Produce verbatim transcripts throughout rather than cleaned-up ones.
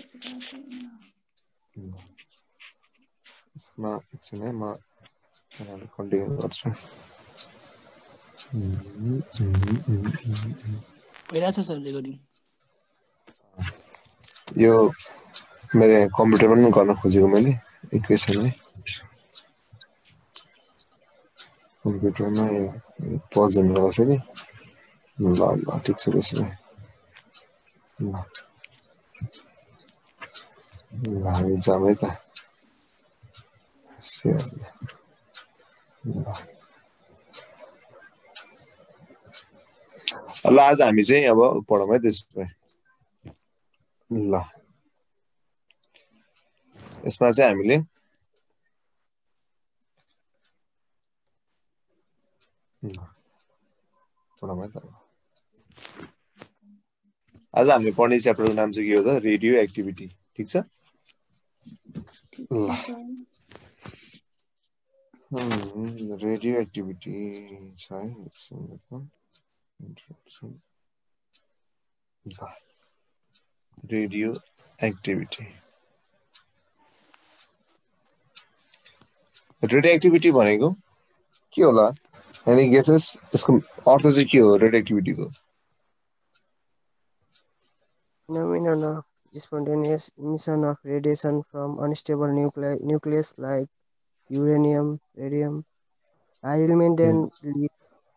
यसमा एकछिन है म कन्टिन्यू गर्छु। भइरहेछ सर रेकर्डिङ। यो मेरो कम्प्युटरमा पनि गर्न खोजेको मैले इक्वेसन है कम्प्युटरमा पज हुनु फेरि ल ल ठिक छ त्यसो भए ल ल हामी जाउँ है त ल आज हामी चाहिँ अब पढौँ है त्यसो भए ल यसमा चाहिँ हामीले पढौँ है त आज हामीले पढ्ने च्याप्टरको नाम चाहिँ के हो त रेडियो एक्टिभिटी ठिक छ ल रेडियो एक्टिभिटी छ है रेडियो एक्टिभिटी रेडियो एक्टिभिटी भनेको के होला एनी गेसेस यसको अर्थ चाहिँ के हो रेडियो एक्टिभिटीको phenomenon of spontaneous emission of radiation from unstable nuclei nucleus like uranium, radium. High element then lead.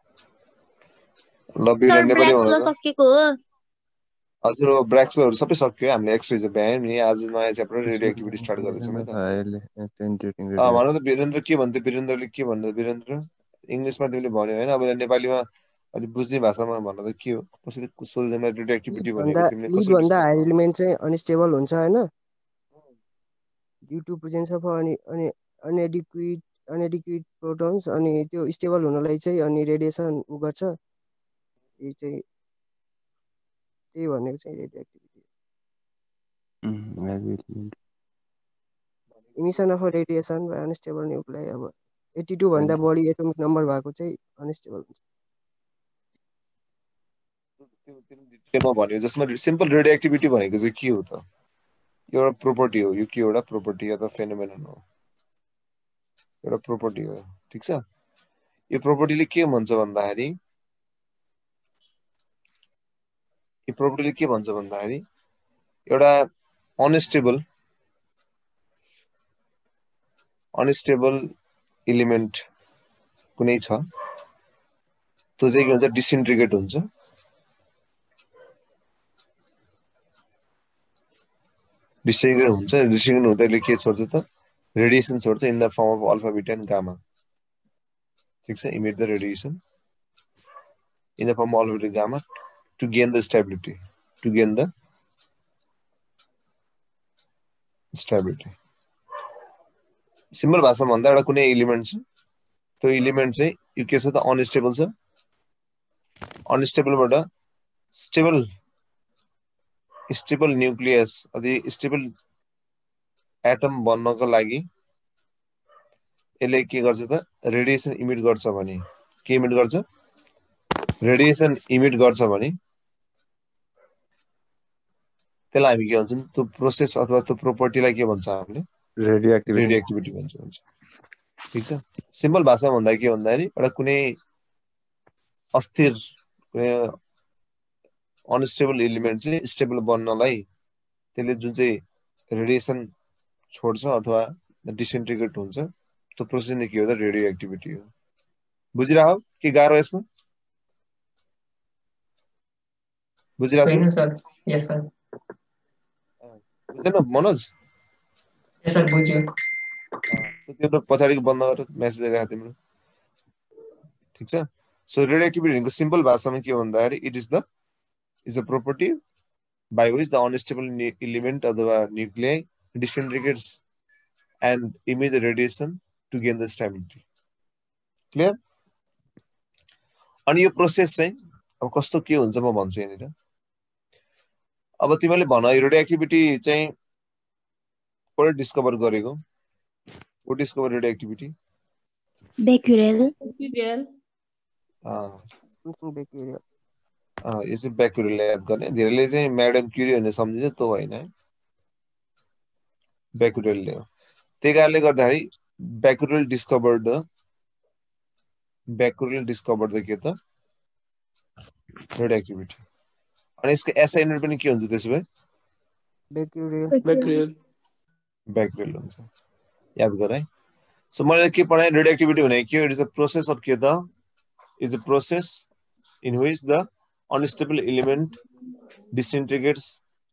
ल बिरेन नेपाली भन्नु सकेको हो हजुर ब्र्याक्सलहरु सबै सक्यो हामीले एक्स रे चाहिँ भ्यायौँ नि आज नयाँ च्याप्टर रेडियो एक्टिभिटी स्टार्ट गर्दैछौँ है त अ भन्नु त वीरेन्द्र के भन्थ्यो वीरेन्द्रले के भन्नु वीरेन्द्र इंग्लिशमा तिमीले भन्यो हैन अब नेपालीमा अलि बुझ्ने भाषामा भन्नु त के हो कसरी सोल्दैमा रेडियो एक्टिभिटी भनेको तिमीले कसरी लिड भन्दा हायर एलिमेन्ट चाहिँ अनस्टेबल हुन्छ हैन ड्यू टु प्रेजेन्स अफ अनि अनि अनएडिक्वेट अनएडिक्वेट प्रोटोन्स अनि त्यो स्टेबल हुनलाई चाहिँ अनि रेडिएसन उ गर्छ यो चाहिँ त्यही भनेको चाहिँ radio activity emission of radiation by unstable nuclei अब बयासी भन्दा बढी एटोमिक नम्बर भएको चाहिँ अनस्टेबल हुन्छ त्यसमा भन्यो जसमा सिम्पल रेडियो एक्टिभिटी भनेको चाहिँ के हो त एउटा प्रोपर्टी हो यो के एउटा प्रोपर्टी या त फेनोमेनन हो एउटा प्रोपर्टी हो ठीक छ यो प्रोपर्टीले के भन्छ भन्दाखेरि यो प्रोपर्टीले के भन्छ भन्दाखेरि एउटा अनस्टेबल अनस्टेबल एलिमेन्ट कुनै छ त्यो चाहिँ के हुन्छ डिसइन्टिग्रेट हुन्छ डिसइन्टिग्रेट हुन्छ डिसइन्टिग्रेट हुँदै के छोड्छ त रेडिएसन छोड्छ in the form of alpha beta and gamma ठीक छ emit the radiation in the form of alpha beta gamma to gain the stability to gain the stability simple भाषामा भन्दा एउटा कुनै एलिमेन्ट छ त्यो एलिमेन्ट चाहिँ यो के छ त अनस्टेबल छ अनस्टेबलबाट स्टेबल स्टेबल न्यूक्लियस अथवा स्टेबल एटम बन्नको लागि यसले के गर्छ त रेडिएसन इमिट गर्छ भने के इमिट गर्छ रेडिएसन इमिट गर्छ भने त्यसलाई हामी के भन्छौं त्यो प्रोसेस अथवा त्यो प्रोपर्टीलाई के भन्छ हामीले रेडियो एक्टिभिटी रेडियो एक्टिभिटी भन्छ भन्छ ठीक छ सिम्पल भाषामा भन्दा के भन्दाखेरि एउटा कुनै अस्थिर कुनै अनस्टेबल एलिमेन्ट चाहिँ स्टेबल बन्नलाई त्यसले जुन चाहिँ रेडिएसन छोड्छ अथवा डिसइन्टिग्रेट हुन्छ त्यो प्रोसेस नै के हो त रेडियो एक्टिभिटी हो बुझिराहो के गाह्रो यसमा बुझिराहो सर यस सर बुझ्दैन मनोज यस सर बुझ्यो त्यो पछाडिको बन्द गरेर मेसेज आइरहेको तिम्रो ठीक छ सो रेडियो एक्टिभिटी भनेको सिम्पल भाषामा के भन्दाखेरि it is the is a property by which the unstable element of the nuclei disintegrates and emits the radiation to gain the stability. Clear? अनि यो प्रोसेस चाहिँ अब कस्तो के हुन्छ म भन्छु यहाँनिर अब तिमीले भन यो रेडियो एक्टिभिटी चाहिँ कसले डिस्कभर गरेको को discover radio activity Becquerel Becquerel uh Becquerel uh यो चाहिँ बेक्युरेलले याद गर्ने धेरैले चाहिँ म्याडम क्युरी भन्ने सम्झिन्छ त्यो होइन बेक्युरेलले हो। त्यही कारणले गर्दाखेरि Becquerel discovered the Becquerel discovered the के त रेडियोएक्टिभिटी। अनि यसको एसाइनमेन्ट पनि के हुन्छ त्यसो भए बेक्युरेल बेक्युरेल बेक्युरेल हुन्छ, याद गर है। सो मैले के पढाएँ, रेडियोएक्टिभिटी भने के हो, it is a process of के त is a process in which the unstable element disintegrates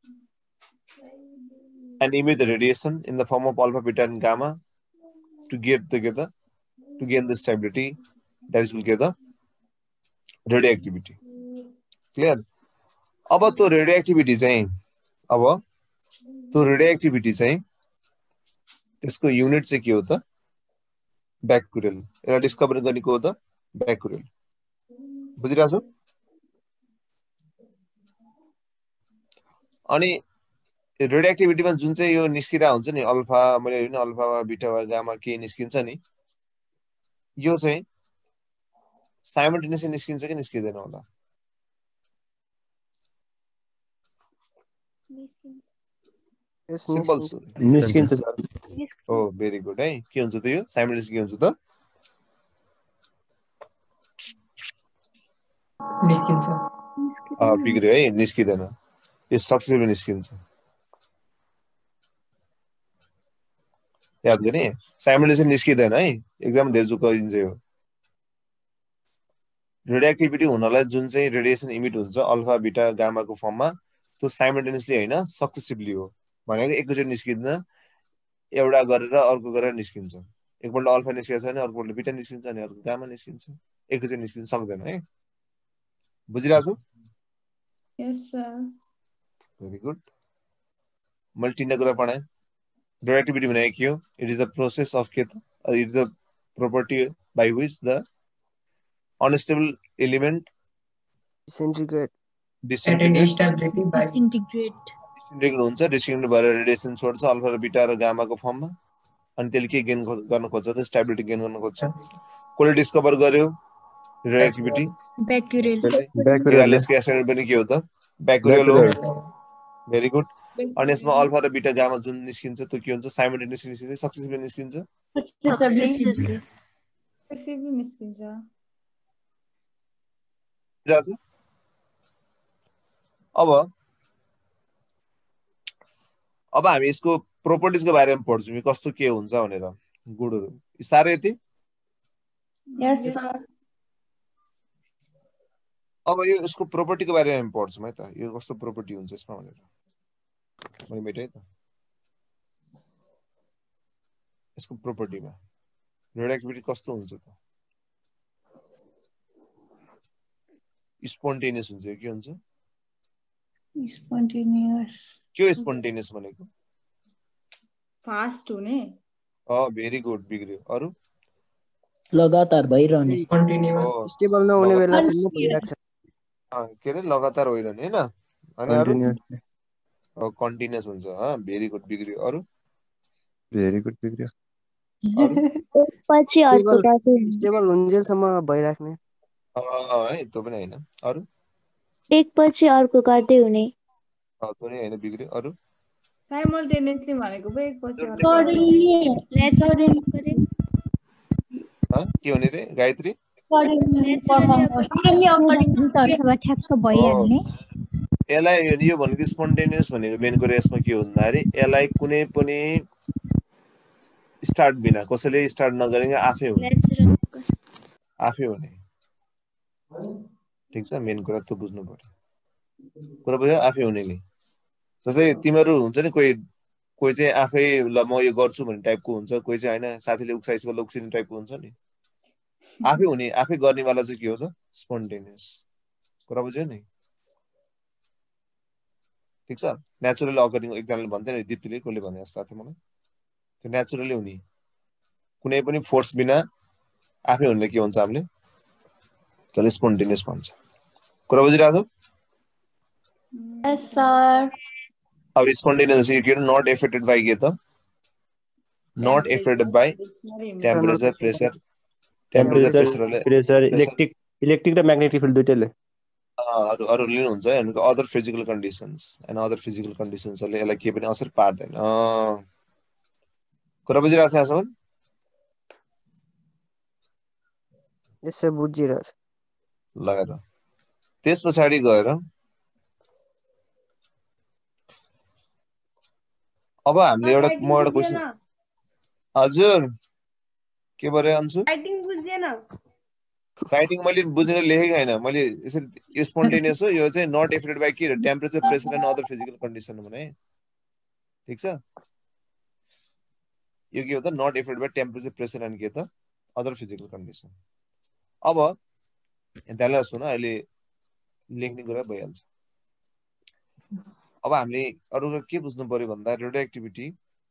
and emit the radiation in the form of alpha, beta, and gamma to get together to gain the stability that is will get the radioactivity. Clear? अब तो radioactivity चाहिँ अब तो radioactivity चाहिँ त्यसको unit चाहिँ के हो त बेक्युरेल। यसलाई डिस्कभर गर्ने को हो त बेक्युरेल। बुझिरहेको छु? अनि रेडियोएक्टिभिटीमा जुन चाहिँ यो निस्किरा हुन्छ नि अल्फा, मैले हैन अल्फा वा बीटा वा गामा के निस्किन्छ नि, यो चाहिँ साइमल्टेनियसली निस्किन्छ कि निस्किदैन होला? सिम्पल निस्किन्छ सर। हो, भेरी गुड है। के हुन्छ त यो साइमल्टेनियसली के हुन्छ त निस्किन्छ। अ बिग्रियो है, निस्किदैन, यो सक्सेसफुली निस्किन्छ। याद गर्ने साइमल्टेनियसली निस्किदैन है, एकदम धेरै जुक गरिन्छ यो। रेडियोएक्टिभिटी हुनलाई जुन चाहिँ रेडिएसन इमिट हुन्छ अल्फा बीटा गामाको फर्ममा, त्यो साइमल्टेनियसली हैन सक्सेसिभली हो। भनेको एकैचोटि निस्किँदैन, एउटा गरेर अर्को गरेर निस्किन्छ। एकपल्ट अल्फा निस्केछ भने अर्कोपल्ट बीटा निस्किन्छ अनि अर्को गामा निस्किन्छ, एकैचोटि निस्किन सक्दैन है। बुझिरहेको छु? Yes sir. Very good. मैले तीनटा कुरा पढाएँ। रेडियोएक्टिभिटी भनेको के हो? It is a process of के त it is a property by which the unstable element disintegrate disintegrate Stability by Disintegrate. Disintegrate हुन्छ, डिसइन्टिग्रेट भएर रेडिएसन छोड्छ अल्फा र बीटा र गामाको फर्ममा। अनि त्यसले के गेन गर्न खोज्छ त स्टेबिलिटी गेन गर्न खोज्छ। कसले डिस्कभर गर्यो रेडियोएक्टिभिटी? Becquerel. बेक्युरेल यसको एसाइनमेन्ट पनि के हो त बेक्युरेल हो। Very good. अनि यसमा अल्फा र बीटा गामा जुन निस्किन्छ त्यो के हुन्छ साइमल्टेनियसली निस्किन्छ सक्सेसफुली निस्किन्छ Successively. सक्सेसफुली निस्किन्छ। राजु अब अब हामी यसको प्रोपर्टिजको बारेमा पढ्छौँ, यो कस्तो के हुन्छ भनेर। गुडहरू साह्रै यति। Yes sir. अब यो यसको प्रोपर्टीको बारेमा हामी पढ्छौँ है त, यो कस्तो प्रोपर्टी हुन्छ यसमा भनेर। मैले मेटेँ है त यसको प्रोपर्टीमा रेडियोएक्टिभिटी कस्तो हुन्छ त स्पोन्टेनियस हुन्छ। के हुन्छ स्पोन्टेनियस? के हो स्पोन्टेनियस भनेको? फास्ट हुने। अ भेरी गुड, बिग्रियो। अरु लगातार भइरहने continuous स्टेबल नहुने बेलासम्म भइरहेको छ। के अरे लगातार होइरहने हैन। अनि अरु कन्टिन्युअस कन्टिन्युअस हुन्छ। अ भेरी गुड, बिग्रियो। अरु भेरी गुड बिग्रियो। अरु पछि अर्को काट्यो। स्टेबल हुन्जेलसम्म भइराख्ने। अ है त्यो पनि हैन। अरु एक पछि अर्को काट्दै हुने। अ त्यो नि हैन, बिग्रियो। अरु साइमल्टेनियसली भनेको पो एक पछि अर्को। Naturally अ के भने रे गायत्री? अथवा ठ्याक्क भइहाल्ने। यसलाई यो भनेको स्पोन्टेनियस भनेको मेन कुरा यसमा के हो भन्दाखेरि यसलाई कुनै पनि स्टार्ट बिना कसैले स्टार्ट नगरेको आफै हुने आफै हुने। ठीक छ, मेन कुरा त्यो बुझ्नु पर्यो। कुरा बुझ्यो? आफै हुने नि। जस्तै तिमीहरू हुन्छ नि कोही कोही चाहिँ आफै ल म यो गर्छु भन्ने टाइपको हुन्छ, कोही चाहिँ हैन साथीले उक्साइस गर्दा उक्सिने टाइपको हुन्छ नि। आफै हुने आफै गर्नेवाला चाहिँ के हो त स्पोन्टेनियस। कुरा बुझ्यो नि? ठीक छ। नेचुरली अकरिङ एकजनाले भन्थे नि दिप्तीले कसले भने जस्तो लाग्थ्यो मलाई। त्यो नेचुरली हुने कुनै पनि फोर्स बिना आफै हुने के भन्छ हामीले त्यसले स्पोन्टेनियस भन्छ। कुरा बुझिरहेको छ? यस सर। अब स्पोन्टेनियस के हो? नट एफेक्टेड बाइ के त not affected by temperature pressure temperature प्रेसरले प्रेसर इलेक्ट्रिक इलेक्ट्रिक र म्याग्नेटिक फिल्ड दुईटैले अरु अरुले हुन्छ है। Other physical conditions and other physical कन्डिसन्सहरुले यसलाई के पनि असर पार्दैन। कुरा बुझिरहेको छ यहाँसम्म? यस सर बुझिरहेको छु। लगाएर त्यस पछाडि गएर अब हामीले एउटा म एउटा क्वेसन हजुर के भरे अन्सु राइटिङ बुझ्दैन राइटिङ मैले बुझेर लेखेको हैन मैले यसरी स्पोन्टेनियस हो यो चाहिँ नट एफेक्टेड बाइ के temperature pressure and other physical condition भने ठीक छ यो के हो त not affected by temperature pressure and के त अदर फिजिकल कन्डिसन अब त्यसलाई सुन अहिले लेख्ने कुरा भइहाल्छ अब हामीले अरु के बुझ्नु पर्यो भन्दा रेडियो एक्टिभिटी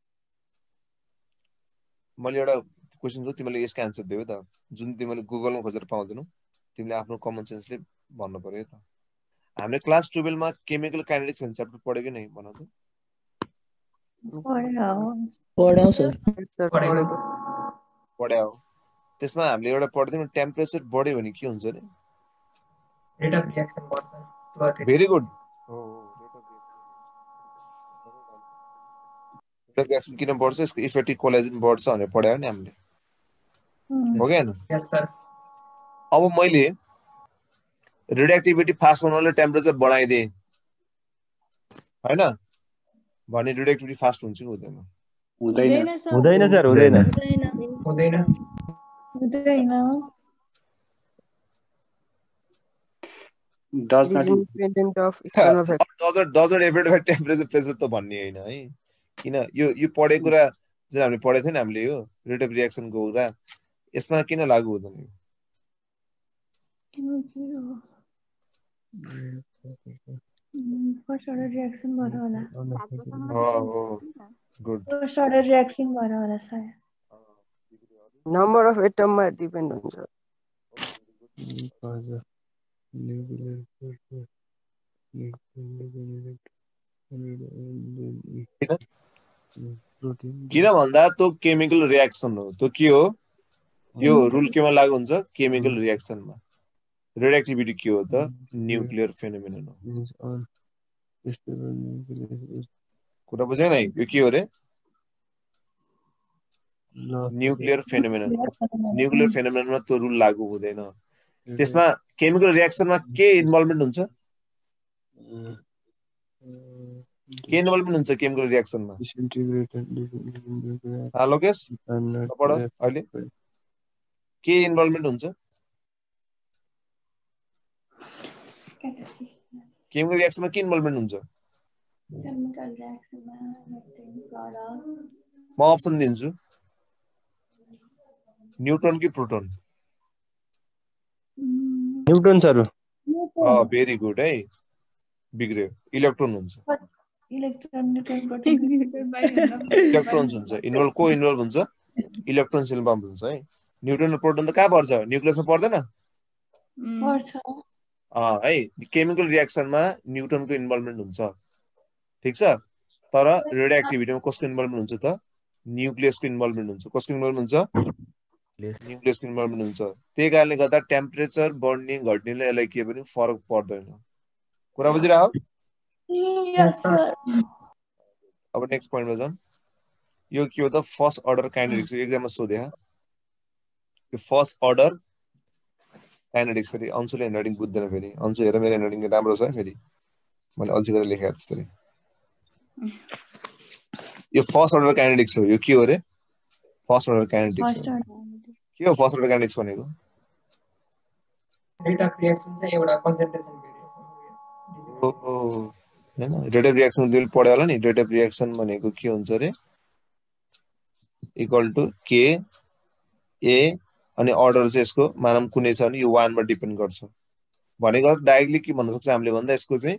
मैले एउटा क्वेशन छ तिमीले यसको आन्सर दियौ त जुन तिमीले गुगलमा खोजेर पाउँदैनौ तिमीले आफ्नो कमन सेन्सले भन्नु पर्यो त हामीले क्लास ट्वेल्भ मा केमिकल काइनेटिक्स भन्ने च्याप्टर पढ्यो कि नै भन त पढ्यौ सर सर पढेको पढ्या हो त्यसमा हामीले एउटा पढ्दियौ टेम्परेचर बढ्यो भने के हुन्छ रे रेट अफ रिएक्सन बढ्छ भेरी गुड हो रेट अफ रिएक्सन किन बढ्छ यसको इफेक्टिभ कोलाजेन बढ्छ भनेर पढ्यौ नि हामीले हो कि हैन यस सर अब मैले रेडियोएक्टिभिटी फास्ट बनाउनले टेम्परेचर बढाइदिए हैन भने रेडियोएक्टिभिटी फास्ट हुन्छ कि हुँदैन हुँदैन हुँदैन सर हुँदैन हुँदैन हुँदैन It is independent of external factors. डजर डजर एफेक्ट बाइ टेम्परेचर प्रेसर त भन्ने हैन है किन यो यो पढेको कुरा जुन हामीले पढेको थियौ नि हामीले यो रेट अफ रिएक्सनको कुरा यसमा किन लागू हुँदैन फर्स्ट अर्डर रिएक्सन भएर होला हो हो गुड फर्स्ट अर्डर रिएक्सन भएर होला सायद Number of atom मा डिपेन्ड हुन्छ किन भन्दा त्यो केमिकल रिएक्सन हो त्यो के हो यो रुल केमा लागू हुन्छ केमिकल रिएक्सनमा रेडियोएक्टिभिटी के हो त न्यूक्लियर फेनोमेनन हो कुरा बुझेन है यो के हो रे न्यूक्लियर फेनोमेनन न्यूक्लियर फेनोमेननमा त्यो रुल लागू हुँदैन त्यसमा केमिकल रिएक्सनमा के इन्भल्भमेन्ट हुन्छ के इन्भल्भमेन्ट हुन्छ केमिकल रिएक्सनमा हा लोकेश पढ अहिले के इन्भल्भमेन्ट हुन्छ केमिकल रिएक्सनमा के इन्भल्भमेन्ट हुन्छ केमिकल रिएक्सनमा मेटेन प्रोडक्ट म अप्सन दिन्छु न्यूट्रन कि proton neutron sir uh very good है बिग्रियो इलेक्ट्रोन हुन्छ इलेक्ट्रोन न्यूट्रन प्रोटोन इलेक्ट्रोन्स हुन्छ इन्भल्भ को इन्भल्भ हुन्छ इलेक्ट्रोन इन्भल्भ हुन्छ है न्यूट्रन र प्रोटोन त कहाँ पर्छ न्यूक्लियसमा पर्दैन पर्छ अ है केमिकल रिएक्सनमा न्यूट्रनको इन्भल्भमेन्ट हुन्छ ठीक छ तर रेडियोएक्टिभिटीमा कसको इन्भल्भमेन्ट हुन्छ त न्यूक्लियसको इन्भल्भमेन्ट हुन्छ कसको इन्भल्भमेन्ट हुन्छ न्यूक्लियसको इन्भल्भमेन्ट हुन्छ त्यही कारणले गर्दा टेम्परेचर बढ्ने घट्नेले यसलाई के पनि फरक पर्दैन कुरा बुझिरह यस सर अब नेक्स्ट पोइन्टमा जाउँ यो के हो त फर्स्ट अर्डर काइनेटिक्स एक्जाममा सोधे यो फर्स्ट अर्डर काइनेटिक्स फेरि अंशुले ह्यान्डराइटिङ बुझ्दैन फेरि अंशु हेर मेरो ह्यान्डराइटिङ राम्रो छ फेरि मैले अल्छी गरेर लेखेको त्यसरी यो फर्स्ट अर्डर काइनेटिक्स हो यो के हो रे फर्स्ट अर्डर काइनेटिक्स के हो फर्स्ट अर्डर काइनेटिक्स भनेको रेट अफ रिएक्सन चाहिँ एउटा कन्सन्ट्रेसन ओ हैन रेट अफ रिएक्सन तिमीले पढ्यो होला नि रेट अफ रिएक्सन भनेको के हुन्छ रे इक्वल टु के ए अनि अर्डर चाहिँ यसको मानम कुनै छ भने यो one मा डिपेन्ड गर्छ भनेको डाइरेक्टली के भन्न सक्छ हामीले भन्दा यसको चाहिँ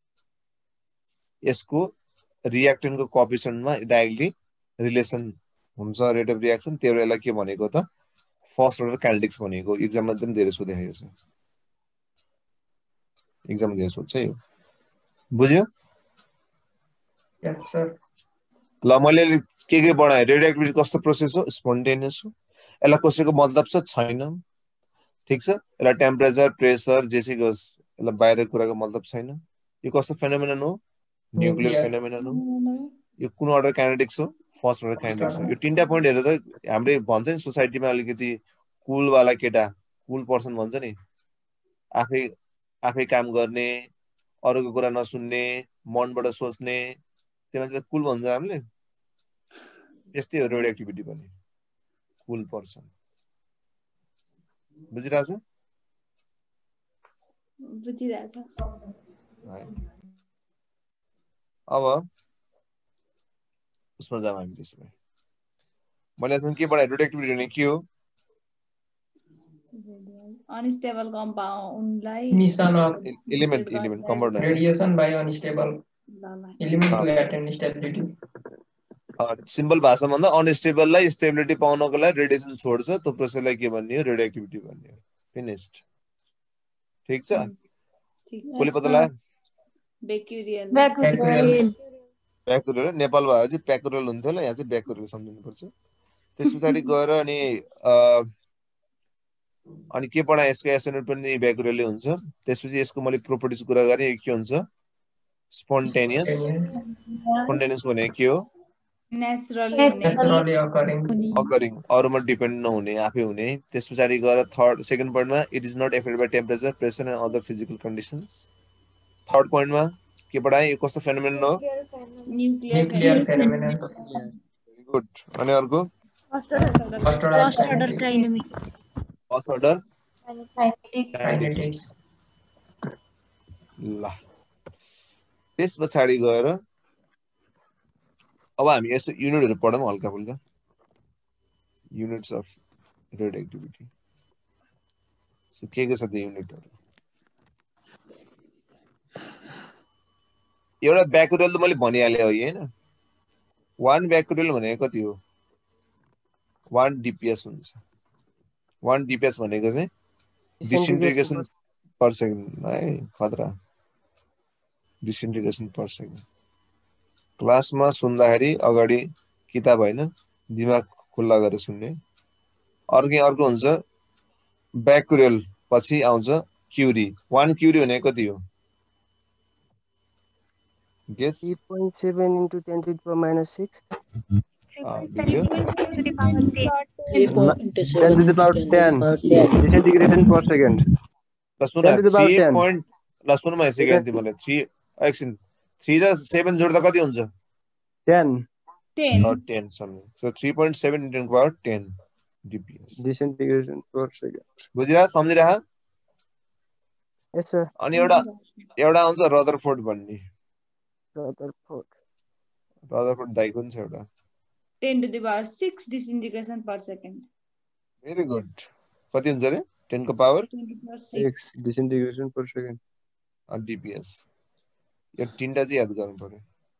यसको रिएक्टेन्टको कोएफिसिएन्टमा डाइरेक्टली रिलेसन हुन्छ रेट अफ रिएक्सन त्यो बेला के भनेको त फर्स्ट अर्डर काइनेटिक्स भनेको एक्जाममा पनि धेरै सोधेको छ एक्जाममा धेरै सोध्छ यो बुझ्यो यस सर ल मैले के के बढाए रेडियोएक्टिभिटी कस्तो प्रोसेस हो स्पोन्टेनियस हो यसलाई कसैको मतलब छ छैन ठीक छ यसलाई टेम्परेचर प्रेसर जेसुकै होस् यसलाई बाहिर कुराको मतलब छैन यो कस्तो फेनोमेनन हो न्यूक्लियर फेनोमेनन हो यो कुन अर्डर काइनेटिक्स हो फर्स्ट अर्डर काइनेटिक्स छ। यो तीनटा पोइन्ट हेरेर त हामीले भन्छ नि सोसाइटीमा अलिकति कुल वाला केटा, कुल पर्सन भन्छ नि, आफै आफै काम गर्ने, अरूको कुरा नसुन्ने, मनबाट सोच्ने, त्यो मान्छे कुल भन्छ हामीले। त्यस्तै हो रेडियो एक्टिभिटी पनि, कुल पर्सन। बुझिरहेछ? बुझिरहेछ। अब उसमा जाऊँ हामी। त्यसो भए मैले चाहिँ के पढाएँ? रेडियो एक्टिभिटी भने के हो? अनस्टेबल कम्पाउन्डलाई Mission of element element compound radiation by unstable element to attain stability. Simple भाषा भन्दा अनस्टेबललाई स्टेबिलिटी पाउनको लागि रेडिएसन छोड्छ, त्यो प्रोसेसलाई के भन्ने हो? रेडियो एक्टिभिटी भन्ने हो। फिनिस्ड। ठीक छ? कसले पत्ता लाग्यो? बेक्युरियल Bacterial. ब्याक्युरियल। नेपाल भए चाहिँ प्याक्युरियल हुन्थ्यो होला, यहाँ चाहिँ ब्याक्युरियल सम्झिनु पर्छ। त्यस पछाडि गएर अनि अनि के पढाएँ? यसको एसएनएट पनि ब्याक्युरियलै हुन्छ। त्यसपछि यसको मैले प्रोपर्टिज कुरा गरेँ। यो के हुन्छ? स्पोन्टेनियस। स्पोन्टेनियस भने के हो? Naturally Naturally occurring. अकरिङ, अरूमा डिपेन्ड नहुने, आफै हुने। त्यस पछाडि गएर थर्ड सेकेन्ड पोइन्टमा it is not affected by temperature, pressure and other physical conditions. Third पोइन्टमा के पढाएँ? यो कस्तो फेनोमेनन हो? Nuclear phenomenon. Very good. अनि अर्को First order kinetic. First order Kinetics. ल। त्यस पछाडि गएर अब हामी यसो युनिटहरु पढौँ हल्का फुल्का। Units of radioactivity. So के के छ त्यो युनिटहरु? एउटा ब्याक्युरियल त मैले भनिहालेँ हो हैन? वन ब्याक्युरियल भनेको कति हो? वन डीपीएस हुन्छ। वन डीपीएस भनेको चाहिँ डिसइन्टिग्रेसन पर सेकेन्ड है, खतरा। Disintegration per second. क्लासमा सुन्दाखेरि अगाडि किताब हैन, दिमाग खुल्ला गरेर सुन्ने। अर्को अर्को हुन्छ ब्याक्युरियल, पछि आउँछ क्युरी। वन क्युरी भनेको कति हो? Guess? three point seven into ten to the power minus six. ten to the power ten disintegration per second. ल सुन, three point ल सुन म सेकेन्ड तिमीले three एकछिन three र seven जोड्दा कति हुन्छ? ten. ten. Not ten something. So three point seven into power ten dps. Disintegration per second. बुझिरा? सम्झिरा? Yes sir. अनि एउटा एउटा आउँछ रदरफोर्ड भन्ने। Rutherford. रदरफोर्ड दाइको नि छ एउटा। ten to the power six disintegration per second. भेरी गुड। कति हुन्छ रे? ten को power ten to the power six. six disintegration per second. DPS. यो तीनटा चाहिँ याद गर्नु पर्यो।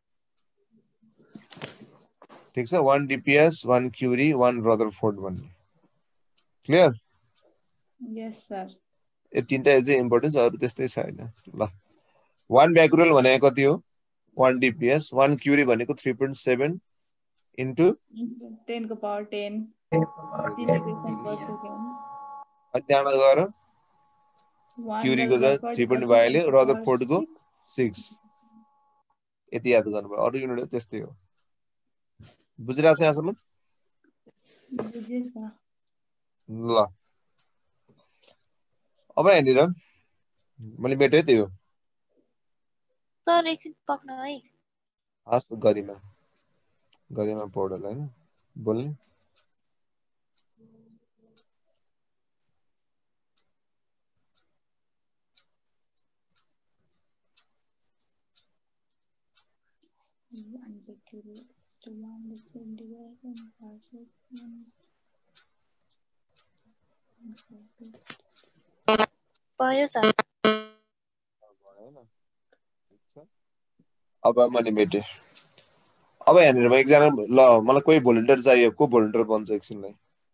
ठीक छ? one DPS, one curie, one rutherford भन्ने। क्लियर? Yes sir. यो तीनटा चाहिँ इम्पोर्टेन्स, अरु त्यस्तै छैन। ल, one ब्याक्युरियल भनेको कति हो? one डीपीएस, one क्युरी भनेको three point seven into ten को power ten disintegration per second. अनि त्यहाँबाट गएर One क्युरीको छ three point five ले, रदरफोर्डको six। यति याद गर्नु पर्यो। अरु युनिट त्यस्तै हो। बुझिरहेछ यहाँसम्म? बुझेछ। ल, अब यहाँनिर मैले मेटे त्यही हो। सर एकछिन पक्न है। हस्, गरिमा गरिमा पौडेल हैन बोल्ने। भयो सर। अब मैले मेटे। अब यहाँनिर एकजना ल मलाई कोही भोलिन्टियर चाहियो। को भोलिन्टियर बन्छ एकछिनलाई?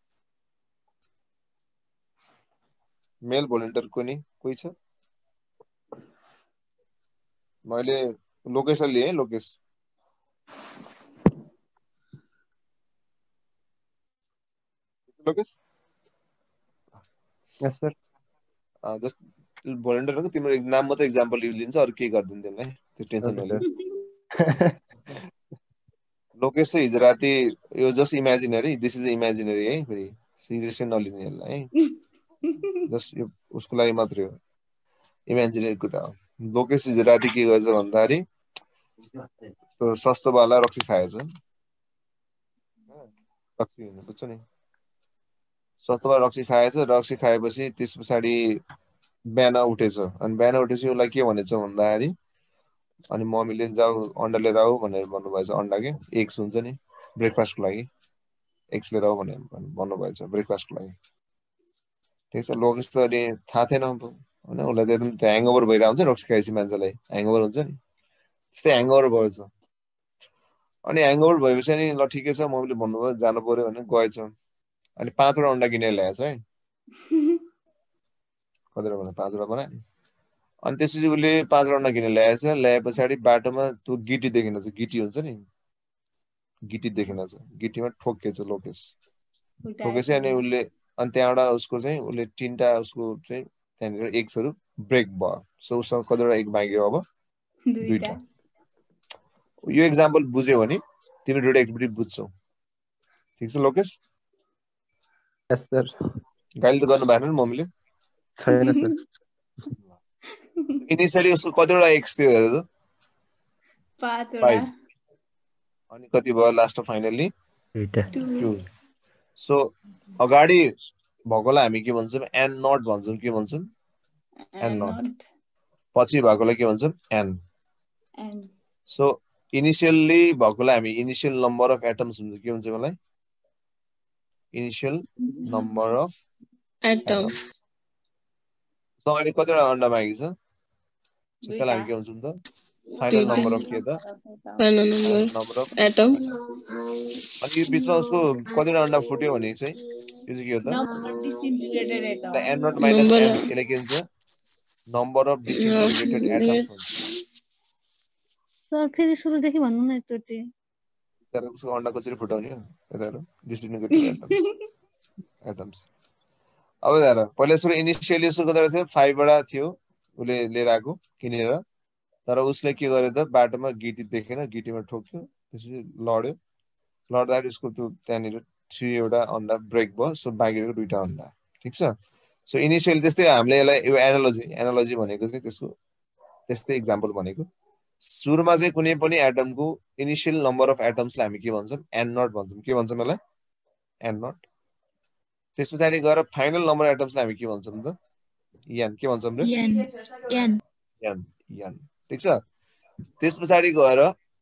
मेल भोलिन्टियर कुनै कोही छ? मैले लोकेशलाई लिएँ। Lokesh Lokesh Yes sir. Just भोलिन्टियरको तिम्रो नाम मात्रै एक्जाम्पल युज लिन्छ, अरु केही गर्दैन त्यसलाई। त्यो टेन्सन नलिनु। लोकेश चाहिँ हिजो राति यो just imaginary this is imaginary है फेरि सिरियसली नलिने यसलाई है जस्ट यो उसको लागि मात्रै हो इमेजिनरी कुरा हो लोकेश हिजो राति के गर्छ भन्दाखेरि त्यो सस्तोवाला रक्सी खाएछ रक्सी बुझ्छ नि सस्तोवाला रक्सी खाएछ रक्सी खाएपछि त्यस पछाडि बिहान उठेछ अनि बिहान उठेपछि उसलाई के भनेछ भन्दाखेरि अनि मम्मीले जाऊ अन्डा लिएर आऊ भनेर भन्नुभएछ अन्डा के एग्स हुन्छ नि ब्रेकफास्टको लागि एग्स लिएर आऊ भनेर भन्नुभएछ ब्रेकफास्टको लागि ठिक छ लोकेश त अनि थाहा थिएन होइन उसलाई त एकदम ह्याङओभर भइरहेको हुन्छ रक्सी खाएपछि मान्छेलाई ह्याङओभर हुन्छ नि त्यस्तै ह्याङओभर भएछ अनि ह्याङओभर भएपछि नि ल ठिकै छ मम्मीले भन्नुभयो जानु पर्यो भने गएछ अनि पाँचवटा अन्डा किनेर ल्याएछ है कतिवटा भन्दा पाँचवटा बनायो नि अनि त्यसपछि उसले पाँचवटा अन्डा किनेर ल्याएछ ल्याए पछाडि बाटोमा त्यो गिटी देखिनेछ गिटी हुन्छ नि गिटी देखिनेछ गिटीमा ठोकेछ लोकेश ठोकेपछि अनि उसले अनि त्यहाँबाट उसको चाहिँ उसले तिनवटा उसको चाहिँ त्यहाँनिर एग्सहरू ब्रेक भयो सो उसँग कतिवटा एग माग्यो अब दुईवटा यो एक्जाम्पल बुझ्यो भने तिमी दुईवटा एक्टिभिटी बुझ्छौ ठिक छ लोकेश गाली त गर्नु भएन नि मम्मीले छैन सर इनिसियली उसको कतिवटा एक्स थियो हेर त पाँचवटा अनि कति भयो लास्ट फाइनली टु सो अगाडि भएकोलाई हामी के भन्छौँ एन नट भन्छौँ के भन्छौँ एन नट पछि भएकोलाई के भन्छौँ एन एन सो इनिसियली भएकोलाई हामी इनिसियल नम्बर अफ एटम्स हुन्छ के भन्छ मलाई initial number of atoms so अहिले कतिवटा अन्डा मागेको छ त्यसलाई हामी के भन्छौँ त फाइनल नम्बर अफ के त फाइनल नम्बर अफ एटम अनि यो बिचमा उसको कतिवटा अन्डा फुट्यो भने चाहिँ यो चाहिँ के हो त number of disintegrated atoms N naught minus N यसले के हुन्छ नम्बर अफ डिसइन्टिग्रेटेड एटम्स हुन्छ सर फेरि सुरुदेखि भन्नु न एकचोटि तर उसको अन्डा कसरी फुटाउने हो यता हेर डिसइन्टिग्रेटेड एटम्स एटम्स अब हेर पहिला सुरु इनिसियली उसको कतिवटा थियो फाइभवटा थियो उसले लिएर आएको किनेर तर उसले के गर्यो त बाटोमा गिटी देखेन गिटीमा ठोक्यो त्यसपछि लड्यो लड्दाखेरि उसको त्यो त्यहाँनिर थ्रीवटा अन्डा ब्रेक भयो सो बाँकी दुईवटा अन्डा ठिक छ सो इनिसियली त्यस्तै हामीले यसलाई यो एनालोजी एनालोजी भनेको चाहिँ त्यसको त्यस्तै इक्जाम्पल भनेको सुरुमा चाहिँ कुनै पनि एटमको इनिसियल नम्बर अफ एटम्सलाई हामी के भन्छौँ एन नट भन्छौँ के भन्छौँ यसलाई एन नट त्यस पछाडि गएर फाइनल नम्बर एटम्सलाई हामी के भन्छौँ त एन के भन्छौँ रे एन एन एन ठिक छ त्यस पछाडि गएर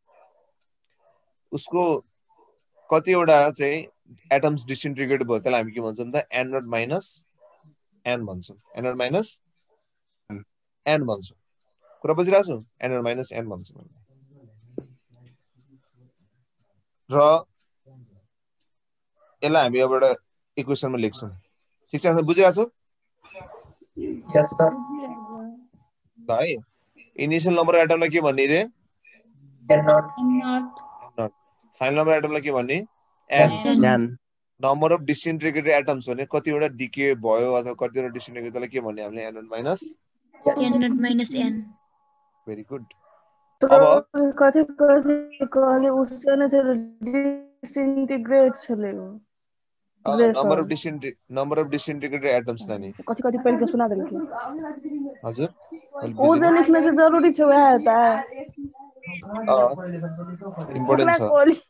उसको कतिवटा चाहिँ एटम्स डिसइन्टिग्रेट भयो त्यसलाई हामी के भन्छौँ त एन नट माइनस एन भन्छौँ एन नट माइनस एन भन्छौँ कुरा बुझिरहेको छु एन नट माइनस एन भन्छौँ र यसलाई हामी अब एउटा इक्वेसनमा लेख्छौँ ठिक छ बुझिरहेको छु यस सर ल है इनिसियल नम्बर एटमलाई के भन्ने रे N naught naught final number एटमलाई के भन्ने N number of disintegrated atoms भने कतिवटा डिके भयो अथवा कतिवटा डिसइन्टिग्रेटेड त्यसलाई के भन्ने हामीले N naught minus N naught minus N very good अब कति कति कहले उसले चाहिँ डिसइन्टिग्रेट चलेको नम्बर अफ डिसइन्टि नम्बर अफ डिसइन्टिग्रेटेड एटम्स नानी कति कति पहिले सुना देल के हजुर ओ जे लेख्न चाहिँ जरुरी छ वहाँ त इम्पोर्टेन्ट छ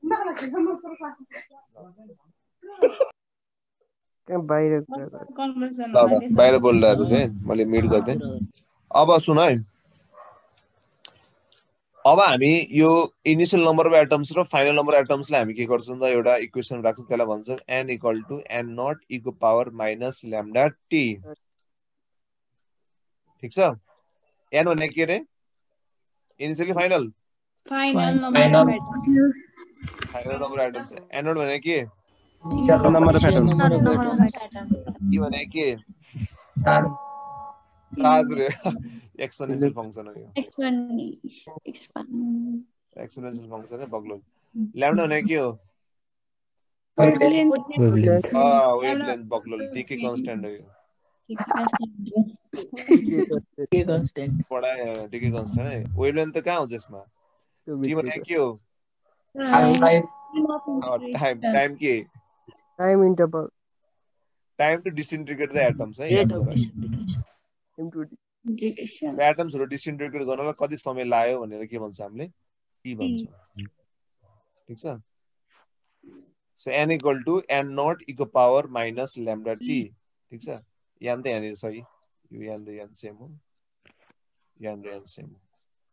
के बाहिर कुरा कन्भर्सेसन बाहिर बोल्दाहरु चाहिँ मैले म्युट गर्दै अब सुन है अब हामी यो इनिशियल नम्बर अफ एटम्स र फाइनल नम्बर एटम्सलाई हामी के गर्छौं त एउटा इक्वेसन राख्छौं त्यसलाई भन्छौं n equal to n naught e को पावर माइनस ल्याम्डा t ठीक छ n भने के रे initially final final number of atoms final number of atoms n naught भने के नम्बर अफ एटम्स e भने के चार्ज रे एक्सपोनेंशियल फंक्शन हो यो एक्सपोनेंशियल फंक्शन है बग्लो लैम्डा होने की हो वेवलेंथ हां वेवलेंथ बग्लो डीके कांस्टेंट हो यो डीके कांस्टेंट बड़ा डीके कांस्टेंट है वेवलेंथ तो कहां हो जिसमें टी बने की हो half life टाइम टाइम के time interval time to disintegrate the atoms है रेट याद अफ गर डिसइन्टिग्रेसन एटम्सहरु डिसइन्टिग्रेट गर्नलाई कति समय लाग्यो भनेर के भन्छ हामीले टी भन्छ ठीक छ so n equal to n naught इको पावर माइनस ल्याम्डा टी ठीक छ यान त यहाँनिर छ यो यान र यान सेम हो यान र यान सेम हो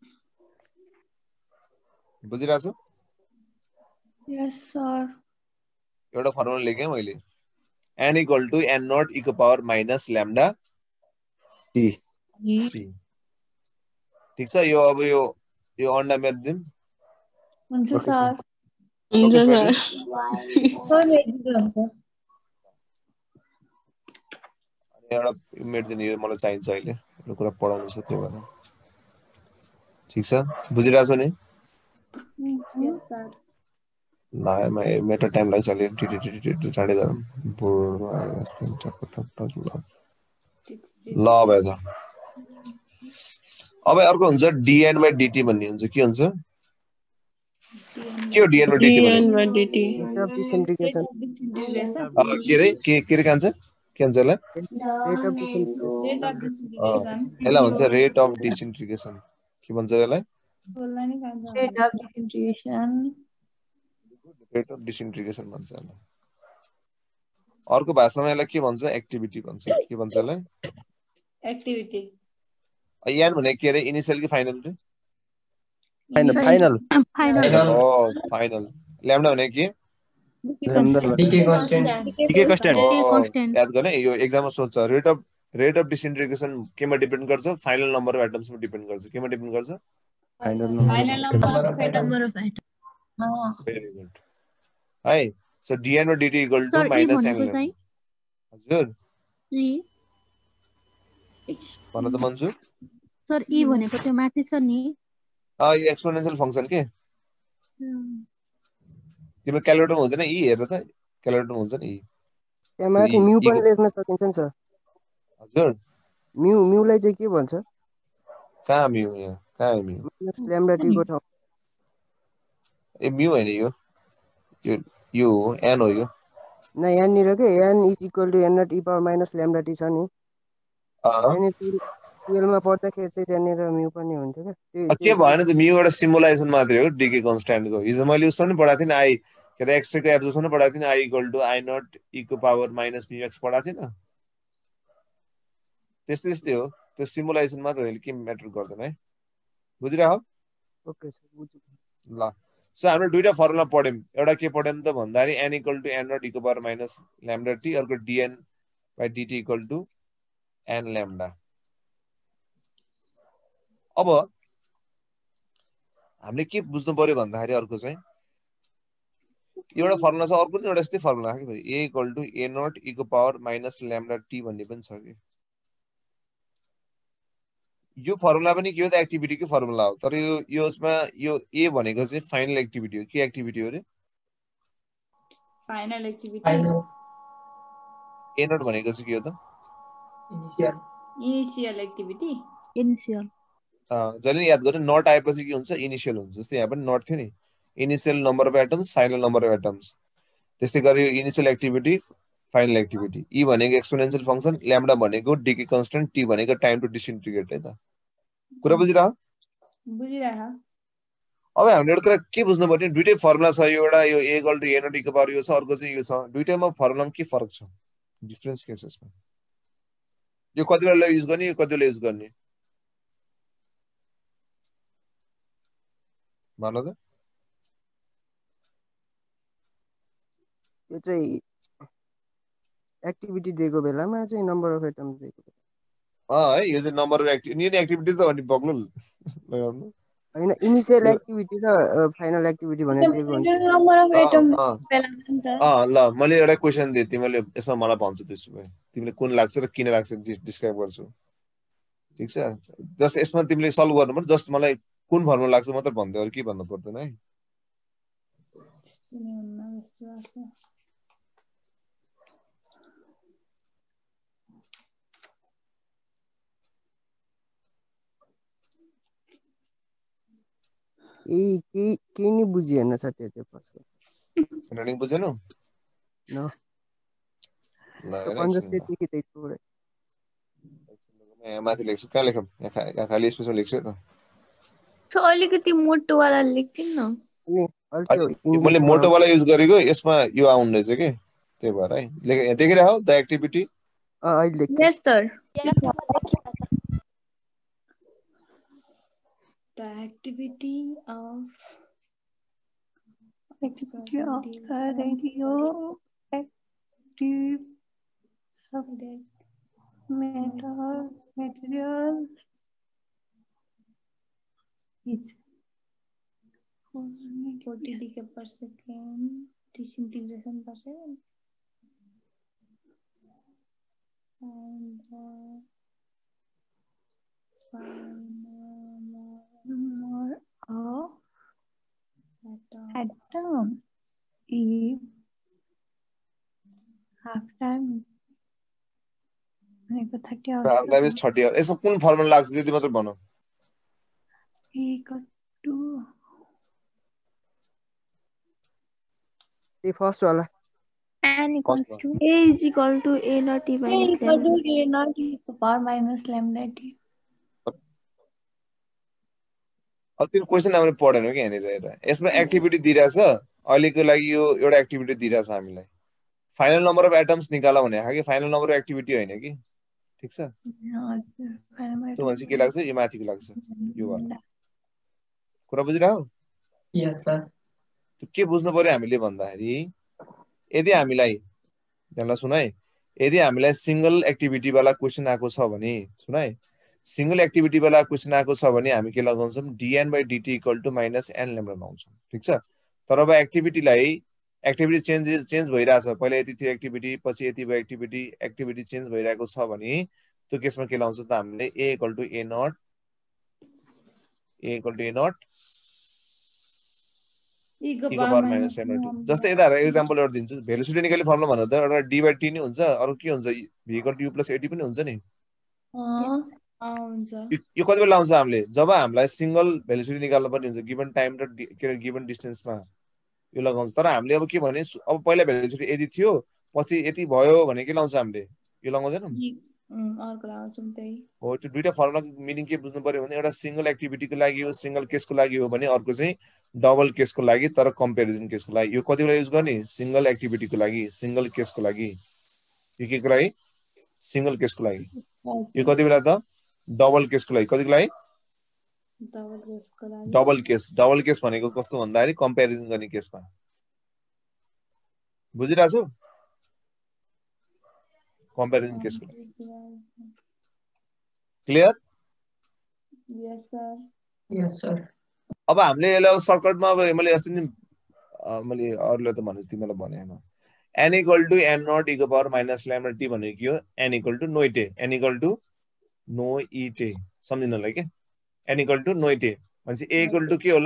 बुझिरहेको छु यस सर एउटा फर्मुला लेखेँ मैले n equal to n naught इको power minus lambda T T ठीक छ यो अब यो यो अन्डा मेट दिम हुन्छ Okay, सर हुन्छ सर सर हेरिदिनु हुन्छ एउटा मेट दिने यो मलाई चाहिन्छ अहिले यो कुरा पढाउनु छ त्यो भएर ठीक छ बुझिरहेको छ नि यस सर ल मेटा टाइम लाग्छ अलि टिटी टिटी टिटी चाँडै गरौँ बोर्डमा ठप ठप ठप ल ल भयो त अब अर्को हुन्छ डिएन बाई डिटी भन्ने हुन्छ के हुन्छ के हो डिएन बाई डिटी भन्ने रेट अफ डिसइन्टिग्रेसन के रे के के रे कान्छ के भन्छ यसलाई रेट अफ डिसइन्टिग्रेसन यसलाई भन्छ रेट अफ डिसइन्टिग्रेसन के भन्छ यसलाई rate of disintegration rate of disintegration भन्छ यसलाई अर्को भाषामा यसलाई के भन्छ एक्टिभिटी भन्छ के भन्छ यसलाई एक्टिभिटी यान भने के रे इनिशियल कि फाइनल रे फाइनल फाइनल फाइनल ओ फाइनल ल्याम्डा भने के डिके कन्स्टेन्ट डिके कन्स्टेन्ट ओ, constant. याद गर्ने यो एक्जाममा सोध्छ rate of rate of disintegration केमा डिपेन्ड गर्छ फाइनल नम्बर अफ एटम्समा डिपेन्ड गर्छ केमा डिपेन्ड गर्छ final final number of atom Number of atoms. Very good है सो डिएन र d T equal to sir E minus N भनेको चाहिँ हजुर ई भन त मन्जु सर ई भनेको त्यो माथि छ नि अ यो एक्सपोनेन्शियल फंक्सन के तिम्रो क्यालकुलेटरमा हुँदैन यी हेर त क्यालकुलेटरमा हुन्छ नि त्यहाँ माथि म्यू पनि लेख्न सकिन्छ नि सर हजुर म्यू म्यूलाई चाहिँ के भन्छ कहाँ म्यू यहाँ कहाँ म्यू माइनस ल्याम्डा टी को ठाउँ ए म्यू हैन यो यो यो एन हो यो न यहाँनिर के N is equal to N naught E power minus lambda T छ नि अ त्यहाँनिर टुवेल्भमा पढ्दाखेरि चाहिँ त्यहाँनिर म्यू पनि हुन्थ्यो क्या के भएन त म्यू एउटा सिम्बलाइजेसन मात्रै हो डिके कन्स्ट्यान्टको हिजो मैले उसमा पनि पढाएको थिएँ नि आई के अरे एक्स रेको एब्जर्भमा पनि पढाएको थिएँ नि I equal to I naught E को पावर माइनस म्यू एक्स पढाएको थिएन त्यस्तै त्यस्तै हो त्यो सिम्बलाइजेसन मात्र हो के म्याटर गर्दैन है बुझिरह ओके सर बुझ्यो ल सो हाम्रो दुईटा फर्मुला पढ्यौँ एउटा के पढ्यौँ त भन्दाखेरि N equal to N naught E को पावर माइनस ल्याम्डा टी अर्को d N by d T equal to N lambda अब हामीले के बुझ्नु पर्यो भन्दाखेरि अर्को चाहिँ एउटा फर्मुला छ अर्को पनि एउटा यस्तै फर्मुला कि फेरि A equal to A naught E को पावर माइनस ल्याम्डा टी भन्ने पनि छ कि यो फर्मुला पनि के हो त एक्टिभिटीको फर्मुला हो तर यो यसमा यो ए भनेको चाहिँ फाइनल एक्टिभिटी हो के एक्टिभिटी हो रे फाइनल एक्टिभिटी ए नट भनेको चाहिँ के हो त इनिशियल इनिशियल एक्टिभिटी इनिसियल जहिले याद गर्नु नट आएपछि के हुन्छ इनिशियल हुन्छ जस्तै यहाँ पनि नट थियो नि initial number of atoms final number of atoms त्यस्तै गरी यो initial activity final activity E भनेको एक्सपोनेन्शियल फंक्सन ल्याम्डा भनेको डिके कन्स्टेन्ट टी भनेको टाइम टु डिसइन्टिग्रेट है त कुरा बुझिरह बुझिरह अब हामीले एउटा कुरा के बुझ्नु पर्ने दुईटै फर्मुला छ यो एउटा यो A equal to A naught E को पावर यो छ अर्को चाहिँ यो छ दुईटैमा फर्मुलामा के फरक छ डिफरेन्स के छ यसमा यो कति बेला युज गर्ने यो कति बेला युज गर्ने भन त त्यो चाहिँ एक्टिभिटी दिएको बेलामा चाहिँ नम्बर अफ एटम दिएको अँ है यो चाहिँ नम्बर अफ एक्टिभिटी एक्टिभिटी त अनि बग्नु लगाउनु होइन इनिसियल एक्टिभिटी र फाइनल एक्टिभिटी भनेर दिएको हुन्छ नम्बर अफ एटम अँ अँ ल मैले एउटा क्वेसन दिएँ तिमीले यसमा मलाई भन्छौ त्यसो भए तिमीले कुन लाग्छ र किन लाग्छ डिस्क्राइब गर्छु ठिक छ जस्ट यसमा तिमीले सल्भ गर्नु पर्छ जस्ट मलाई कुन फर्मुला लाग्छ मात्र भन्दै अरू के भन्नु पर्दैन है ए के के नि बुझिएन साथी त्यो प्रश्न रनिङ बुझेनौ न ल तो हेर पंजस एकछिन ल त्यतिकै त्यही थोरै यहाँ माथि लेख्छु कहाँ लेखौँ यहाँ खा- यहाँ खाली स्पेसमा लेख्छु है त So अलिकति मोटोवाला लेख्दिन न अनि अलि त्यो अनि मैले इङ्ग्लिसमा मोटोवाला युज गरेको यसमा यो आउनु रहेछ कि त्यही भएर है लेख देखिरहेको द एक्टिभिटी अँ अहिले लेख्थेँ Yes sir. Yes, sir. The activity of Activity of the radio active subject matter materials is forty decay per second disintegration per second and uh, more of atom. atom if half time भनेको thirty half life is thirty hour यसमा कुन formula लाग्छ त्यति मात्र भनौँ equal to त्यही first वाला N equals first to A is equal to A naught T A minus equal lambda. to A naught e to the power minus lambda T. अब त्यो क्वेसन हामीले पढेनौँ कि यहाँनिर हेर यसमा एक्टिभिटी दिइरहेछ अहिलेको लागि यो एउटा एक्टिभिटी दिइरहेछ हामीलाई फाइनल नम्बर अफ एटम्स निकाल भने कि फाइनल नम्बर अफ एक्टिभिटी होइन कि ठिक छ हजुर फाइनल त्यो भनेपछि के लाग्छ यो माथिको लाग्छ यो वाला कुरा बुझिरहौ Yes, sir. त्यो के बुझ्नु पर्यो हामीले भन्दाखेरि यदि हामीलाई ध्यानलाई सुन है यदि हामीलाई सिंगल एक्टिभिटी वाला क्वेसन आएको छ भने सुन है सिंगल एक्टिभिटी वाला क्वेसन आएको छ भने हामी के लगाउँछौँ dn by dt equal to minus n lambda लगाउँछौँ ठीक छ तर अब एक्टिभिटीलाई एक्टिभिटी चेन्ज चेन्ज भइरहेछ पहिला यति थियो एक्टिभिटी पछि यति भयो एक्टिभिटी एक्टिभिटी चेन्ज भइरहेको छ भने त्यो केसमा के लाउँछ त हामीले a equal to a naught a equal to a naught E को e को power power minus minus lambda lambda. t जस्तै यता हेर एक्जाम्पल एउटा दिन्छु भेलोसिटी निकाल्ने फर्मुला भन्नु त एउटा d by t नि हुन्छ अरु के हुन्छ v equal to u plus at पनि हुन्छ नि अँ हुन्छ यो यो कति बेला लाउँछ हामीले जब हामीलाई सिंगल भेलोसिटी निकाल्नु पर्ने हुन्छ गिवन टाइम र के गिवन डिस्टेन्समा यो लगाउँछ तर हामीले अब के भने अब पहिला भेलोसिटी यति थियो पछि यति भयो भने के लाउँछ हामीले यो लगाउँदैनौँ अर्को लगाउँछौँ त्यही हो त्यो दुईटा फर्मुलाको मिनिङ के बुझ्नु पर्यो भने एउटा सिंगल एक्टिभिटीको लागि हो सिंगल केसको लागि हो भने अर्को चाहिँ डबल केसको लागि तर कम्पेरिजन केसको लागि यो कति बेला युज गर्ने सिंगल एक्टिभिटीको लागि सिंगल केसको लागि यो के को लागि सिंगल केसको लागि यो कति बेला त डबल केसको लागि कतिको लागि डबल केसको लागि डबल केस डबल केस भनेको कस्तो भन्दाखेरि कम्पेरिजन गर्ने केसमा बुझिरहेछौ कम्पेरिजन केसको लागि clear yes sir Yes, sir. अब हामीले यसलाई सर्टकटमा अब मैले अस्ति नि मैले अरूले त भने तिमीलाई भने हैन n equal to n naught e को पावर माइनस लैम्डा t भनेको के हो n इक्वल टु नोइटे n इक्वल टु नोइटे सम्झिनलाई के n इक्वल टु नोइटे भनेपछि a इक्वल टु के होला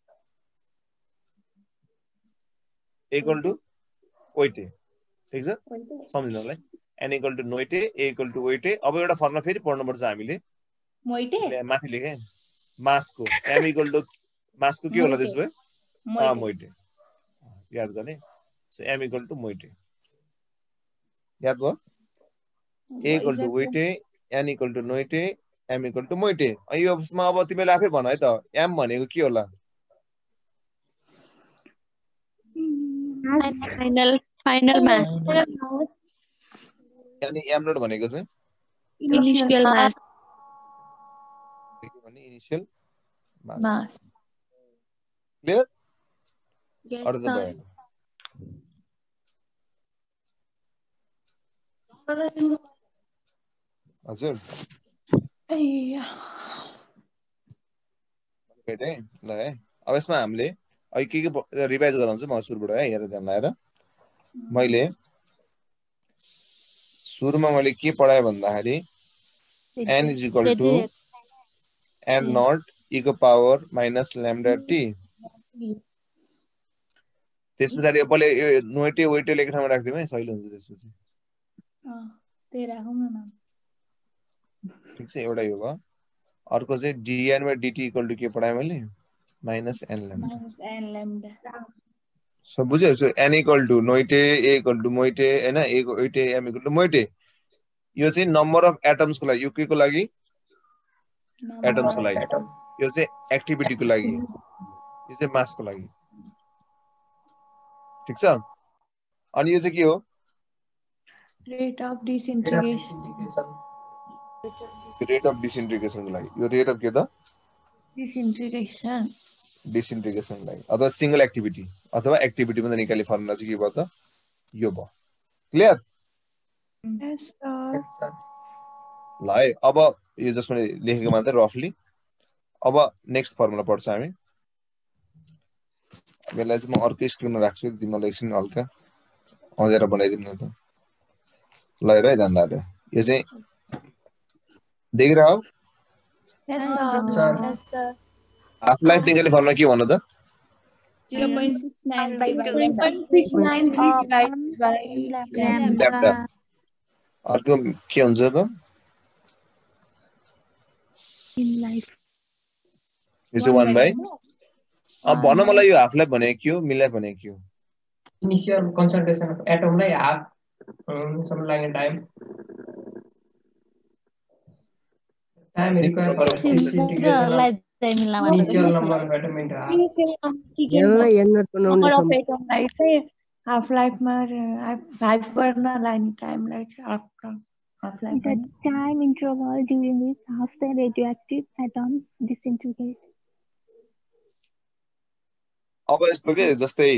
a इक्वल टु ओइटे ठीक छ सम्झिनलाई n इक्वल टु नोइटे a इक्वल टु ओइटे अब एउटा फर्मुला फेरि पढ्नुपर्छ हामीले मोइटे माथि लेखे मासको m इक्वल टु मासको के होला त्यसो भए अ मोइटे याद गर्ने सो m इक्वल टु मोइटे याद भयो a इक्वल टु वेटे n इक्वल टु नोइटे m इक्वल टु मोइटे अनि यसमा अब तिमीले आफै भन है त m भनेको के होला फाइनल फाइनल मास अनि m नट भनेको चाहिँ इनिशियल मास भने इनिशियल मास मास क्लियर यस अरु त भयो हजुर भेट है ल है अब यसमा हामीले अहिले के के रिभाइज गराउँछु म सुरुबाट है हेरेर ध्यान लगाएर मैले सुरुमा मैले के पढाए भन्दाखेरि n is equal to n naught e को पावर माइनस lambda t त्यस पछाडी पहिले यो नोइटे वेटे लेख्ने ठाउँमा राख्दिम है सजिलो हुन्छ त्यसपछि अ त्यही राखौँ न ठीक छ एउटा यो भयो अर्को चाहिँ dn by dt equal to के पढाए मैले minus n lambda. minus n lambda. So बुझ्यो? So n equal to मोइटे, a equal to मोइटे, हैन? a मोइटे, m equal to मोइटे. यो चाहिँ नम्बर अफ एटम्स को लागि, यो के को लागि? एटम्स को लागि. यो चाहिँ एक्टिभिटी को लागि. यो चाहिँ मास को लागि. ठीक छ? अनि यो चाहिँ के हो? Rate of disintegration. Rate of disintegration को लागि. यो रेट अफ के त? Disintegration. डिसइन्टिग्रेसन लागि. अथवा सिंगल एक्टिभिटी अथवा एक्टिभिटी मा निकाल्ने फर्मुला चाहिँ के भयो त? यो भयो. क्लियर? Yes, sir. ल है, अब यो जसमा लेखेको मात्रै रफली. अब नेक्स्ट फर्मुला पढ्छ हामी. यसलाई चाहिँ म अर्कै स्क्रिनमा राख्छु, तिमीलाई एकछिन हल्का अँधेरा बनाइदिनु न त. ल हेर है धन्दाले. यो चाहिँ देखिरह हो? Yes, sir. Yes, sir. Half life निकाल्ने फर्मुला के भन्नु त? zero point six nine by zero point six nine three divided by lambda. Lambda. अर्को के हुन्छ त? In life. यो चाहिँ one by. अब भन मलाई यो हाफ लाइफ भनेको के हो, मिड लाइफ भनेको के हो? Initial concentration of atom like half um, something like time. Time required for disintegration of initial number of atom into half. यसलाई n नट बनाउने Number of समय atom लाई चाहिँ half life मा five गर्न लाग्ने time लाई चाहिँ half half life. The time interval during which half the radioactive atoms disintegrate. अब यस्तो के जस्तै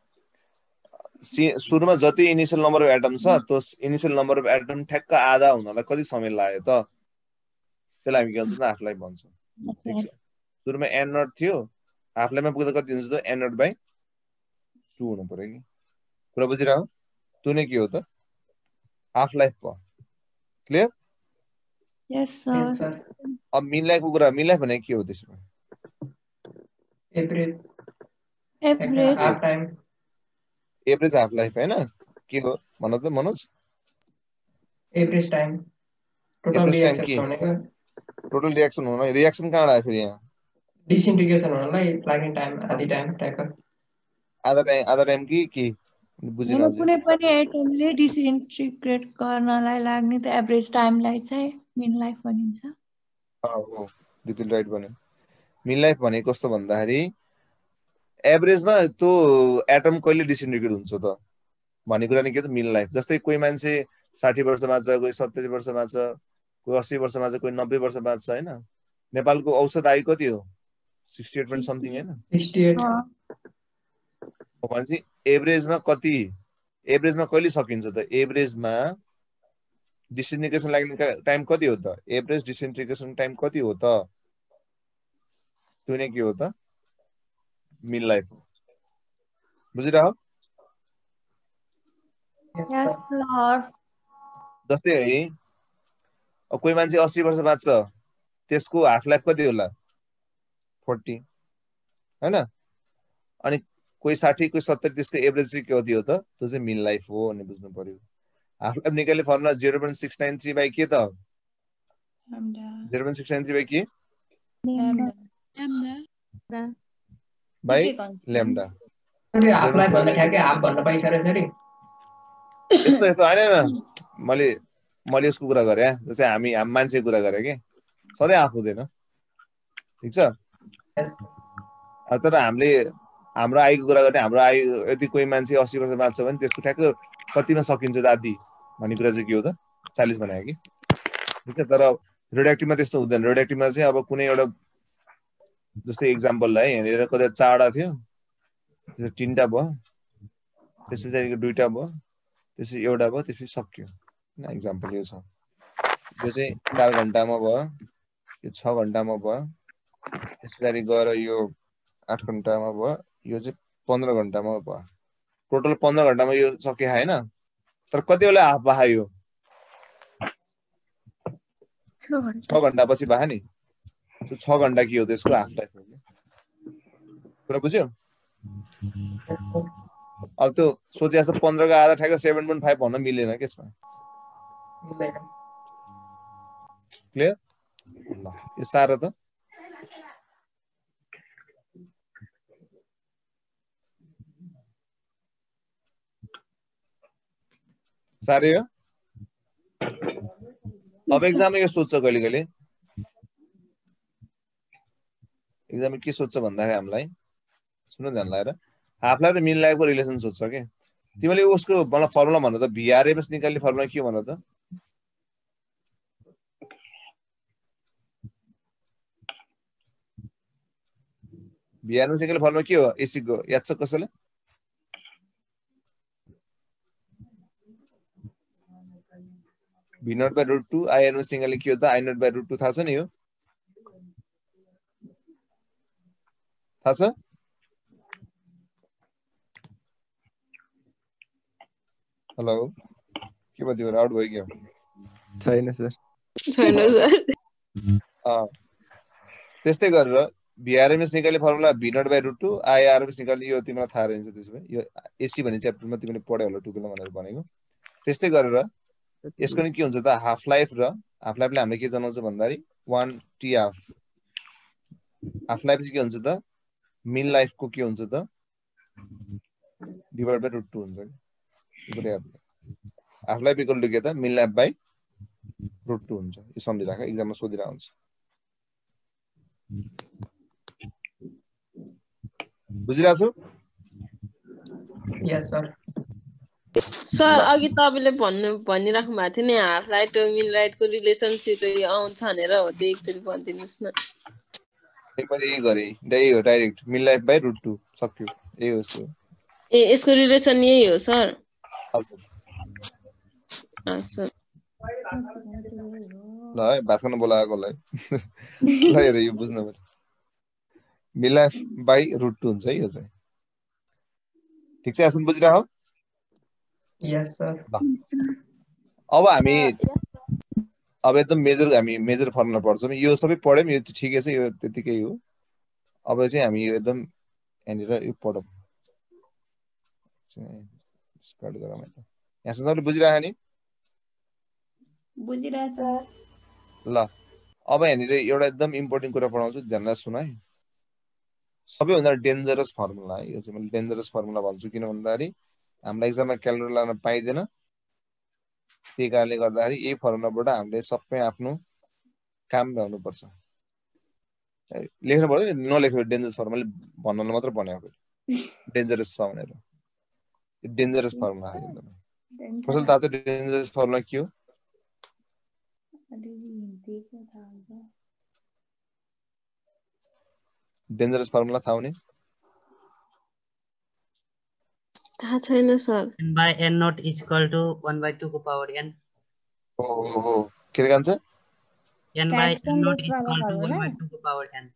सुरुमा जति इनिशियल नम्बर अफ एटम छ त्यो इनिशियल नम्बर अफ एटम ठ्याक्क आधा हुनलाई कति समय लाग्यो त? त्यसलाई हामी के भन्छौँ? हाफ लाइफ भन्छौँ. ठीक छ? सुरुमा n नट थियो, हाफ लाइफमा पुग्दा कति हुन्छ त? n नट बाइ two हुनु पर्यो नि. कुरा बुझिरह? त्यो नै के हो त? हाफ लाइफ भयो. Clear? Yes, Yes, sir. sir. अब मिड लाइफको कुरा, मिड लाइफ भनेको के हो त्यसमा? Average. Average. Half time. Average half life हैन? के हो भन त Manoj? Average time. Total Average time reaction के? भनेको टोटल रिएक्सन हुन, रिएक्सन कहाँ आयो फेरि यहाँ? disintegration हुनलाई लाग्ने टाइम आधी टाइम ट्याकर. आधा टाइम, आधा टाइम कि के बुझिन होइन, अझै? कुनै पनि एटमले डिसइन्टिग्रेट गर्नलाई लाग्ने त एभरेज टाइमलाई चाहिँ मिन लाइफ भनिन्छ. अ हो, दिपिल राइट भन्यो. मिड लाइफ भनेको कस्तो भन्दाखेरि एभरेजमा त्यो एटम कहिले डिसइन्टिग्रेट हुन्छ त भन्ने कुरा नि के त? Mid life. जस्तै कोही मान्छे साठी वर्ष बाँच्छ, कोही सत्तरी वर्ष बाँच्छ, कोही अस्सी वर्ष बाँच्छ, कोही नब्बे वर्ष बाँच्छ हैन? नेपालको औसत आयु कति हो? sixty-eight point something हैन? sixty-eight. भनेपछि एभरेजमा कति, एभरेजमा कहिले सकिन्छ त? एभरेजमा डिसइन्टिग्रेसन लाग्ने टाइम कति हो त? एभरेज डिसइन्टिग्रेसन टाइम कति हो त? त्यो नै के हो त? मिड लाइफ हो. बुझिरह? Yes, sir. जस्तै है, अब कोही मान्छे अस्सी वर्ष बाँच्छ, त्यसको हाफ लाइफ कति होला? forty हैन? अनि कोही साठी, कोही सत्तरी, त्यसको एभरेज चाहिँ कति हो त? त्यो चाहिँ मिड लाइफ हो भन्ने बुझ्नु पर्यो. हाफ लाइफ निकाल्ने formula zero point six nine three by के त? Lambda. zero point six nine three by के? Lambda. Lambda. By lambda. Half life भन्दा ठ्याक्कै हाफ भन्न पाइसकेको छ रे. यस्तो यस्तो हैन हैन, मैले मैले यसको कुरा गरे. जस्तै हामी हामी मान्छेको कुरा गरे के सधैँ हाफ हुँदैन. ठीक छ? Yes. तर हामीले हाम्रो आयुको कुरा गर्ने, हाम्रो आयु यदि कोही मान्छे अस्सी वर्ष बाँच्छ भने त्यसको ठ्याक्क कतिमा सकिन्छ त आदि भन्ने कुरा चाहिँ के हो त? चालीस बनायो कि. ठीक छ? तर रेडियोएक्टिभमा त्यस्तो हुँदैन. रेडियोएक्टिभमा चाहिँ अब कुनै एउटा जस्तै एक्जाम्पल है, यहाँनिर कतै चारवटा थियो, त्यसपछि तिनवटा भयो, त्यसपछि दुईवटा भयो, त्यसपछि एउटा भयो, त्यसपछि सक्यो. एक्जाम्पल यो छ. यो चाहिँ चार घन्टामा भयो, यो छ घन्टामा भयो, त्यसपछि गएर यो आठ घन्टामा भयो, यो चाहिँ पन्ध्र घन्टामा भयो. टोटल पन्ध्र घन्टामा यो सक्यो हैन? तर कति बेला हाफ बहायो? छ घन्टा पछि बहा नि. त्यो छ घन्टा के हो त्यसको? हाफ लाइफ हो. कुरा बुझ्यो? अब त्यो सोचे जस्तो पन्ध्र का आधा ठ्याक्क seven point five भन्न मिलेन के यसमा. क्लियर? ल यो सारो त साह्रै हो अब एक्जाममा यो सोध्छ कहिले कहिले एक्जाममा के सोध्छ भन्दाखेरि हामीलाई सुन्नु ध्यान लगाएर हाफ लाइफ र मिन लाइफको रिलेसन सोध्छ के तिमीले उसको मलाई फर्मुला भन त भिआरएमएस निकाल्ने फर्मुला के भन त भिआरएमएस निकाल्ने फर्मुला के हो एसी को याद छ कसैले V naught by root two IRMS निकाल्ने के हो त I naught by root two थाहा छ नि यो थाहा छ हेलो के भयो तिम्रो आउट भयो के छैन सर छैन सर अ त्यस्तै गरेर भिआरएमएस निकाल्ने formula V naught by root two IRMS निकाल्ने यो तिमीलाई थाहा रहन्छ त्यसो भए यो एसी भन्ने च्याप्टरमा तिमीले पढ्यौ होला टुकेला भनेर भनेको त्यस्तै गरेर यसको नि के हुन्छ त हाफ लाइफ र हाफ लाइफले हामीले के जनाउँछ भन्दाखेरि one t half half life चाहिँ के हुन्छ त मिन लाइफको के हुन्छ त डिभाइड बाइ रुट टू हुन्छ हाफ लाइफ इक्वल टु के त mean life by root two हुन्छ यो सम्झिराख एक्जाममा सोधिरहेको हुन्छ बुझिरहेको छु यस सर सर अघि तपाईले भन्नु भनिराख्नु भएको थियो नि हाफ लाइट र मिन लाइटको रिलेसनसिप आउँछ भनेर हो त्यो एकचोटि भनिदिनुहोस् न एकपछि यही गरे यही हो direct mean life by root two सक्यो यही हो यसको ए यसको रिलेसन यही हो सर हजुर सर ल है भात खान बोलाएकोलाई ल हेर यो बुझ्नु पर्यो mean life by root two हुन्छ है यो चाहिँ ठिक छ आसन बुझिराख यस सर अब हामी अब एकदम मेजर हामी मेजर फर्मुला पढ्छौँ यो सबै पढ्यौँ यो ठिकै छ यो त्यतिकै हो अब चाहिँ हामी यो एकदम यहाँनिर यो पढौँ स्टार्ट गरौँ यहाँसम्म सबैले बुझिरहेको नि बुझिरहेछ ल अब यहाँनिर एउटा एकदम इम्पोर्टेन्ट कुरा पढाउँछु ध्यान सुन है सबैभन्दा डेन्जरस फर्मुला है यो चाहिँ मैले डेन्जरस फर्मुला भन्छु किन भन्दाखेरि हामीलाई एक्जाममा क्यालकुलेटर लान पाइँदैन त्यही कारणले गर्दाखेरि यही फर्मुलाबाट हामीले सबै आफ्नो काम भ्याउनुपर्छ लेख्नु पर्दैन नलेख्नु डेन्जरस फर्मुला भन्नलाई मात्र भनेको डेन्जरस छ भनेर डेन्जरस फर्मुला हो एकदमै कसैले थाहा छ डेन्जरस फर्मुला के हो डेन्जरस फर्मुला थाहा हुने थाहा छैन sir n by n not is equal to one by two को power n हो हो हो के रे कान्छ n by n not is equal to one by two को power n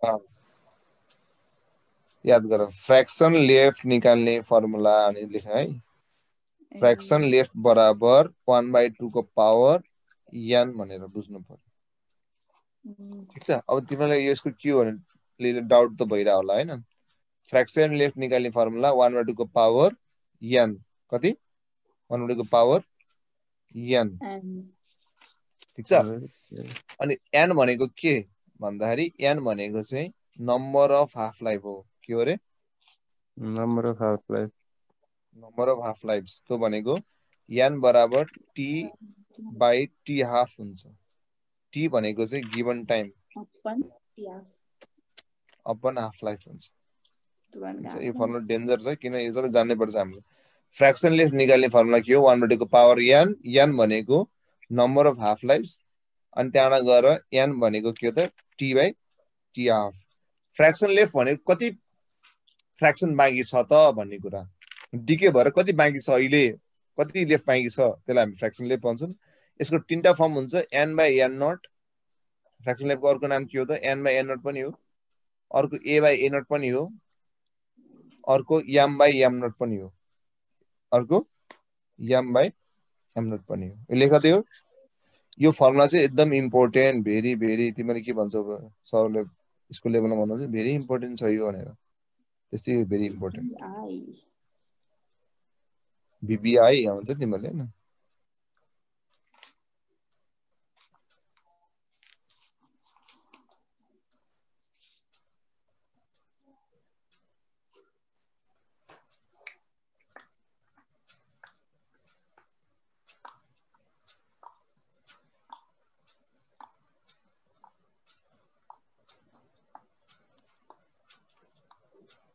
याद गर फ्र्याक्सन लेफ्ट निकाल्ने फर्मुला अनि लेख है फ्र्याक्सन लेफ्ट बराबर one by two को पावर n भनेर बुझ्नु पर्यो ठीक छ अब तिमीलाई यसको के हो भने डाउट त भइरा होला हैन फ्र्याक्सन लेफ्ट निकाल्ने फर्मुला one by two को पावर n कति one by two को पावर n ठीक छ अनि n भनेको के भन्दाखेरि n भनेको चाहिँ नम्बर अफ हाफ लाइफ हो के हो रे number of half life number of half lifes तो भनेको n बराबर t बाइ t हाफ हुन्छ t भनेको चाहिँ गिवन टाइम अपन या अपन हाफ लाइफ हुन्छ यो फर्मुला डेन्जर छ किन यो सबै जान्नै पर्छ हामीले फ्र्याक्सन लेफ्ट निकाल्ने फर्मुला के हो one by two को पावर n n भनेको नम्बर अफ हाफ लाइफ्स अनि त्यहाँबाट गएर n भनेको के हो त t by t half fraction left भनेको कति फ्र्याक्सन बाँकी छ त भन्ने कुरा डिके भएर कति बाँकी छ अहिले कति लेफ्ट बाँकी छ त्यसलाई हामी फ्र्याक्सन लेफ्ट भन्छौँ यसको तीनटा फर्म हुन्छ n by n naught fraction लेफ्टको अर्को नाम के हो त n बाइ n नट पनि हो अर्को a बाइ a नट पनि हो अर्को m बाइ m नट पनि हो अर्को m बाइ m नट पनि हो लेख दियो यो फर्मुला चाहिँ एकदम इम्पोर्टेन्ट भेरी भेरी तिमीले के भन्छौ सरले स्कुल लेभलमा भन्नुहुन्छ भेरी इम्पोर्टेन्ट छ यो भनेर त्यसै भेरी इम्पोर्टेन्ट बीबीआई भन्छ तिमीले हैन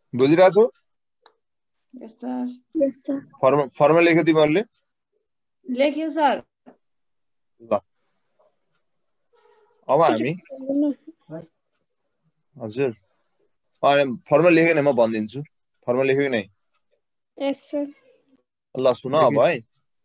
बुझिरहेको छौ? Yes, sir. Yes, sir. Formula formula लेख्यो तिमीहरूले? लेख्यो सर। ल अब हामी हजुर अनि फर्मुला लेख्यो नि म भनिदिन्छु। फर्मुला लेख्यो कि नै? Yes, sir. ल सुन अब है।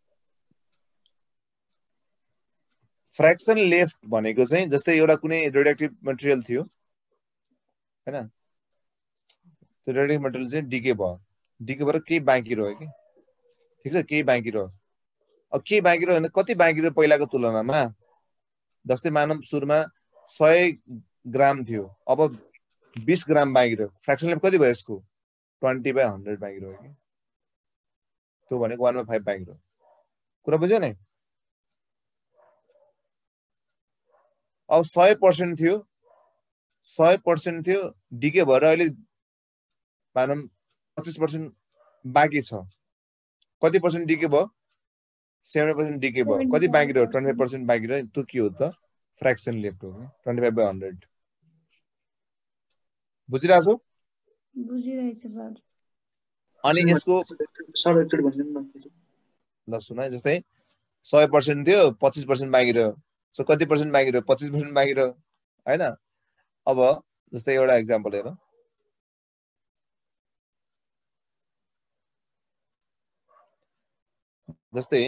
फ्र्याक्सन लेफ्ट भनेको चाहिँ जस्तै एउटा कुनै रेडियोएक्टिभ मटेरियल थियो हैन, त्यो रेडियोएक्टिभ मटेरियल चाहिँ डिके भयो, डिके भएर केही बाँकी रह्यो कि, ठिक छ, केही बाँकी रह्यो। अब केही बाँकी रह्यो भने कति बाँकी रह्यो पहिलाको तुलनामा? जस्तै मानव सुरुमा सय ग्राम थियो, अब बीस ग्राम बाँकी रह्यो, फ्र्याक्सन लेफ्ट कति भयो यसको? ट्वेन्टी बाई हन्ड्रेड बाँकी रह्यो कि, त्यो भनेको वान बाई फाइभ बाँकी रह्यो। कुरा बुझ्यो नि? अब सय पर्सेन्ट थियो, सय पर्सेन्ट थियो, डिके भएर अहिले मानव पच्चिस पर्सेन्ट बाँकी छ। कति पर्सेन्ट डिके भयो? सेभेन्टी पर्सेन्ट डिके भयो। कति बाँकी रह्यो? ट्वेन्टी फाइभ पर्सेन्ट बाँकी रह्यो। त्यो के हो त? फ्र्याक्सन लेफ्ट हो कि, ट्वेन्टी फाइभ बाई हन्ड्रेड। बुझिरहेको छौ? बुझिरहेछ सर। अनि यसको ल सुन है, जस्तै सय पर्सेन्ट थियो, पच्चिस पर्सेन्ट बाँकी रह्यो। सो कति पर्सेन्ट बाँकी रह्यो? पच्चिस पर्सेन्ट बाँकी रह्यो होइन। अब जस्तै एउटा इक्जाम्पल हेर, जस्तै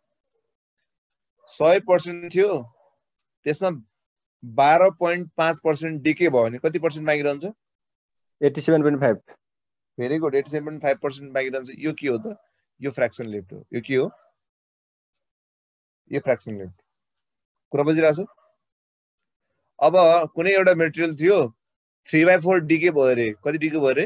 सय पर्सेन्ट थियो, त्यसमा बाह्र पोइन्ट पाँच पर्सेन्ट डिके भयो भने कति पर्सेन्ट बाँकी रहन्छ? Eighty seven point five. Very good, eighty seven point five percent बाँकी रहन्छ। यो के हो त? यो फ्र्याक्सन लेफ्ट हो। यो के हो? यो फ्र्याक्सन लेफ्ट। कुरा बुझिरहेको छु? अब कुनै एउटा मेटेरियल थियो, थ्री बाई फोर डिके भयो अरे, कति डिके भयो अरे?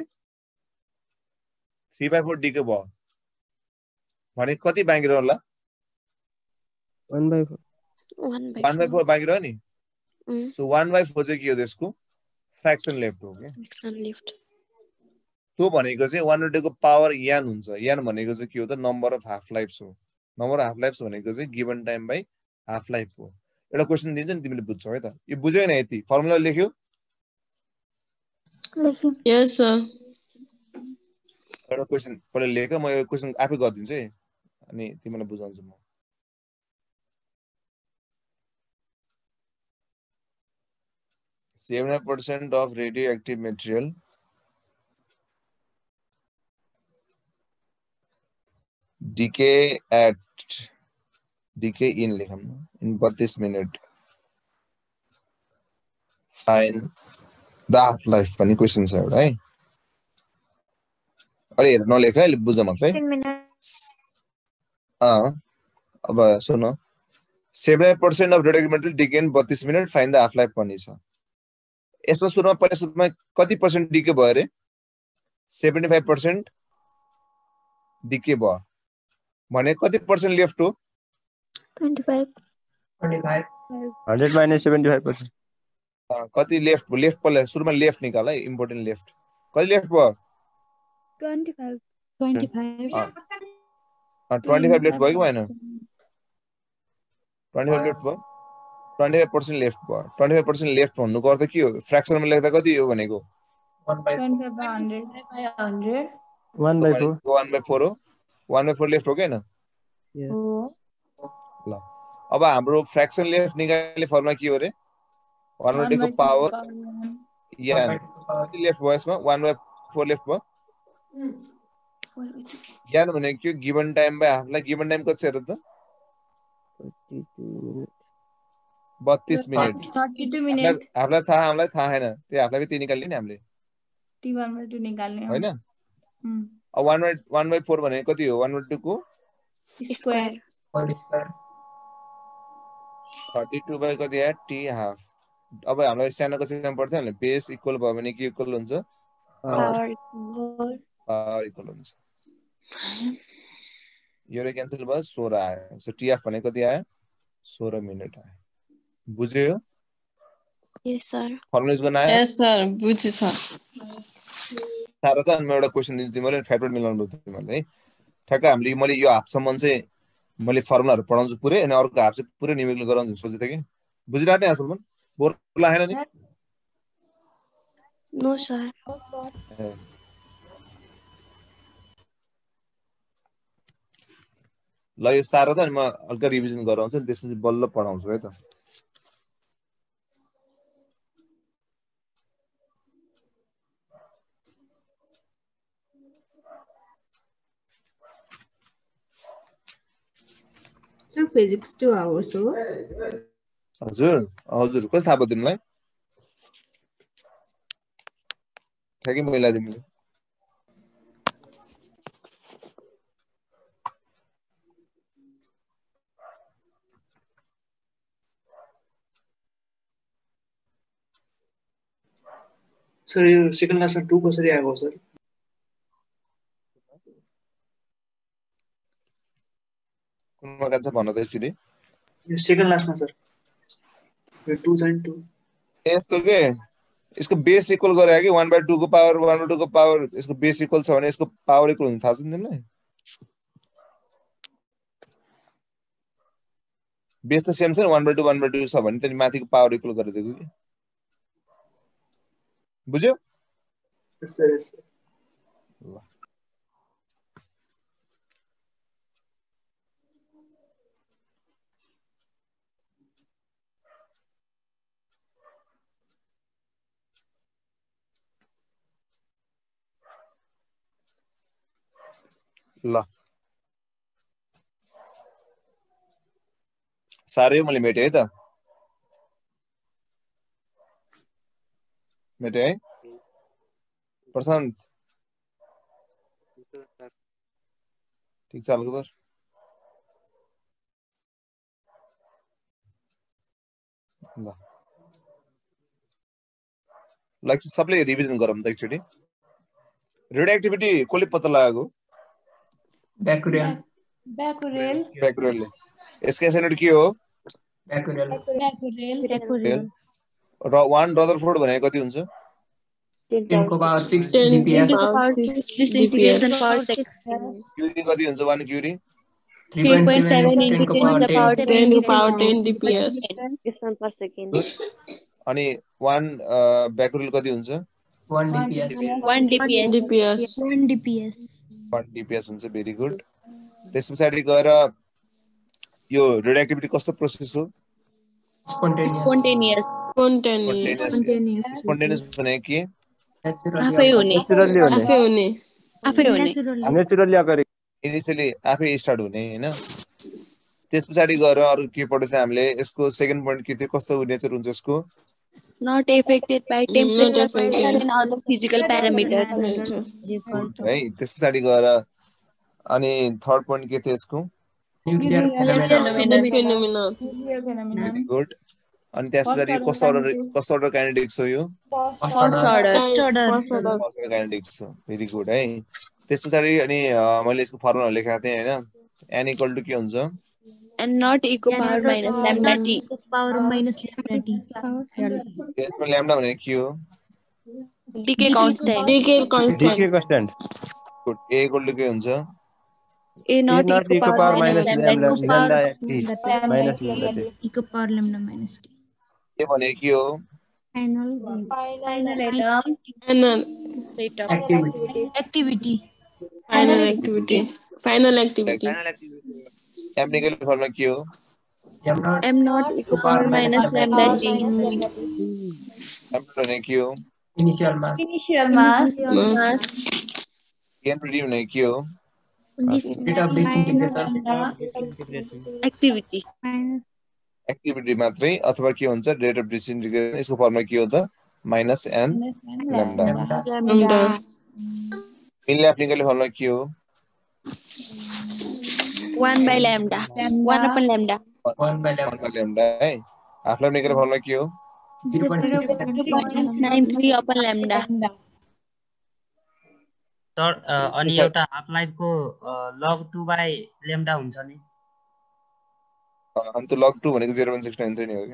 थ्री बाई फोर डिके भयो भने कति बाँकी रह्यो होला? One by four one by four बाँकी रह्यो नि। सो वान बाई फोर चाहिँ के हो त्यसको? फ्र्याक्सन लेफ्ट हो क्या। Fraction left. त्यो भनेको चाहिँ वान बाई टू को पावर यान हुन्छ। यान भनेको चाहिँ के हो त? नम्बर अफ हाफ लाइफ्स हो। नम्बर अफ हाफ लाइफ्स भनेको चाहिँ given time by half life हो। एउटा क्वेसन दिन्छ नि, तिमीले बुझ्छौ है त? यो बुझ्यौ नि? यति फर्मुला लेख्यो? लेख्यो। यस सर। एउटा क्वेसन पहिला लेख, म यो क्वेसन आफै गरिदिन्छु है, अनि तिमीलाई बुझाउँछु म। seventy percent of radioactive material decay at decay in लेखम in बत्तीस minute, find the half life भन्ने क्वेसन छ एउटा है। अहिले हेर नलेख है, बुझ मात्रै। अँ अब सुन, seventy percent of radioactive material decay in बत्तीस minute, find the half life भन्ने छ। यसमा सुरुमा पहिला सुरुमा कति पर्सेन्ट डिके भयो अरे? सेभेन्टी फाइभ पर्सेन्ट डिके भयो भने कति पर्सेन्ट लेफ्ट हो? Twenty five. Hundred minus seventy five percent. कति लेफ्ट भयो? लेफ्ट पहिला सुरुमा लेफ्ट निकाल है, इम्पोर्टेन्ट लेफ्ट। कति लेफ्ट भयो? Twenty five. Twenty five. Twenty five left भयो कि भएन? ट्वेन्टी फाइभ लेफ्ट भयो, ट्वेन्टी फाइभ पर्सेन्ट लेफ्ट भयो। ट्वेन्टी फाइभ पर्सेन्ट लेफ्ट भन्नुको अर्थ के हो? फ्र्याक्सनमा लेख्दा कति हो भनेको? वान बाई फोर हो। वान बाई फोर लेफ्ट हो कि होइन? ल अब हाम्रो फ्र्याक्सन लेफ्ट निकाल्ने फर्मुला के हो अरे? वान बाई टू को पावर यान। कति लेफ्ट भयो यसमा? वान बाई फोर लेफ्ट भयो। यान भनेको के? Given time by half life. Given time कति छ त? बत्तीस मिनट। हामीलाई थाहा हामीलाई थाहा छैन, त्यो हाफलाई त्यही निकाल्ने नि हामीले होइन। अब one by one by four भनेको कति हो? वान बाई टू को स्क्वायर। थर्टी टू बाई कति आयो? T half. अब हामीलाई सानो कसरी एक्जाम पर्थ्यो हामीले? बेस इक्वल भयो भने के इक्वल हुन्छ? पावर इक्वल हुन्छ। यो क्यान्सल भयो, सोह्र आयो। सो टिएफ भनेको कति आयो? सोह्र मिनट आयो। बुझ्यो? Yes sir. फर्मुला युज गर्न आयो? यस सर, बुझ्छु सर। साह्रो त। अनि म एउटा क्वेसन दिन्छु तिमीहरूले, फाइभ मिनट मिलाउनु तिमीहरूले है। ठ्याक्क हामीले मैले यो हाफसम्म चाहिँ मैले फर्मुलाहरू पढाउँछु पुरै, अनि अर्को हाफ चाहिँ पुरै न्युमेरिकल गराउँछु सोचेको थिएँ कि। बुझिरहेको नि यहाँसम्म? बोर लागेन नि? No sir. ल यो सारो त अनि म हल्का रिभिजन गराउँछु नि त्यसपछि बल्ल पढाउँछु है त सर फिजिक्स two hours हो हजुर हजुर कस्तो थाहा भयो तिमीलाई ठ्याक्कै मिलाइ तिमीले सर यो सेकेन्ड क्लासमा टू कसरी आएको सर कुनमा कान्छ भन्न त एकचोटि यो सेकेन्ड क्लासमा सर यो टू छ नि टू यस्तो के यसको बेस इक्वल गरे कि one by two को पावर one by two को पावर यसको बेस इक्वल छ भने यसको पावर इक्वल हुन्छ थाहा छ नि तिमीलाई बेस त सेम छ नि one by two one by two छ भने त्यसले माथिको पावर इक्वल गरिदिएको कि बुझ्यौ यस सर यस सर ल ल साह्रै मैले मेटेँ है त मेटेँ है प्रशान्त ठिक छ अलगबर ल ल सबले रिभिजन गरौँ त एकचोटि रेडियो एक्टिभिटी कसले पत्ता लगाएको ब्याकुरेल ब्याकुरेल ब्याकुरेलले यसको एसाइनमेन्ट के हो ब्याकुरेल ब्याकुरेल र वान रदरफोर्ड भनेको कति हुन्छ ten को power six dps क्युरी कति हुन्छ one curie three point seven into ten to the power ten to power ten dps per second. अनि वान ब्याकुरेल कति हुन्छ one dps one dps dps one dps one dps हुन्छ very good त्यसपछि गएर यो radio activity कस्तो process हो spontaneous spontaneous spontaneous spontaneous spontaneous भने के आफै हुने नेचुरली हुने आफै हुने आफै हुने नेचुरली अकरिङ इनिशियली आफै स्टार्ट हुने हैन त्यसपछि गएर अरु के पढ्यो थियो हामीले यसको सेकेन्ड पोइन्ट के थियो कस्तो नेचर हुन्छ यसको not affected by temperature and other physical parameters है त्यसपछि गएर अनि थर्ड पोइन्ट के थियो यसको nuclear phenomena भेरी गुड अनि त्यसपछि कस्तो अर्डर कस्तो अर्डर काइनेटिक्स हो यो first order first order first order kinetics हो भेरी गुड है त्यसपछि अनि मैले यसको फर्मुला लेखेको थिएँ हैन n इक्वल टु के हुन्छ and not equal power minus lambda t power minus lambda t यसमा ल्याम्डा भनेको के हो decay constant decay constant decay constant good a equal to के हुन्छ a not not equal equal power power minus minus lambda lambda t lambda t minus lambda t equal power lambda minus t के भनेको के हो final final atom final atom activity activity final activity final activity m निकल formula के हो m not m not equal power minus lambda t m भनेको के हो initial mass initial mass mass n pretty भनेको के हो rate of disintegration activity activity मात्रै अथवा के हुन्छ रेट अफ डिसइन्टिग्रेसन यसको फर्मुला के हो त माइनस n ल्याम्डा lambda मिनले आफ्नो निकाल्ने फर्मुला के हो one by lambda one upon lambda one by lambda lambda है हाफलाई निकाल्ने फर्मुला के हो zero point six zero point nine three upon lambda sir अनि एउटा हाफ लाइफ को log two by lambda हुन्छ नि अनि त log two भनेको zero point six nine three नै हो के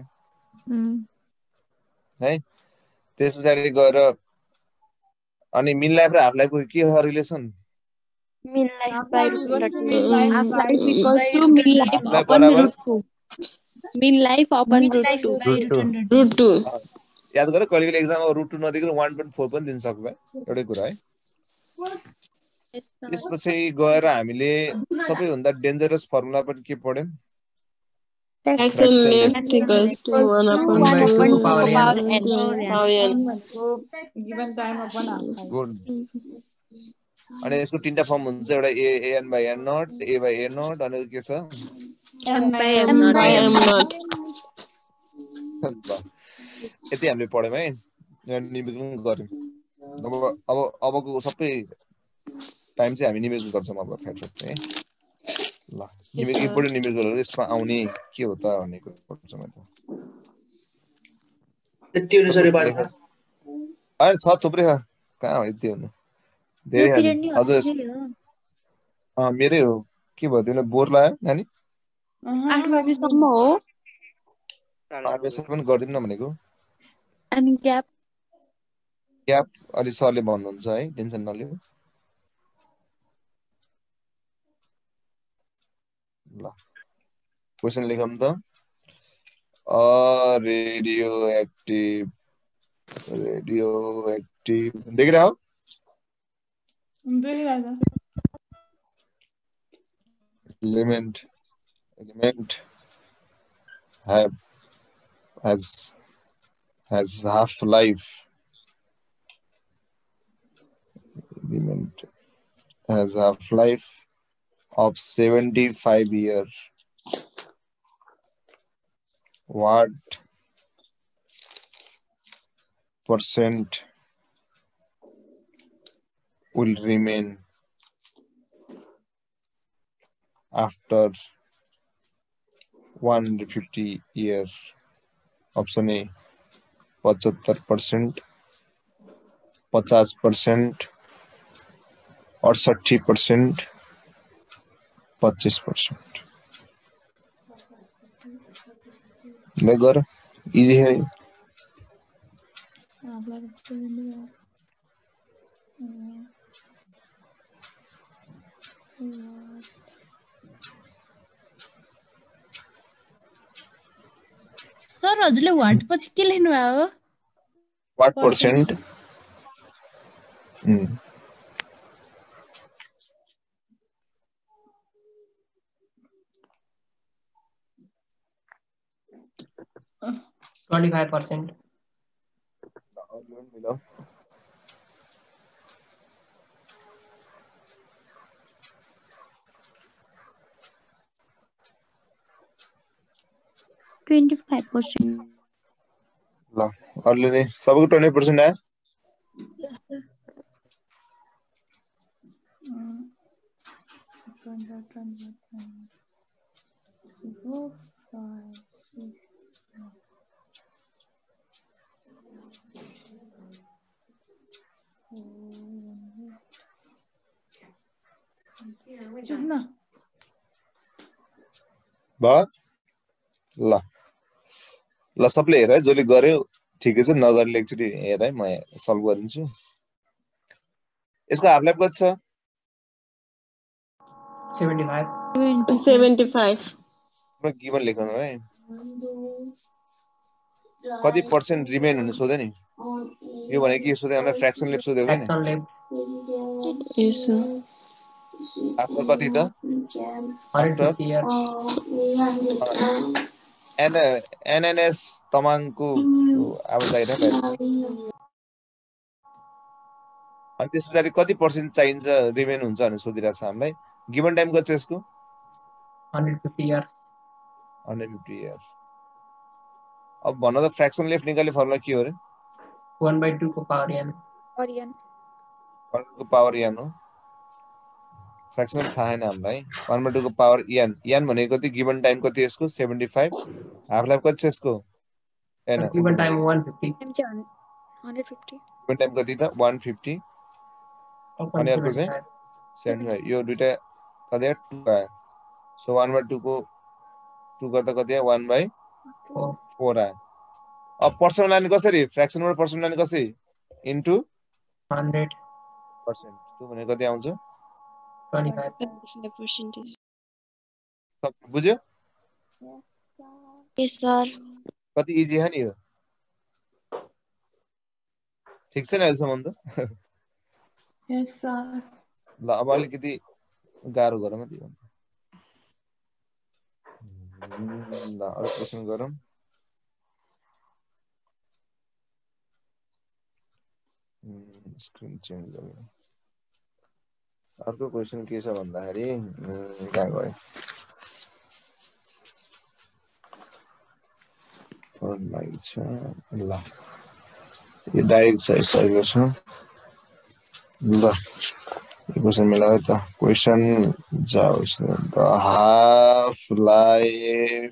है त्यसपछि गएर अनि मिन लाइफ र हाफ लाइफ को के हो relation Mean life by root half life equals to mean life upon root two mean life upon root two root two याद गर कहिले कहिले एक्जाममा रुट टू नदिएको one point four पनि दिन सक्छ एउटै कुरा है त्यसपछि गएर हामीले सबैभन्दा डेन्जरस फर्मुला पनि के पढ्यौं? Fraction left equals to one upon two power n power n. given time upon half. Good. अनि यसको तीनटा फर्म हुन्छ, एउटा a an by n naught, a by a naught, अनि के छ M by M naught. ल यति हामीले पढ्यौं है, यहाँ निवेदन गर्यौं। अब अब अबको सबै टाइम चाहिँ हामी निवेदन गर्छौं अब फ्याक्ट है। ल निवेदन इम्पोर्टेन्ट निवेदन गरेर यसमा आउने के हो त भन्ने कुरा पढ्छौं त। यति हो सर बारे अरे छ थुप्रै छ, कहाँ हो यति हुनु धेरै खाली। हजुर अँ मेरै हो। के भयो तिमीलाई बोर लाग्यो नानी? आठ बजेसम्म हो। आठ बजेसम्म पनि गरिदिउँ न भनेको। अनि ग्याप ग्याप अलि सरले भन्नुहुन्छ है, टेन्सन नलिऊ। ल क्वेसन लेखौँ त। अ रेडियो एक्टिभ रेडियो एक्टिभ देखिरहेको? element element have has has half life element has half life of seventy-five years. What percent will remain after one hundred fifty years? Option A पचहत्तर percent, पचास percent, अड़सठी percent, पच्चीस percent. देखो easy है। Sir हजुरले what पछि के लेख्नु भयो? What percent? हम्म twenty-five percent. twenty-five percent. ल अरूले नै सबैको ट्वेन्टी पर्सेन्ट आयो? भयो? ल ल सबले हेर है, जसले गर्यो ठिकै छ, नगर्ने एकचोटि हेर है, म सल्भ गरिदिन्छु। यसको हाफ लाइफ कति छ? seventy-five. seventy-five. म गिभन लेखौँ है, कति पर्सेन्ट रिमेन हुने सोध्यो नि। यो भने के सोध्यो हामीलाई? फ्र्याक्सन लेफ्ट सोध्यो नि। आफ्टर कति त? आफ्टर एन एनएनएस तमाङको आवाज आइरहेको बाहिर। अनि त्यस पछाडि कति पर्सेन्ट चाहिन्छ रिमेन हुन्छ भनेर सोधिरहेको छ हामीलाई। गिभन टाइम कति छ यसको? one hundred fifty years. one hundred fifty years। अब भन्न त फ्र्याक्सन लेफ्ट निकाल्ने फर्मुला के हो रे? one by two को पावर n। और n one को पावर n हो। फ्र्याक्सन थाहा छैन हामीलाई। one by two को पावर n। n भनेको कति? गिभन टाइम कति यसको? seventy-five। हाफ लाइफ कति छ यसको? हैन given time one fifty। m चाहिँ one hundred fifty। Given time कति त? one fifty। अनि अर्को चाहिँ seventy-five। यो दुईटा कति आयो? two आयो। सो one by two को two गर्दा कति आयो? one by four आयो। अब पर्सेन्ट लाने कसरी? फ्र्याक्सनबाट पर्सेन्ट लाने कसरी? इन्टु one hundred पर्सेन्ट। त्यो भनेको कति आउँछ? twenty-five percent। बुझ्यो? Yes sir. कति इजी है नि यो? ठीक छ नि अहिलेसम्म त? Yes sir. ल अब अलिकति गाह्रो गरौँ है त्यो ल अरु क्वेशन गरौँ स्क्रिन चेन्ज गरौँ अर्को क्वेशन के छ भन्दाखेरि कहाँ गयो लाइक छ ल यो डाइरेक्ट छ यसरी गर्छु ल यो क्वेशन मिलायो त क्वेशन जाओस् the half life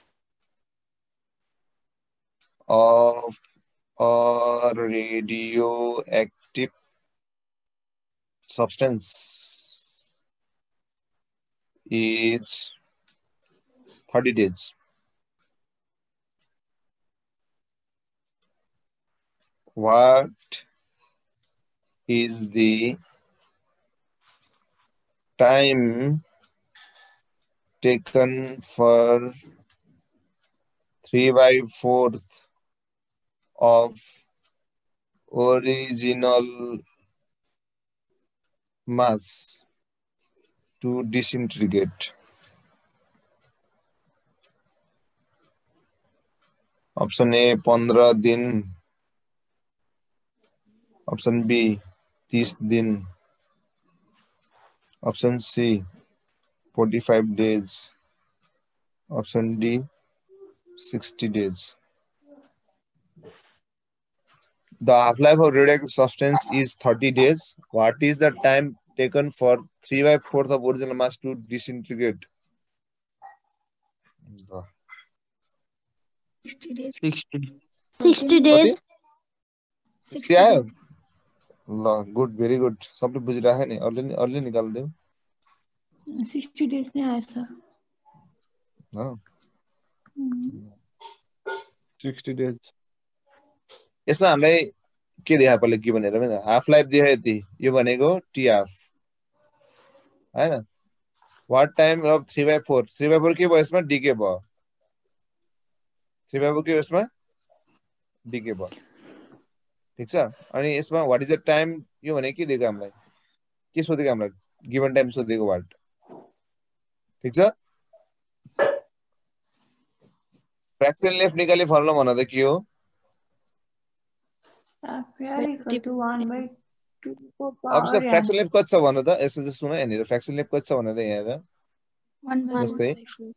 of a radioactive substance is thirty days. What is the time taken for three by fourth of original mass to disintegrate? Option A पंद्रह दिन, option B तीस दिन, option C forty-five days, option D sixty days. The half-life of radioactive substance is thirty days. What is the time taken for three by fourth of original mass to disintegrate? sixty days. sixty days. sixty आयो ल good very good सबले बुझिराखे नि अरूले नि अरूले निकाल्दियौ sixty days नै आएछ हो sixty days. यसमा हामीलाई के देखा पहिले के भनेर पनि हाफ लाइफ दियो यति यो भनेको टी हाफ हैन what time of three by four three by four के भयो यसमा डीके भयो three by four के यसमा डीके भयो ठीक छ अनि यसमा व्हाट इज द टाइम यो भने के दिएको हामीलाई के सोधेको हामीलाई गिवन टाइम सोधेको व्हाट ठीक छ फ्र्याक्सन लेफ्ट निकाल्ने फर्मुला भन त के हो अब सर फ्र्याक्सन लेफ्ट कति छ भन त यसो जस्तो सुन यहाँनिर फ्र्याक्सन लेफ्ट कति छ भनेर यहाँ हेर जस्तै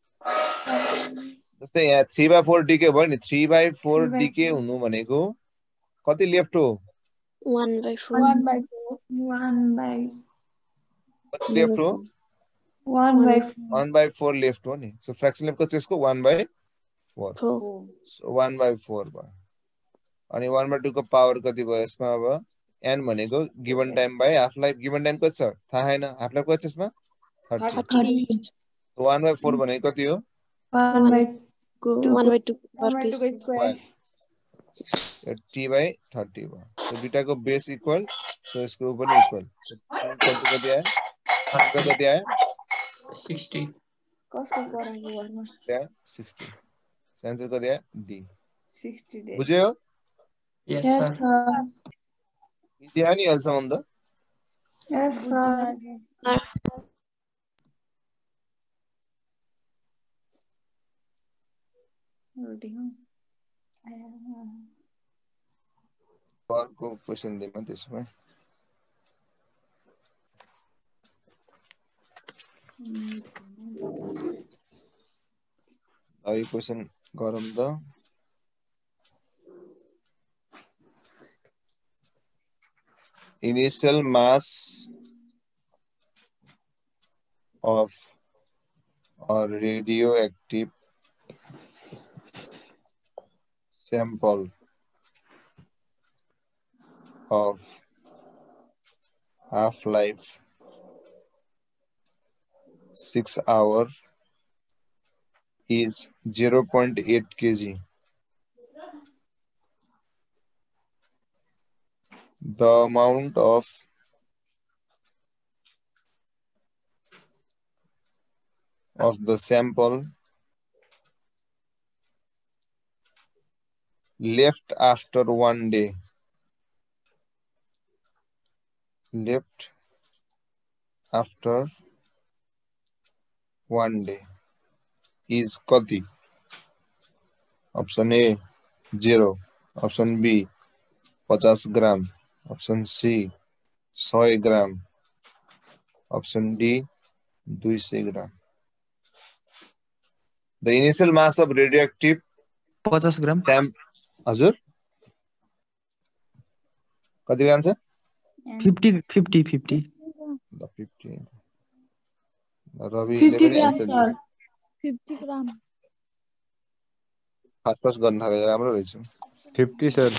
जस्तै यहाँ three by four डीके भयो नि three by four डीके हुनु भनेको कति लेफ्ट हो one by four one by four one by कति लेफ्ट हो one by one by four left हो नि सो फ्र्याक्सन लेफ्ट कति छ यसको one by four so one by four भयो अनि one by two को पावर कति भयो यसमा अब n भनेको given time by half life given time कति छ थाहा हैन हाफ लाइफ कति छ यसमा thirty so one by four भनेको कति हो one by one by two square t by thirty भयो सो दुईटाको बेस इक्वल सो यसको पनि इक्वल कति आयो कति आयो sixty कसको पढाएको घरमा त्यहाँ sixty आन्सर कति आयो डी sixty days बुझ्यो yes sir इजी हो नि अहिलेसम्म त yes sir अर्को क्वेसन दिमा त्यसमा यो क्वेसन गरौँ त initial mass of a radioactive sample of half-life six hour is zero point eight kilograms. The amount of of the sample left after one day left after one day is kati? Option A zero, option B fifty gram, option C one hundred gram, option D two hundred gram. The initial mass of radioactive fifty gram. Sam हजुर कति answer fifty fifty fifty ल fifty रविले पनि answer दियो fifty gram. Fast fast गर्न थाले राम्रो रहेछ fifty सर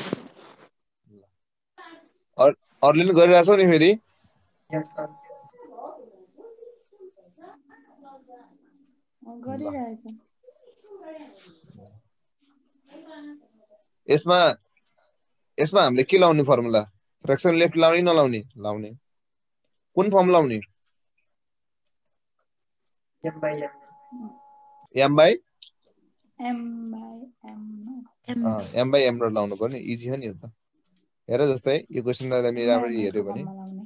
अर अरूले पनि गरिरहेछौ नि फेरि यस सर गरिरहेछ यसमा यसमा हामीले के लाउने फर्मुला फ्र्याक्सन लेफ्ट लाउने नलाउने लाउने कुन फर्म लाउने m by m m by m by m uh m by m naught लाउनु पर्ने इजी हो नि यो त हेर जस्तै यो क्वेशनलाई हामी राम्ररी हेर्यो भने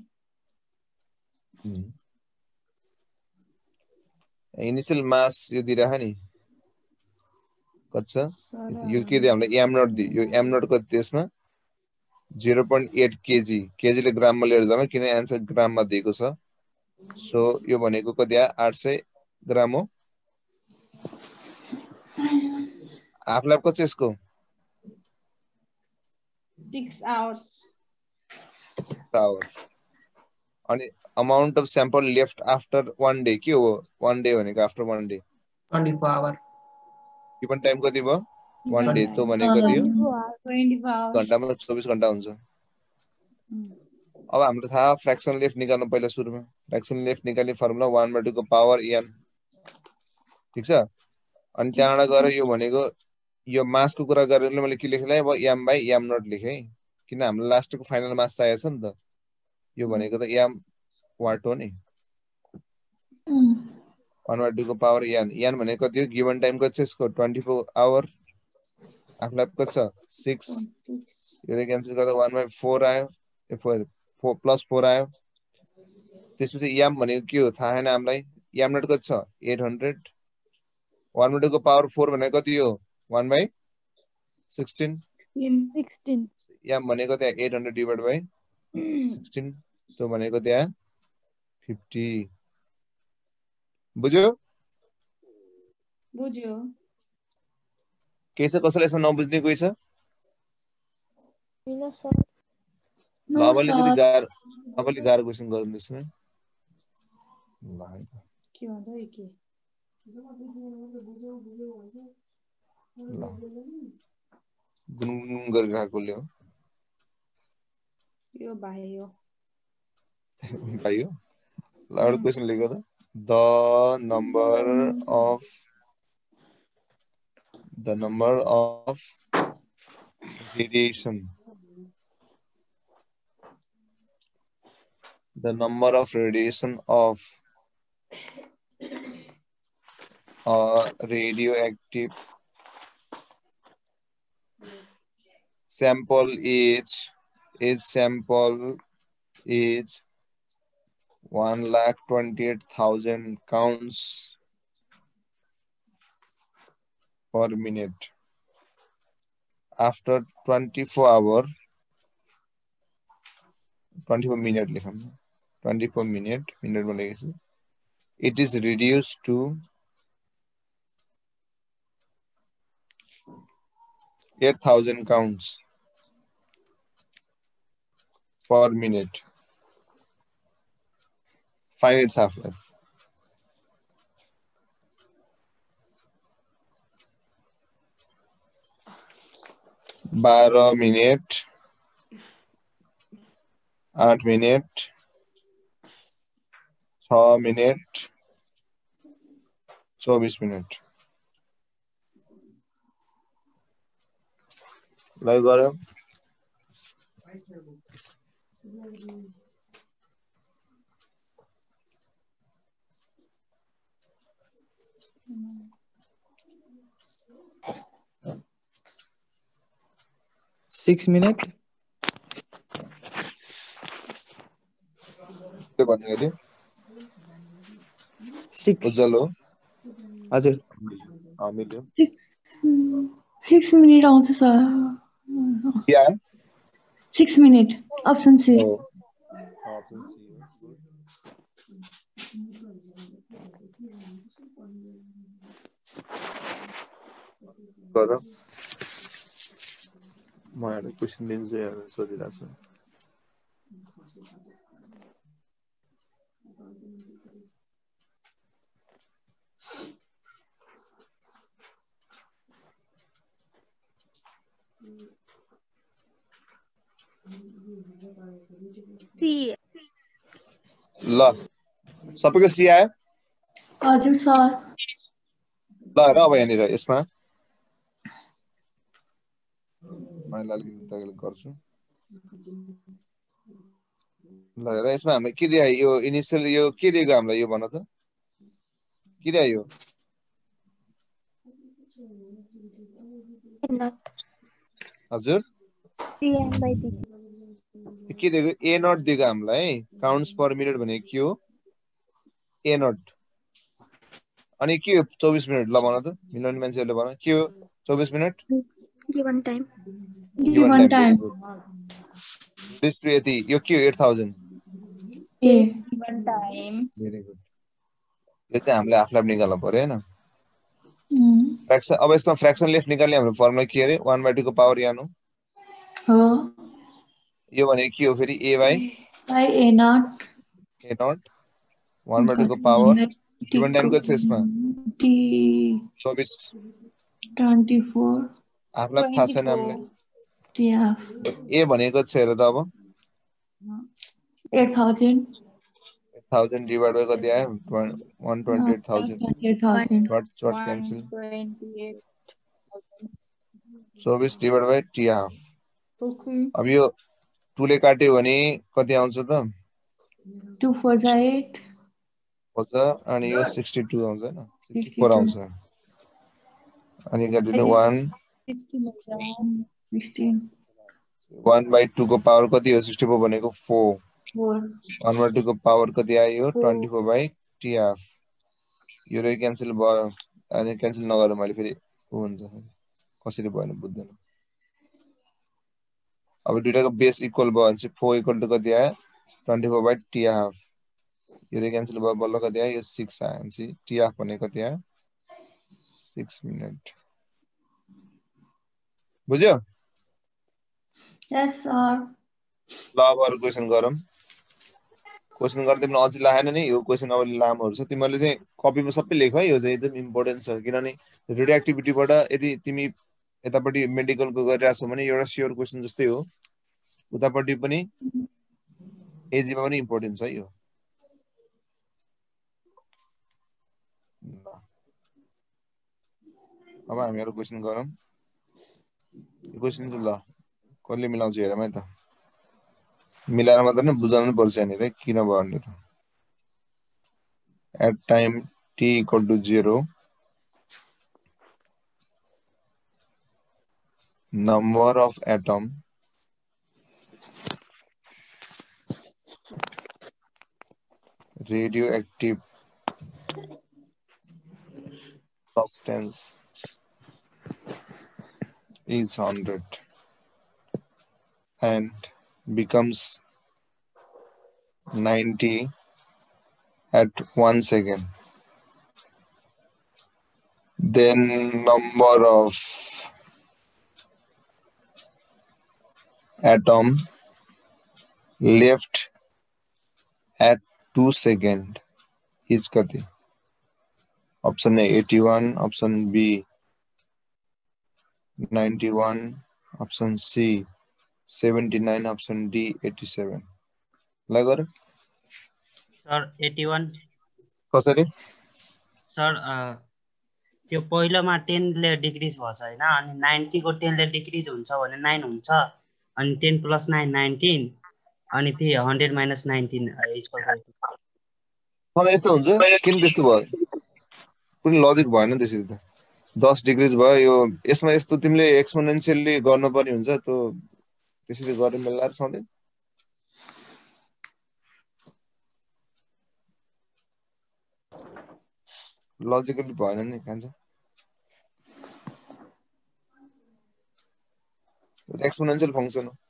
इनिशियल मास यो दिइराख नि कति छ यो के दियो हामीले m नट दियो यो m नट कति त्यसमा zero point eight केजी केजीले ग्राममा लिएर जाम किन आन्सर ग्राममा दिएको छ सो यो भनेको कति आ आठ सय ग्राम हो हाफ लाइफ कति यसको six hours hours अनि amount of sample left after one day के हो one day भनेको after one day twenty-four hour given time कति भयो one day तो भनेको कति हो twenty-four hours घण्टामा चौबीस घण्टा हुन्छ अब हाम्रो थाहा फ्र्याक्सन लेफ्ट निकाल्नु पहिला सुरुमा फ्र्याक्सन लेफ्ट निकाल्ने फर्मुला one by two को पावर n ठीक छ अनि त्यहाँबाट गएर यो भनेको यो मासको कुरा गरेर मैले के लेखेलाई अब m by m नट लेखे किन हाम्रो लास्टको फाइनल मास चाहिएको छ नि त यो भनेको त m वाट हो नि one by two को पावर n n भनेको कति हो गिवन टाइम कति छ यसको twenty-four आवर आफुलाई कति छ six यो क्यान्सल गर्दा one by four आयो ए four four plus four आयो त्यसपछि m भनेको के हो थाहा छैन हामीलाई m नट कति छ eight hundred one by two को पावर four भनेको कति हो one by sixteen sixteen m भनेको त्यहाँ eight hundred divided by sixteen त्यो भनेको त्यहाँ fifty बुझ्यो बुझ्यो के छ कसैलाई यसमा नबुझ्ने कोही छ हैन सर ल अब अलिकति गाह्रो अब अलिक गाह्रो क्वेसन गरौँ त्यसमा ल के भन्छ यो के ल गुनगुन गरिरहेकोले हो यो भाइ हो भाइ हो ल अरू क्वेसन लेख्यो त the number of the number of radiation the number of radiation of a radioactive sample is is sample is one lakh twenty-eight thousand counts per minute after twenty-four hour twenty-four minute लिखम twenty-four minute minute में लेके it is reduced to eight thousand counts per minute. Find its half-life. बारह minute आठ minute छ minute चौबीस minute ल गरौँ six minute के भन्नु अहिले सिक्स उज्जवल हो हजुर अँ मिल्यो सिक्स मिनट आउँछ सर या सिक्स मिनट अप्सन सी हो अप्सन सी हो गर म एउटा क्वेसन लिन्छु यार सोधिरहेको छु सी ल सबैको सी आयो हजुर सर ल हेर अब यहाँनिर यसमा मैले अलिकति तैँले गर्छु ल हेर यसमा हामीले के दियो यो इनिसियल यो के दिएको हामीलाई यो भन त के दियो यो हजुर के दिएको ए नट दिएको हामीलाई काउन्ट्स पर मिनट भनेको के हो ए नट अनि के हो चौबिस मिनट ल भन त मिलाउने मान्छेहरूले भन के हो चौबिस minute given time given time this two यति यो के हो eight thousand a given time very good यो चाहिँ हामीले हाफ लाइफ निकाल्नु पर्यो हैन फ्र्याक्सन अब यसमा फ्र्याक्सन लेफ्ट निकाल्ने हाम्रो फर्मुला के अरे वन बाई टू को पावर यानो हो यो भने के हो फेरि A by by A naught A naught one by two को पावर गिवन टाइम कति छ यसमा चौबिस ट्वेन्टी फोर हाफ लाइफ थाहा छैन हामीलाई ए भनेको छ हेर त अब eight thousand eight thousand divide by कति आयो one twenty eight thousand what what cancel चौबिस डिभाइड बाई टी हाफ अब यो टूले काट्यो भने कति आउँछ त टू फोर जा एट हुन्छ अनि यो सिक्सटी टू आउँछ हैन सिक्सटी फोर आउँछ अनि काटिनु वन वन बाई टू को पावर कति हो सिक्सटी फोर भनेको फोर वन बाई टू को पावर कति आयो twenty four by t half यो रे क्यान्सल भयो अनि क्यान्सल नगरेर मैले फेरि हुन्छ कसरी भएन बुझ्दैन अब दुईटाको बेस इक्वल भयो भने चाहिँ फोर इक्वल टू कति आयो twenty four by t half यो रे क्यान्सल भयो बल्ल कति आयो यो सिक्स आयो भने चाहिँ टी हाफ भने कति आयो सिक्स मिनट बुझ्यो यस सर ल अब अरू क्वेसन गरौँ क्वेसन गर्दा तिमीलाई अझै लागेन नि यो क्वेसन अब लामोहरू छ तिमीहरूले चाहिँ कपीमा सबै लेख है यो चाहिँ एकदम इम्पोर्टेन्ट छ किनभने रेडियो एक्टिभिटीबाट यदि तिमी यतापट्टि मेडिकलको गरिरहेको छौ भने एउटा स्योर क्वेसन जस्तै हो उतापट्टि पनि एजीमा पनि इम्पोर्टेन्ट छ यो अब हामी अरू क्वेसन गरौँ यो क्वेसन चाहिँ ल कसले मिलाउँछ हेरौँ है त मिलाएर मात्र नै बुझाउनु पर्छ यहाँनिर किन भयो भनेर at time t equal to zero number of atom radioactive substance is one hundred and becomes ninety at one second. Then number of atom left at two second is kati? Option A eighty-one, option B ninety-one, option C seventy-nine, option D eighty-seven. Lagar? Sir eighty-one. कसरी? Sir त्यो पहिलोमा ten ले decrease भछ हैन अनि ninety को ten ले decrease हुन्छ भने nine हुन्छ अनि ten plus nine nineteen अनि त्यो one hundred minus nineteen equal to मलाई यस्तो हुन्छ किन त्यस्तो भयो कुनै लजिक भएन त्यसरी त ten डिग्रीज भयो यो यसमा यस्तो तिमीले एक्सपोनेन्शियली गर्नुपर्ने हुन्छ त्यो त्यसरी गर्ने मिल्ला सधैँ लजिकली भएन नि कान्छ एक्सपोनेन्शियल फंक्शन हो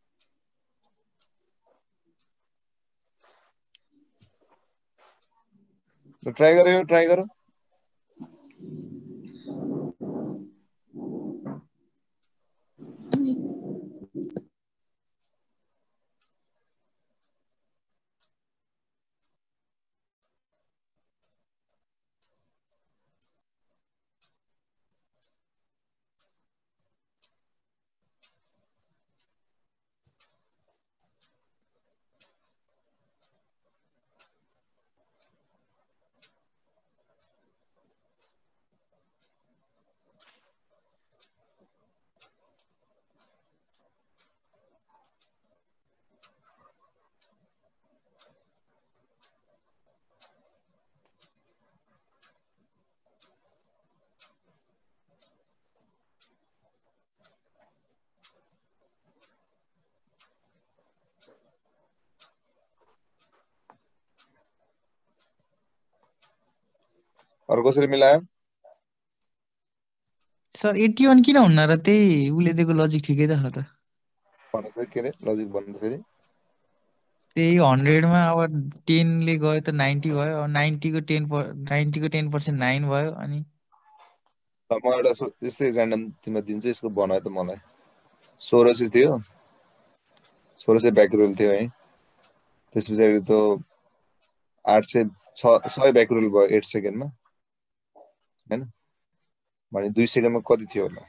ट्राई करो यो ट्राई करो और कसरी मिलायो सर एट्टी वन किन हुन्न र त्यही उसले दिएको लजिक ठिकै त छ त भन्नु त के रे लजिक भन्नु फेरि त्यही हन्ड्रेडमा अब टेनले गयो त नाइन्टी भयो अब नाइन्टीको टेन नाइन्टीको टेन पर्सेन्ट नाइन भयो अनि म एउटा यस्तै ऱ्यान्डम तिमीलाई दिन्छु यसको बनायो त मलाई सोह्र सय थियो सोह्र सय ब्याकरोल थियो है त्यस पछाडि त आठ सय सय ब्याकरोल भयो एट सेकेन्डमा हैन भने दुई सेकेन्डमा कति थियो होला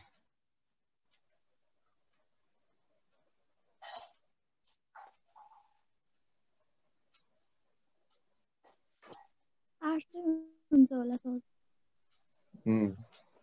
आठ सय हुन्छ होला सर हम्म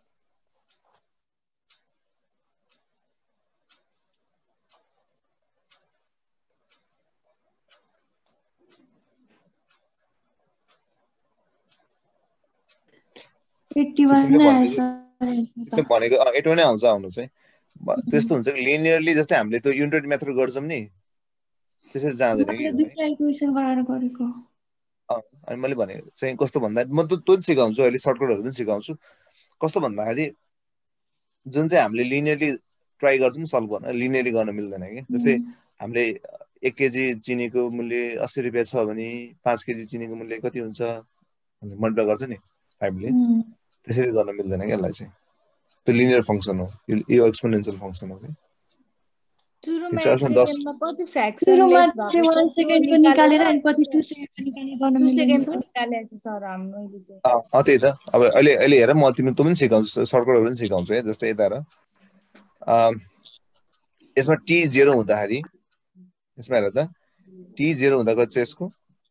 एट्टी वन तिमीले नै भनेको आएछ तिमीले भनेको एट्टी वन नै आउँछ आउनु चाहिँ त्यस्तो हुन्छ कि लिनियरली जस्तै हामीले त्यो युनिट मेथड गर्छौं नि त्यसरी जाँदैन कि दुईटा इक्वेसन गराएर गरेको अनि मैले भने चाहिँ कस्तो भन्दा म त त्यो सिकाउँछु अहिले सर्टकटहरु पनि सिकाउँछु कस्तो भन्दाखेरि जुन चाहिँ हामीले लिनियरली ट्राई गर्छौं सल्भ गर्न लिनियरली गर्न मिल्दैन के जस्तै हामीले एक केजी चिनीको मूल्य अस्सी रुपैयाँ छ भने पाँच केजी चिनीको मूल्य कति हुन्छ भने मल्टिप्लाई गर्छ नि हामीले त्यसरी गर्न मिल्दैन के यसलाई चाहिँ त्यो लिनियर फंक्सन हो यो एक्सपोनेन्शियल फंक्सन हो के सुरुमा एक सेकेन्डमा कति फ्र्याक्सन सुरुमा लेस चाहिँ भएको one second को निकालेर अनि पछि two second को निकालेर गर्न two मिल्दैन second को निकालेछ सर हामीले चाहिँ अ अ त्यही त अब अहिले अहिले हेर म तिमी तुम पनि सिकाउँछु सर्टकटहरु पनि सिकाउँछु है जस्तै यता र अ यसमा t zero हुँदाखेरि यसमा हेर त t zero हुँदा कति छ यसको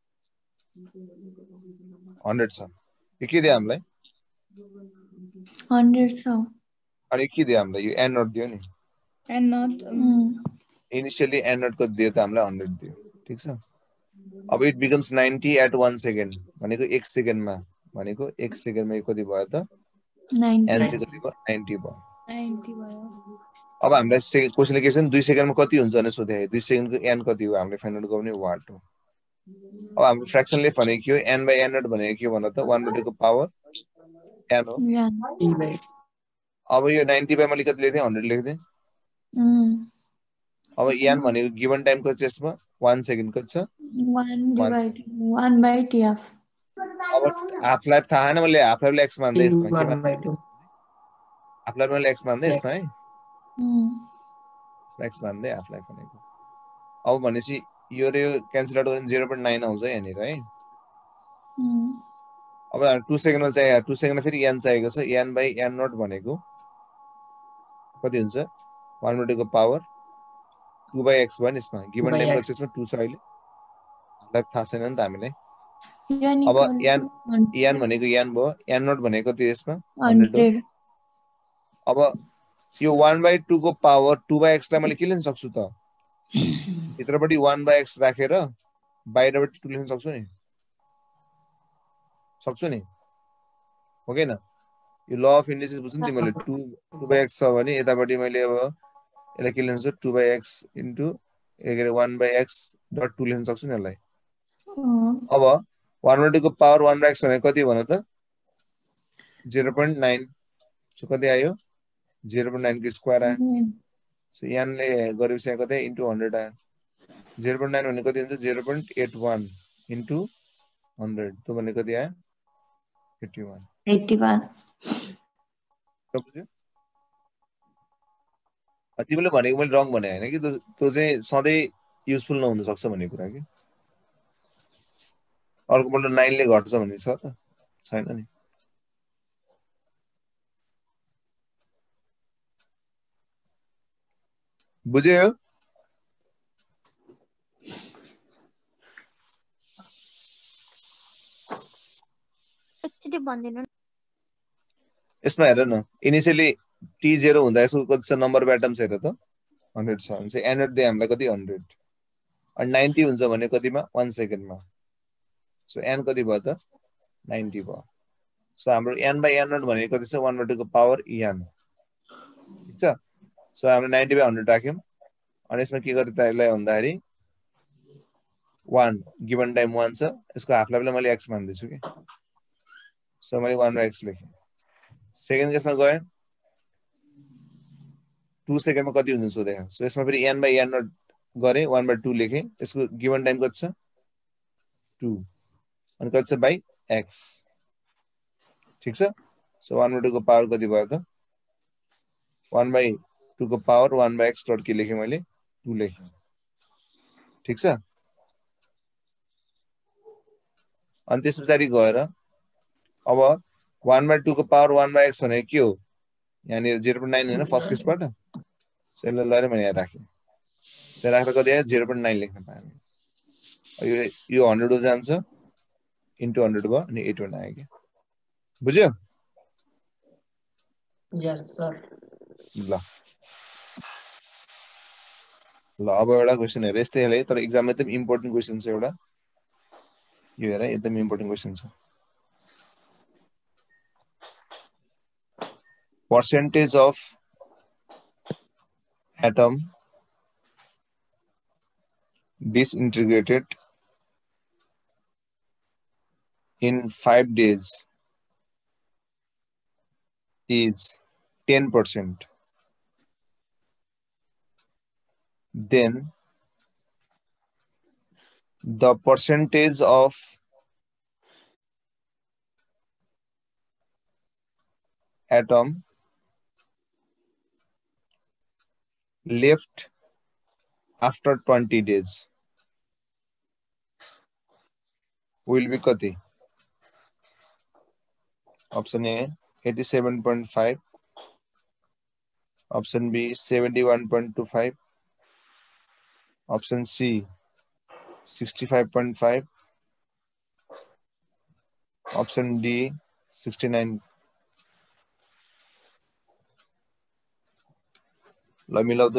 हन्ड्रेड छ यो के दियो हामीलाई हन्ड्रेड छ अनि के दियो हामीलाई यो n नोट दियो नि and not initially n naught को दियो त हामीलाई हन्ड्रेड दियो ठीक छ अब it becomes ninety at one second भनेको एक सेकेन्डमा भनेको एक सेकेन्डमा यो कति भयो त ninety n चाहिँ कति भयो ninety भयो ninety भयो अब हामीलाई क्वेशनले के छ दुई सेकेन्डमा कति हुन्छ भने सोधे दुई सेकेन्डको n कति हो हामीले फाइन्ड आउट गर्ने वाट हो अब हाम्रो फ्र्याक्सनले भनेको के हो n बाइ n नोट भनेको के भन त one बटेको पावर n हो अब यो ninety बाइ मैले कति लेख्थे हन्ड्रेड लेख्थे अब n भनेको गिवन टाइम कति छ यसमा one सेकेन्ड कति छ one divided one by t half अब हाफ लाइफ थाहा हैन मैले हाफ लाइफले x मान्दै यसमा के मान्दै हाफ लाइफ मैले x मान्दै यसमा है x मान्दै हाफ लाइफ भनेको अब भनेपछि यो र यो क्यान्सल आउट गर्ने zero point nine आउँछ यहाँनिर है अब two सेकेन्डमा चाहिँ two सेकेन्डमा फेरि n चाहिएको छ n बाइ n नोट भनेको कति हुन्छ one बटेको पावर two by x भयो नि यसमा गिवन टाइम कति यसमा two छ अहिले लाइफ थाहा छैन नि त हामीलाई अब n n भनेको n भयो n नोट भनेको कति यसमा हन्ड्रेड अब यो one by two को पावर two by x लाई मैले के लिन सक्छु त भित्रपट्टि one by x राखेर बाहिरबाट two लेख्न सक्छु नि सक्छु नि हो के न यो ल अफ इन्डिसेस बुझ्नु नि तिमीले two two by x छ भने यतापट्टि मैले अब यसलाई के लेख्न सक्छु two by x इन्टु एगेर one by x dot two लेख्न सक्छु नि यसलाई अब one by two को पावर one by x भनेको कति भन त zero point nine सो कति आयो zero point nine को स्क्वायर आयो सो यहाँले गरेपछि यहाँ कति इन्टु one hundred आयो zero point nine भनेको कति हुन्छ zero point eight one into one hundred त्यो भनेको कति आयो eighty-one eighty-one बुझ्यो तिमीले भनेको मैले रङ भने हैन कि त्यो चाहिँ सधैँ युजफुल नहुन सक्छ भन्ने कुरा कि अर्को पल्ट nine ले घट्छ भन्ने छ त छैन नि बुझ्यो एकचोटि भन्दिनु यसमा हेर न इनिशियली T zero हुँदा यसको कति छ नम्बर अफ एटम्स हेर त one hundred छ भने चाहिँ एनोड दे हामीलाई कति one hundred अनि ninety हुन्छ भने कतिमा one सेकेन्डमा सो n कति भयो त ninety भयो सो हाम्रो n by n नोट भनेको कति छ one by two को पावर n ठीक छ सो हामीले ninety by one hundred राख्यौं अनि यसमा के गर्दै ताइलाई भन्दाखेरि one गिवन टाइम one छ यसको हाफ लाइफलाई मैले x मान्दै छु के सो मैले one by x लेखेँ सेकेन्ड केसमा गए two सेकेन्डमा कति हुन्छ सोधे सो यसमा फेरि n by n नोट गरे one by two लेखेँ यसको गिवन टाइम कति छ two अनि कति छ बाइ x ठीक छ सो one by two को पावर कति भयो त one by two को power one by x dot के लेखेँ मैले two लेखेँ ठीक छ अनि त्यसपछि गएर अब one by two को पावर one by x भनेको के हो यहाँ zero point nine हैन फर्स्ट केसबाट सो यसलाई लरे मैले यहाँ राखेँ सो राख्दा कति आयो zero point nine लेख्न पाएँ यो यो one hundred जान्छ इन्टु one hundred भयो अनि eighty-one आयो के बुझ्यो यस सर ल ल अब एउटा क्वेशन हेर यस्तै हेरे तर एक्जाममा एकदम इम्पोर्टेन्ट क्वेशन छ एउटा यो हेर एकदम इम्पोर्टेन्ट क्वेशन छ percentage of atom disintegrated in five days is ten percent. Then the percentage of atom left after twenty days will be kati option A eighty-seven point five option B seventy-one point two five option C sixty-five point five option D sixty-nine ल मिलाउँदै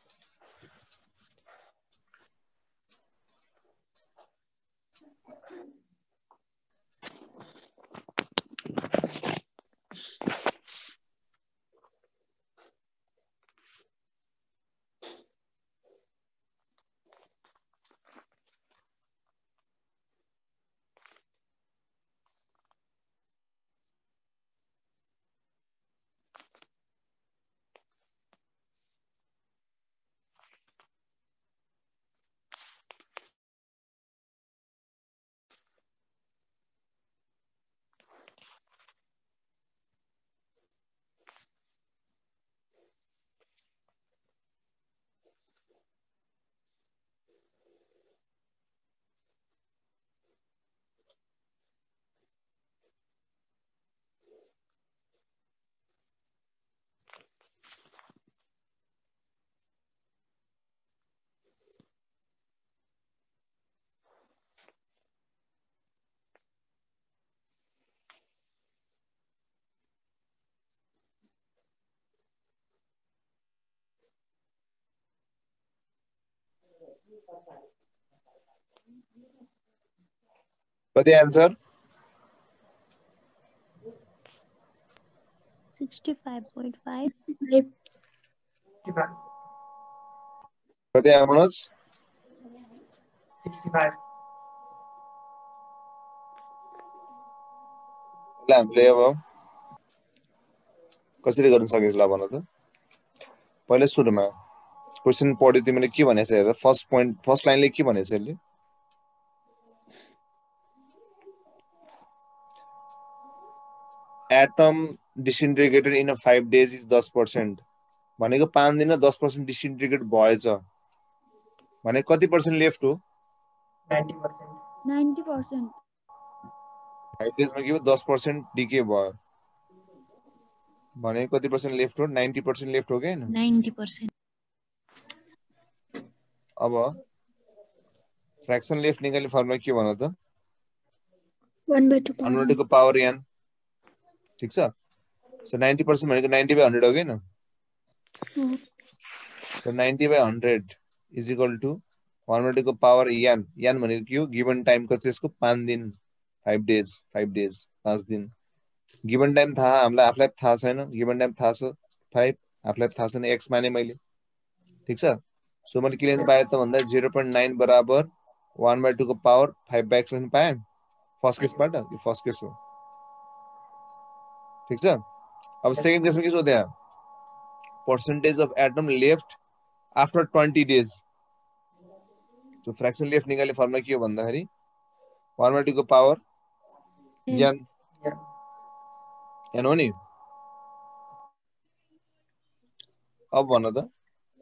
कति answer sixty-five point five कति आयो Manoj sixty-five ल हामीले अब कसरी गर्न सकिन्छ ल भन त। पहिले सुरुमा क्वेशन पढ्यो तिमीले के भनेछ हेर, फर्स्ट पोइन्ट फर्स्ट लाइनले के भनेछ यसले, atom disintegrated in a five days is दस पर्सेन्ट भनेको पाँच दिन दस पर्सेन्ट डिसइन्टिग्रेट भएछ भने कति पर्सेन्ट लेफ्ट हो? Ninety percent. फाइभ डेजमा के हो दस पर्सेन्ट डिके भयो भने कति पर्सेन्ट लेफ्ट हो? नाइन्टी पर्सेन्ट लेफ्ट हो कि हैन? Ninety percent. अब फ्र्याक्सन लेफ्ट निकाल्ने फर्मुला के भन त? वन by two one by two को पावर n, ठीक छ। सो नाइन्टी पर्सेन्ट भनेको नाइन्टी बाई हन्ड्रेड हो कि हैन? So ninety by hundred is equal to one by two को पावर n। n भनेको के हो? गिवन टाइम को चाहिँ यसको पाँच दिन, फाइभ डेज, फाइभ डेज पाँच दिन। गिवन टाइम थाहा हामीलाई, हाफ लाइफ थाहा छैन, गिवन टाइम थाहा छ फाइभ, हाफ लाइफ थाहा छैन, एक्स माने मैले, ठीक छ। सो मैले के लेख्न पाएँ त भन्दा जिरो पोइन्ट नाइन बराबर वन बाई टू को पावर फाइभ बाई एक्स लेख्न पाएँ फर्स्ट केसबाट। यो फर्स्ट केस हो, ठीक छ। अब सेकेन्ड केसमा के छ त्यहाँ, percentage of atom left after twenty days. तो फ्र्याक्सन लेफ्ट निकाल्ने फर्मुला के हो भन्दाखेरि वन बाई टू को पावर n n हो नि। अब भन त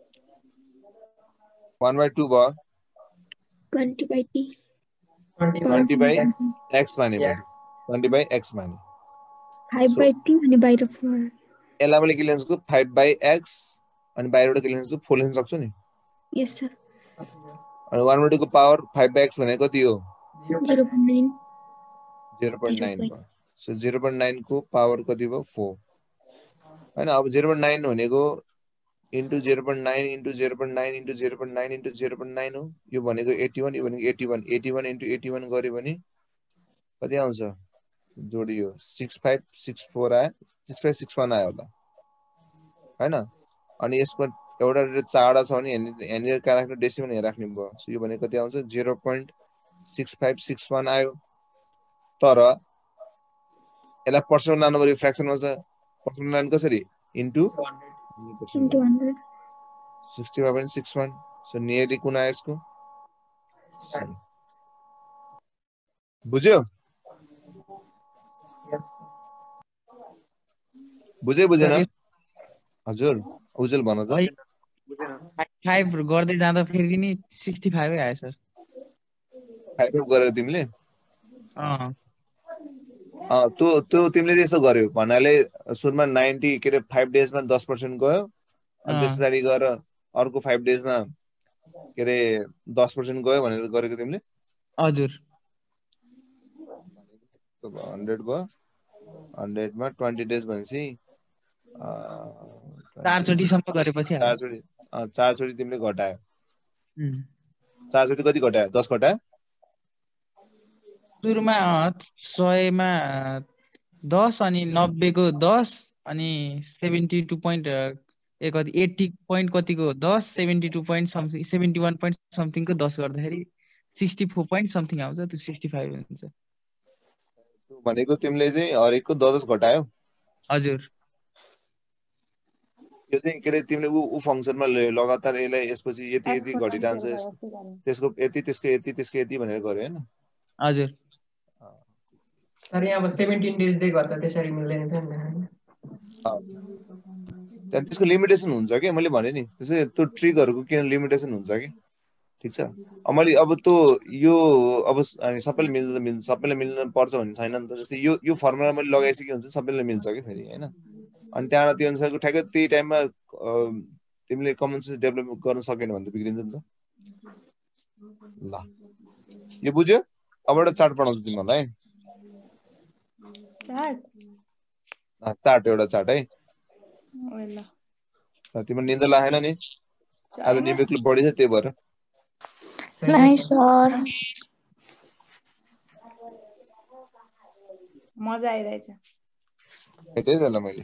वन बाई टू भयो twenty by t twenty by x माने भयो, ट्वेन्टी बाई एक्स माने फाइभ बाई टी अनि बाहिर फोर। यसलाई मैले के लेख्न सक्छु? फाइभ बाई एक्स अनि बाहिरबाट के लेख्न सक्छु? फोर लेख्न सक्छु नि। Yes sir. अनि वन बाई टू को पावर फाइभ बाई एक्स भनेको कति हो? Zero point nine. Zero point nine भयो। सो जिरो पोइन्ट नाइन को पावर कति भयो? फोर हैन। अब जिरो पोइन्ट नाइन भनेको into zero point nine into zero point nine into zero point nine into zero point nine हो। यो भनेको एट्टी वान, यो भनेको eighty one, eighty one into eighty one गऱ्यो भने कति आउँछ? जोडियो सिक्स फाइभ सिक्स फोर आयो, सिक्स फाइभ सिक्स वान आयो होला हैन। अनि यसको एउटा चारवटा छ भने यहाँनिर कहाँ राख्नु? डेसिमल यहाँ राख्ने भयो। सो यो भनेको कति आउँछ? Zero point six five six one आयो। तर यसलाई पर्सेन्ट लानु पर्यो, फ्र्याक्सनमा छ। पर्सेन्ट लानु कसरी? Into sixty five point six one. So nearly कुन आयो यसको? बुझ्यो? बुझे बुझेन? हजुर उज्जवल भन त। फाइभ गर्दै जाँदा फेरि नि सिक्सटी फाइभै आयो सर। फाइभ गरेर तिमीले अँ अँ त्यो त्यो तिमीले त्यसो गर्यो भन्नाले सुरुमा नाइन्टी के अरे फाइभ डेजमा दस पर्सेन्ट गयो, अनि त्यस पछाडि गएर अर्को फाइभ डेजमा के अरे दस पर्सेन्ट गयो भनेर गरेको तिमीले? हजुर। हन्ड्रेड भयो, हन्ड्रेडमा ट्वेन्टी डेज भनेपछि चारचोटिसम्म गरेपछि चारचोटि चारचोटि तिमीले घटायो। चारचोटि कति घटायो? दस घटायो। सुरुमा सयमा दस अनि नब्बेको दस अनि सेभेन्टी टू पोइन्ट ए कति एट्टी पोइन्ट कतिको दस, seventy two point something, seventy one point समथिङको दस गर्दाखेरि सिक्सटी फोर पोइन्ट समथिङ आउँछ। त्यो सिक्सटी फाइभ हुन्छ भनेको तिमीले चाहिँ हरेकको दस दस घटायो। हजुर। यो चाहिँ के अरे तिमीले ऊ ऊ फङ्सनमा लगातार यसलाई यसपछि यति यति घटिरहन्छ, त्यसको यति त्यसको यति त्यसको यति भनेर गर्यो हैन? हजुर। तर यहाँ अब सेभेन्टिन डेज दे गर्दा त्यसरी मिल्दैन थियो नि। त्यहाँ त्यसको लिमिटेसन हुन्छ कि मैले भने नि, त्यसै त्यो ट्रिकहरूको के लिमिटेसन हुन्छ कि, ठिक छ। अब मैले अब त्यो यो अब हामी सबैले मिल्दा मिल्छ, सबैले मिल्न पर्छ भन्ने छैन नि त। जस्तै यो यो फर्मुला मैले लगाइसके हुन्छ सबैले मिल्छ कि फेरि हैन। अनि त्यहाँबाट त्यो अनुसारको ठ्याक्कै त्यही टाइममा तिमीले कमन सेन्स डेभलप गर्न सकेन भने त बिग्रिन्छ नि त। ल यो बुझ्यो? अब एउटा चार्ट बनाउँछु तिमीहरूलाई। चार्ट चार्ट एउटा चार्ट है। ल तिम्रो निन्दा लागेन नि? आज निवेकले बढी छ त्यही भएर। नाइ सर मजा आइरहेछ। त्यही त ल मैले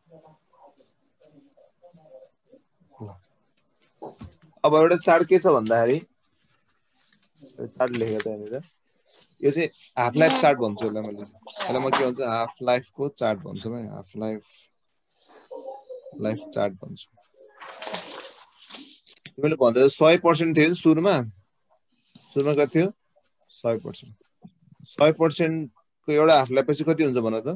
अब एउटा चार्ट के छ भन्दाखेरि चार्ट लेखेको त यहाँनिर, यो चाहिँ हाफ लाइफ चार्ट भन्छु यसलाई मैले। यसलाई म के भन्छ? हाफ लाइफको चार्ट भन्छु भाइ। हाफ लाइफ लाइफ चार्ट भन्छु। तिमीले भन्दै सय पर्सेन्ट थियो सुरुमा सुरुमा कति थियो सय पर्सेन्ट सय पर्सेन्टको एउटा हाफ लाइफ पछि कति हुन्छ भन त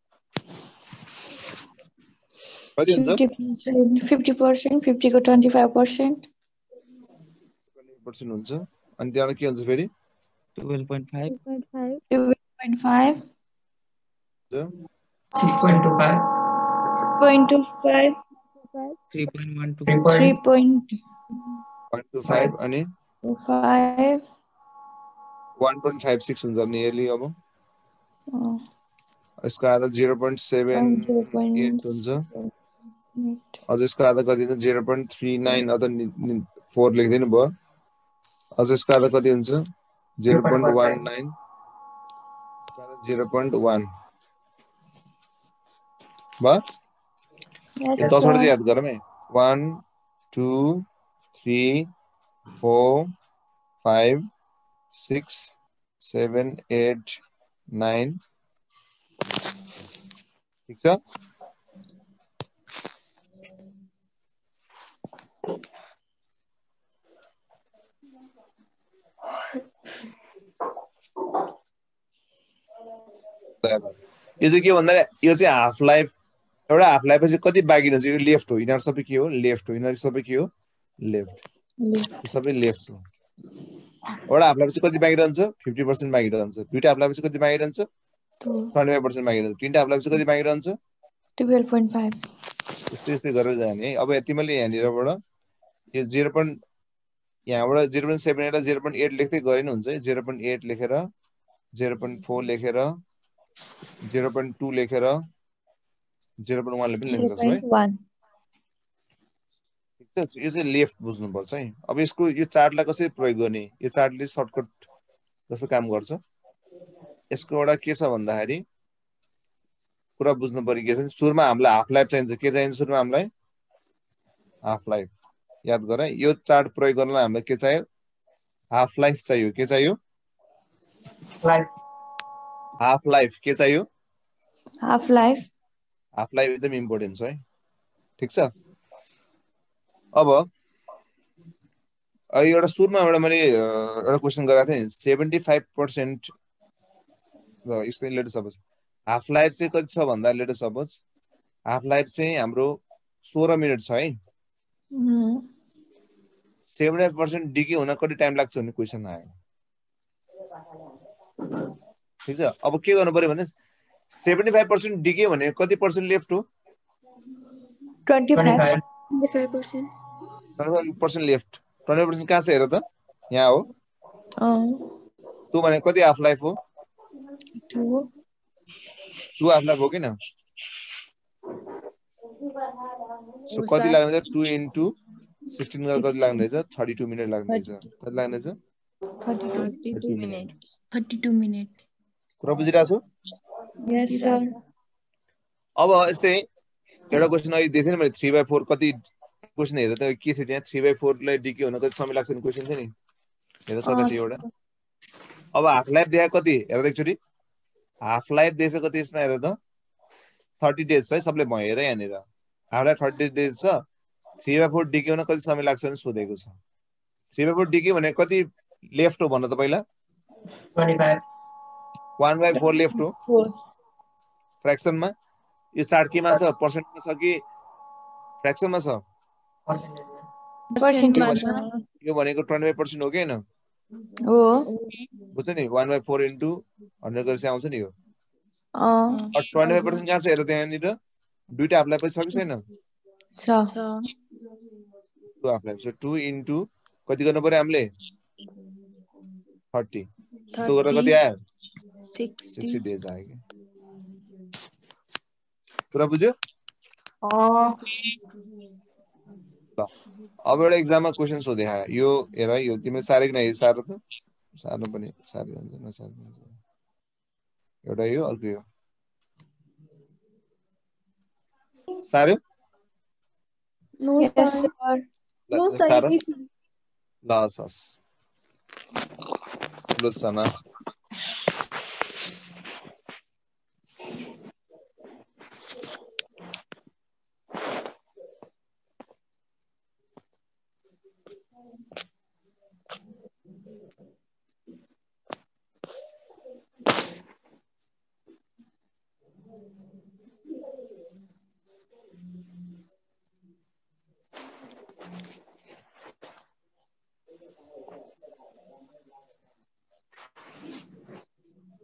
कति हुन्छ फिफ्टी पर्सेन्ट फिफ्टी को ट्वेन्टी फाइभ पर्सेन्ट पर्सेन्ट हुन्छ अनि त्यहाँबाट के हुन्छ फेरि twelve point five twelve point five six point two five point two five three point one two three point two five अनि five one point five six हुन्छ nearly अब यसको आधा जिरो पोइन्ट सेभेन एट हुन्छ अझ यसको आधा कति हुन्छ जिरो पोइन्ट थ्री नाइन अथवा फोर लेखिदिनु भयो अझ यसको आधा कति हुन्छ zero point one nine zero point one भयो दसवटा चाहिँ याद गरौँ है one two three four five six seven eight nine ठिक छ यो चाहिँ के भन्दा यो चाहिँ हाफ लाइफ एउटा हाफ लाइफ पछि कति बाँकी रहन्छ यो लेफ्ट हो यिनीहरू सबै के हो लेफ्ट हो यिनीहरू सबै के हो लेफ्ट सबै लेफ्ट हो एउटा हाफ लाइफ पछि कति बाँकी रहन्छ फिफ्टी पर्सेन्ट बाँकी रहन्छ दुईटा हाफ लाइफ पछि कति बाँकी रहन्छ ट्वेन्टी फाइभ पर्सेन्ट बाँकी रहन्छ तिनवटा हाफ लाइफ पछि कति बाँकी रहन्छ ट्वेल्भ पोइन्ट फाइभ यस्तै यस्तै गरेर जाने है अब तिमीले यहाँनिरबाट यो जिरो पोइन्ट यहाँबाट zero point seven eight zero point eight लेख्दै गए नि हुन्छ जिरो पोइन्ट एट लेखेर जिरो पोइन्ट फोर लेखेर जिरो पोइन्ट टू लेखेर जिरो पोइन्ट वानले पनि लेख्न सक्छौ है ठिक छ यो चाहिँ लेफ्ट बुझ्नुपर्छ है अब यसको यो चार्टलाई कसरी प्रयोग गर्ने यो चार्टले सर्टकट जस्तो काम गर्छ यसको एउटा के छ भन्दाखेरि कुरा बुझ्नु पर्यो के छ सुरुमा हामीलाई हाफ लाइफ चाहिन्छ के चाहिन्छ सुरुमा हामीलाई हाफ लाइफ याद गर यो चार्ट प्रयोग गर्नलाई हामीलाई के चाहियो हाफ लाइफ चाहियो के चाहियो हाफ लाइफ के चाहियो हाफ लाइफ हाफ लाइफ एकदम इम्पोर्टेन्ट छ है ठिक छ अब एउटा सुरुमा एउटा मैले एउटा क्वेसन गरेको थिएँ सेभेन्टी फाइभ पर्सेन्ट र यसले लेटर सपोज हाफ लाइफ चाहिँ कति छ भन्दा लेटर सपोज हाफ लाइफ चाहिँ हाम्रो सोह्र मिनट छ है सेभेन्टी फाइभ पर्सेन्ट डिके हुन कति टाइम लाग्छ भन्ने क्वेसन आयो ठिक छ अब के गर्नु पर्यो भने सेभेन्टी फाइभ पर्सेन्ट डिके भने कति पर्सेन्ट लेफ्ट हो twenty five percent left twenty percent कहाँ छ हेर त यहाँ हो टू भने कति हाफ लाइफ हो टू हाफ लाइफ हो कि न सो कति लाग्ने छ टू इन्टु सिक्सटिन गरेर कति लाग्ने रहेछ थर्टी टू मिनट लाग्ने रहेछ कति लाग्ने रहेछ थर्टी टू मिनट कुरा बुझिरहेको छु अब यस्तै एउटा क्वेसन अहिले देखेँ मैले थ्री बाई फोर कति क्वेसन हेरेर त के थियो त्यहाँ थ्री बाई फोरलाई डिके हुन कति समय लाग्छ क्वेसन थियो नि हेर कता थियो एउटा अब हाफ लाइफ देखाएको कति हेर एकचोटि हाफ लाइफ देखेको कति यसमा हेर त थर्टी डेज छ है सबले भयो हेर यहाँनिर हाफ लाइफ थर्टी डेज छ थ्री बाई फोर डिके हुन कति समय लाग्छ भने सोधेको छ थ्री बाई फोर डिके भने कति लेफ्ट हो भन्न त पहिला वान बाई फोर लेफ्ट हो फ्रेक्सनमा यो चार्ट केमा छ पर्सेन्टमा छ कि फ्रेक्सनमा छ यो भनेको ट्वेन्टी फाइभ पर्सेन्ट हो कि होइन बुझ्छ नि one by four into hundred गरेर आउँछ नि यो ट्वेन्टी फाइभ पर्सेन्ट कहाँ छ हेर त्यहाँनिर दुईटा हाफ लाइफ छ कि छैन टु हाफ लाइफ छ टु इन्टु कति गर्नु पर्यो हामीले थर्टी टु गरेर कति आयो सिक्सटी डेज आयो कि कुरा बुझ्यो ल अब एउटा एक्जाममा क्वेसन सोधे यो हेर यो तिमीले साह्रै कि नै साह्रो त सार्नु पनि साह्रै हुन्छ नसार्नु हुन्छ एउटा यो अर्को यो साह्रो साह्रो ल हस् ल सना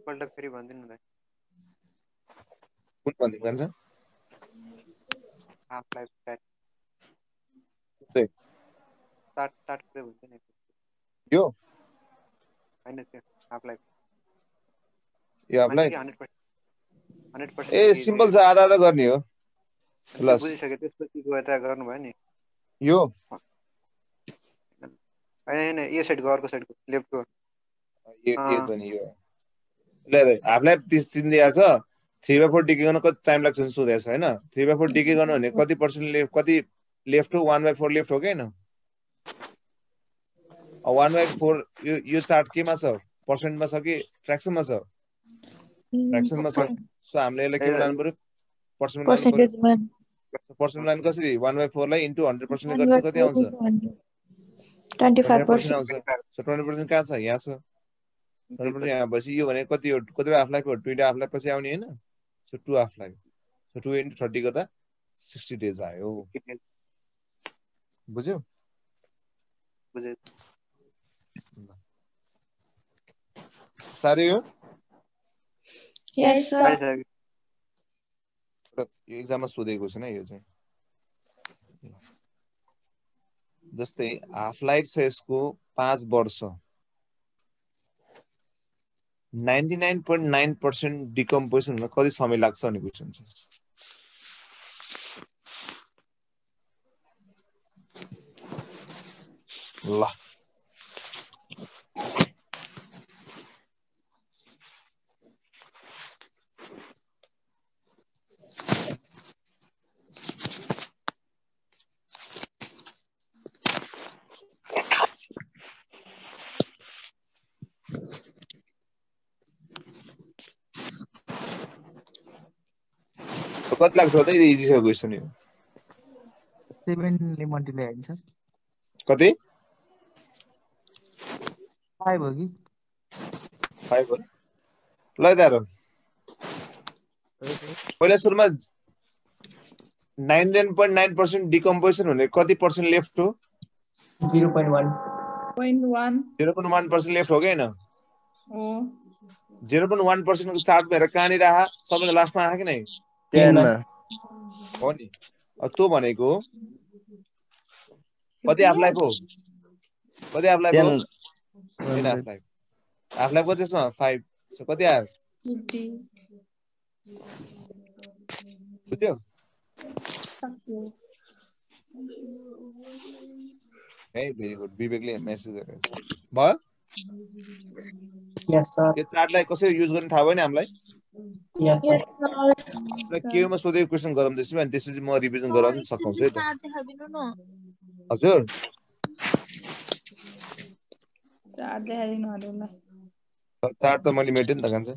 एकपल्ट फेरि भनिदिनु न कुन भन्दिनु भन्छ हाफ लाइफ स्टार्ट चाहिँ स्टार्ट स्टार्ट पुरै हुन्छ नि यो हैन त्यो हाफ लाइफ यो half life hundred percent hundred percent ए सिम्पल छ आधा आधा गर्ने हो प्लस बुझिसक्यो त्यसपछि गएर ट्राई गर्नुभयो नि यो हैन हैन यो साइडको अर्को साइडको लेफ्टको यो यो त नि यो ल हाफ लाइफ तीस दिन दिएको छ थ्री बाई फोर डिके गर्न कति टाइम लाग्छ सोधेको छ होइन थ्री बाई फोर डिके गर्नु भने कति पर्सेन्ट लेफ्ट कति लेफ्ट हो वान बाई फोर लेफ्ट हो कि होइन वान बाई फोर यो यो चार्ट केमा छ पर्सेन्टमा छ कि फ्रेक्सनमा छ फ्रेक्सनमा छ सो हामीले यसलाई के लानु पर्यो पर्सेन्टमा लानु पर्यो पर्सेन्ट लाइन कसरी वान बाई फोरलाई इन्टु हन्ड्रेड पर्सेन्ट गरेपछि कति आउँछ ट्वेन्टी फाइभ पर्सेन्ट आउँछ सो ट्वेन्टी पर्सेन्ट कहाँ छ यहाँ छ ट्वेन्टी पर्सेन्ट यहाँ भएपछि यो भने कति हो कति हाफ लाइफ हो ट्वेन्टी हाफ लाइफ पछि आउने होइन so two half life so two into thirty गर्दा सिक्सटी डेज आयो बुझ्यो बुझ्यो साह्रै हो यस सर यो एक्जाममा सोधेको छैन यो चाहिँ जस्तै हाफ लाइफ छ यसको पाँच वर्ष ninety nine point nine percent decomposition हुन कति समय लाग्छ भन्ने क्वेसन छ ल कति लाग्छ त इजी छ क्वेसन यो सेभेनले मल्टिप्लाई हुन्छ कति फाइभ हो कि फाइभ हो ल दारो पहिला सुरुमा ninety nine point nine percent decomposition हुने कति पर्सेन्ट लेफ्ट हो zero point one zero point one percent left हो कि होइन जिरो पोइन्ट वान पर्सेन्टको चार्ट भएर कहाँनिर आहा सबैभन्दा लास्टमा आहा कि नै हो नि त्यो भनेको कति हाफ लाइफ हो कति हाफ लाइफ हो ten half life half life कति यसमा फाइभ सो कति आयो बुझ्यो है भेरी गुड विवेकले मेसेज गरेको भयो यस सर यो चार्टलाई कसरी युज गर्ने थाहा भयो नि हामीलाई यस सर केमा सोधेको क्वेसन गरौँ त्यसमा अनि त्यसपछि म रिभिजन गराउन सकाउँछु है त हजुर चार्ट त मैले मेटेँ नि त कान्छ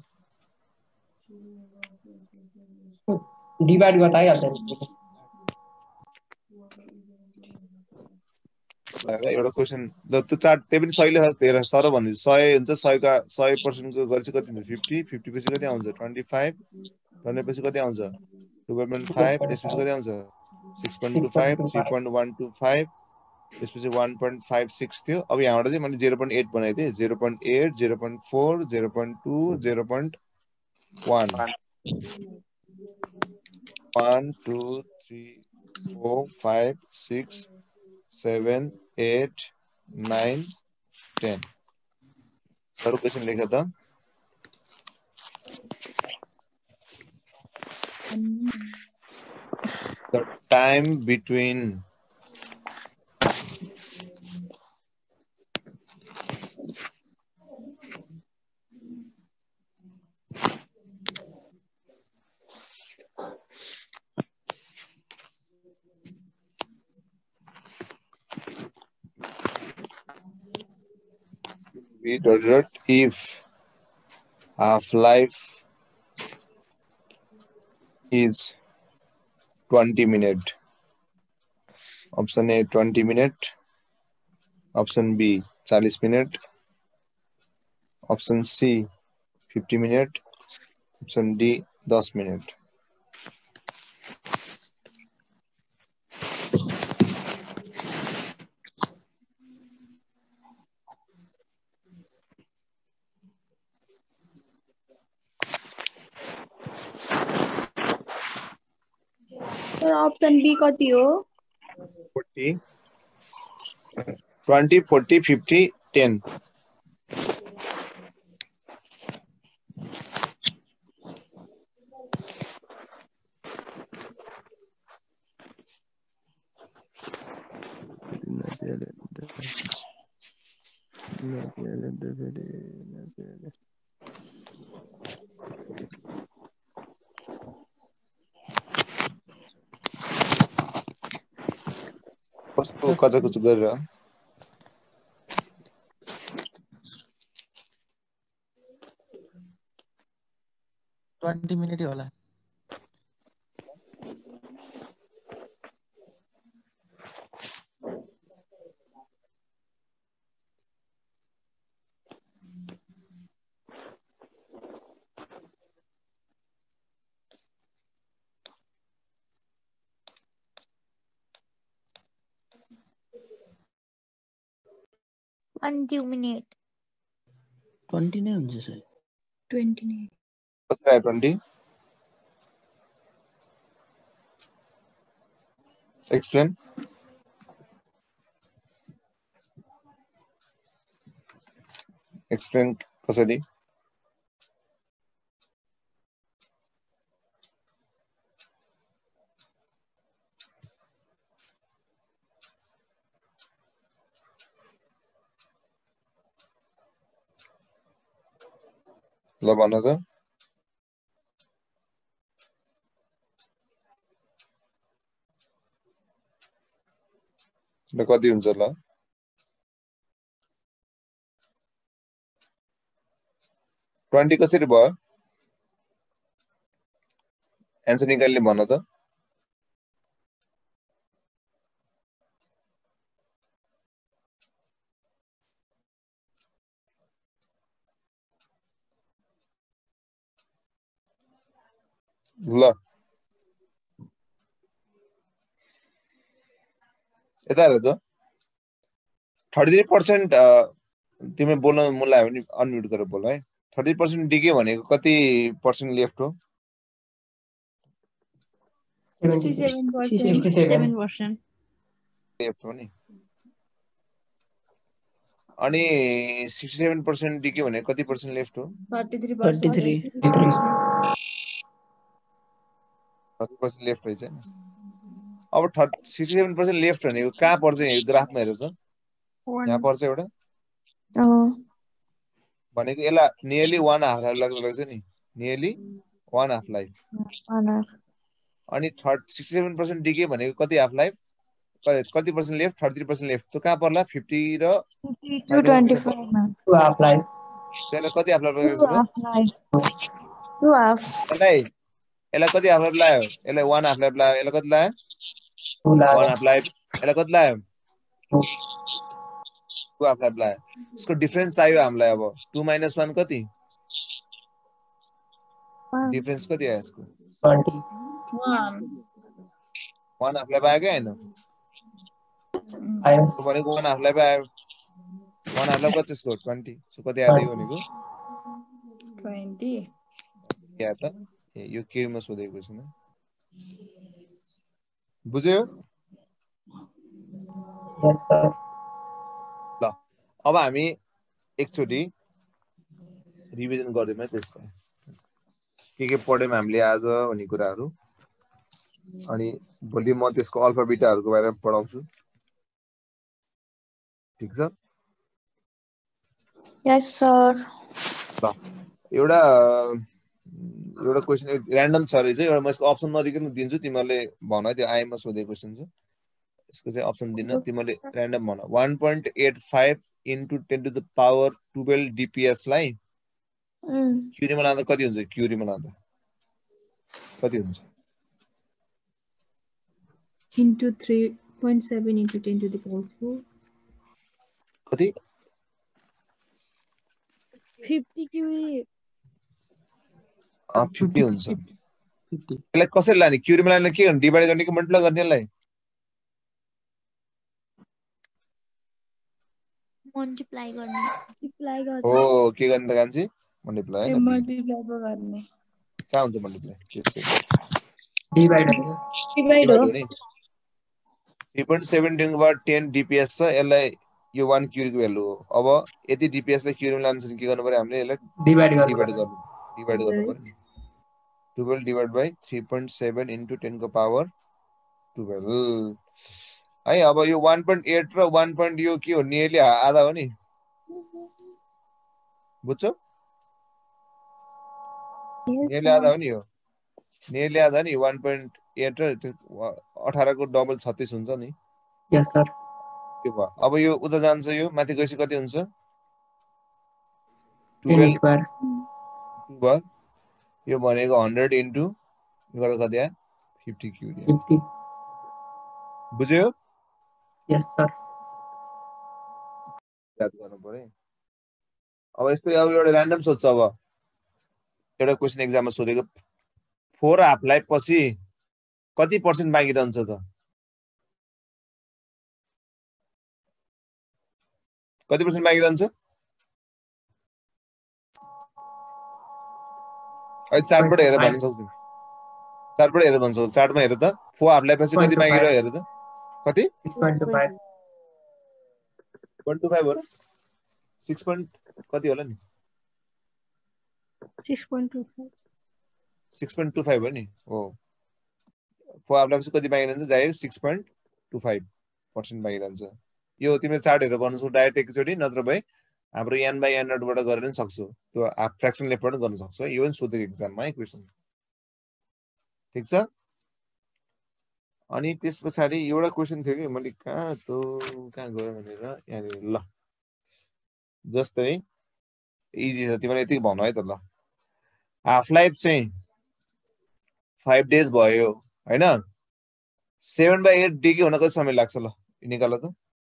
डिभाइड गर्दा आइहाल्छ एउटा क्वेसन त्यो चार्ट त्यही पनि सहिले हेर सर भन्दै सय हुन्छ सयका सय पर्सेन्टको गरेपछि कति हुन्छ फिफ्टी फिफ्टी पछि कति आउँछ ट्वेन्टी फाइभ ट्वेन्टी पछि कति आउँछ टू पोइन्ट फाइभ त्यसपछि कति आउँछ six point two five three point one two five त्यसपछि वान पोइन्ट फाइभ सिक्स थियो अब यहाँबाट चाहिँ मैले जेरो पोइन्ट एट बनाएको थिएँ zero point eight zero point four zero point two zero point one one two three four five six seven eight nine ten अरू question लेख त the time between we dot dot if half life is twenty minute. Option A twenty minute. Option B forty minute. Option C fifty minute. Option D ten minute. Sir option B कति हो? forty, twenty, forty, fifty, ten. कस्तो कचाकुच गरेर twenty minute होला। One two minute. twenty नै हुन्छ sir. twenty नै। कस्तो आयो twenty? Explain. Explain कसरी? ल भन त। ल कति हुन्छ ल? twenty कसरी भयो? एन्सर निकाल्ने भन त। ल यता हेर त। थर्टी थ्री पर्सेन्ट तिमी बोल्न मन लाग्यो भने अनम्युट गरेर बोल है। थर्टी पर्सेन्ट डिके भनेको कति पर्सेन्ट लेफ्ट हो? sixty-seven percent. sixty-seven percent. Left हो नि। अनि सिक्सटी सेभेन पर्सेन्ट डिके भनेको कति पर्सेन्ट लेफ्ट हो? thirty-three percent. thirty-three. Thirty percent left रहेछ नि। अब सिक्सटी सेभेन पर्सेन्ट लेफ्ट भनेको कहाँ पर्छ? यो ग्राफमा हेर त। यहाँ पर्छ एउटा भनेको यसलाई नियरली वान हाफ लाइफ लाग्छ लाग्छ नि। Nearly one half life. अनि third sixty seven percent decay भनेको कति हाफ लाइफ? कति percent left? Thirty three percent left. त्यो कहाँ पर्ला? फिफ्टी र two half life. त्यसलाई कति हाफ लाइफ लाग्छ? Two half. यसलाई यसलाई कति हाफ लाइफ लाग्यो? यसलाई वान हाफ लाइफ लाग्यो। यसलाई कति लाग्यो? One half life. यसलाई कति लाग्यो? टू हाफ लाइफ लाग्यो। यसको डिफरेन्स चाहियो हामीलाई। अब टू माइनस वान कति? डिफरेन्स कति आयो यसको? वान हाफ लाइफ आयो क्या होइन? भनेको वान हाफ लाइफ आयो। वान हाफ लाइफ कति यसको? ट्वेन्टी। सो कति आयो भनेको? twenty. या त यो केमा सोधेको क्वेसन हो। बुझ्यो? Yes sir. ल अब हामी एकचोटि रिभिजन गर्दैनौँ त्यसको के के पढ्यौँ हामीले आज भन्ने कुराहरू। अनि भोलि म त्यसको अल्फा बिटाहरूको बारेमा पढाउँछु। ठिक छ? Yes sir. ल एउटा एउटा क्वेसन र्यान्डम छ रहेछ। एउटा म यसको अप्सन नदिकन दिन्छु, तिमीहरूले भन। त्यो आइएममा सोधेको क्वेसन छ। यसको चाहिँ अप्सन दिन, तिमीहरूले र्यान्डम भन। one point eight five into ten to the power twelve dps लाई क्युरीमा लाँदा कति हुन्छ? क्युरीमा लाँदा कति हुन्छ? into three point seven into ten to the power four. कति? fifty curie. अ fifty हुन्छ। यसलाई कसरी लाने? क्युरीमा लाने के गर्ने? डिभाइड गर्ने कि मल्टिप्लाई गर्ने? यसलाई मल्टिप्लाई गर्ने। मल्टिप्लाई गर्ने। हो के गर्ने त कान्छी? मल्टिप्लाई हैन? मल्टिप्लाई गर्ने। कहाँ हुन्छ मल्टिप्लाई? त्यसै डिभाइड हो डिभाइड हो नि three point one seven को बाद ten dps छ यसलाई यो one क्युरीको भ्यालु हो अब यति dps लाई क्युरीमा लान्छ भने के गर्नु पर्यो हामीले यसलाई डिभाइड गर्नु डिभाइड गर्नु डिभाइड गर्नु पर्यो twelve divided by three point seven into ten को पावर twelve है अब यो one point eight र one point यो के हो नियरली आधा हो नि बुझ्छौ नियरली आधा हो नि यो नियरली आधा नि one point eight र eighteen को डबल thirty-six हुन्छ नि यस सर के भयो अब यो उता जान्छ यो माथि गएपछि कति हुन्छ ten स्क्वायर two भयो यो भनेको one hundred into यो गर्दा कति आयो fifty क्युरी fifty बुझ्यो यस सर याद गर्नु पर्यो अब यस्तै अब एउटा र्यान्डम सोध्छ अब एउटा क्वेशन एक्जाममा सोधेको फोर हाफ लाइफ पछि कति पर्सेन्ट बाँकी रहन्छ त कति पर्सेन्ट बाँकी रहन्छ अहिले चार्टबाट हेरेर भन्न सक्छु चार्टबाट हेरेर भन्न सक्छु चार्टमा हेर त फोर हाफ लाइफ पछि कति बाँकी रह्यो हेर त कति six point two five one two five हो र six point कति होला नि six point two five six point two five हो नि हो फोर हाफ लाइफ पछि कति बाँकी रहन्छ जाहिर six point two five percent बाँकी रहन्छ यो तिमीले चार्ट हेरेर गर्न सक्छौ डाइरेक्ट एकचोटी नत्र भए हाम्रो n बाइ n नट बाट गरेर पनि सक्छौ त्यो हाफ फ्र्याक्सन लेफ्टबाट गर्न सक्छौ यो पनि सोधेको एक्जाममा है क्वेशन ठीक छ अनि त्यसपछि एउटा क्वेशन थियो कि मैले कहाँ त कहाँ गयो भनेर यहाँ ल जस्तै इजी छ तिमीले यति भन्नु है त ल हाफ लाइफ चाहिँ five डेज भयो हैन seven by eight डिग्री हुन कति समय लाग्छ ल निकाल त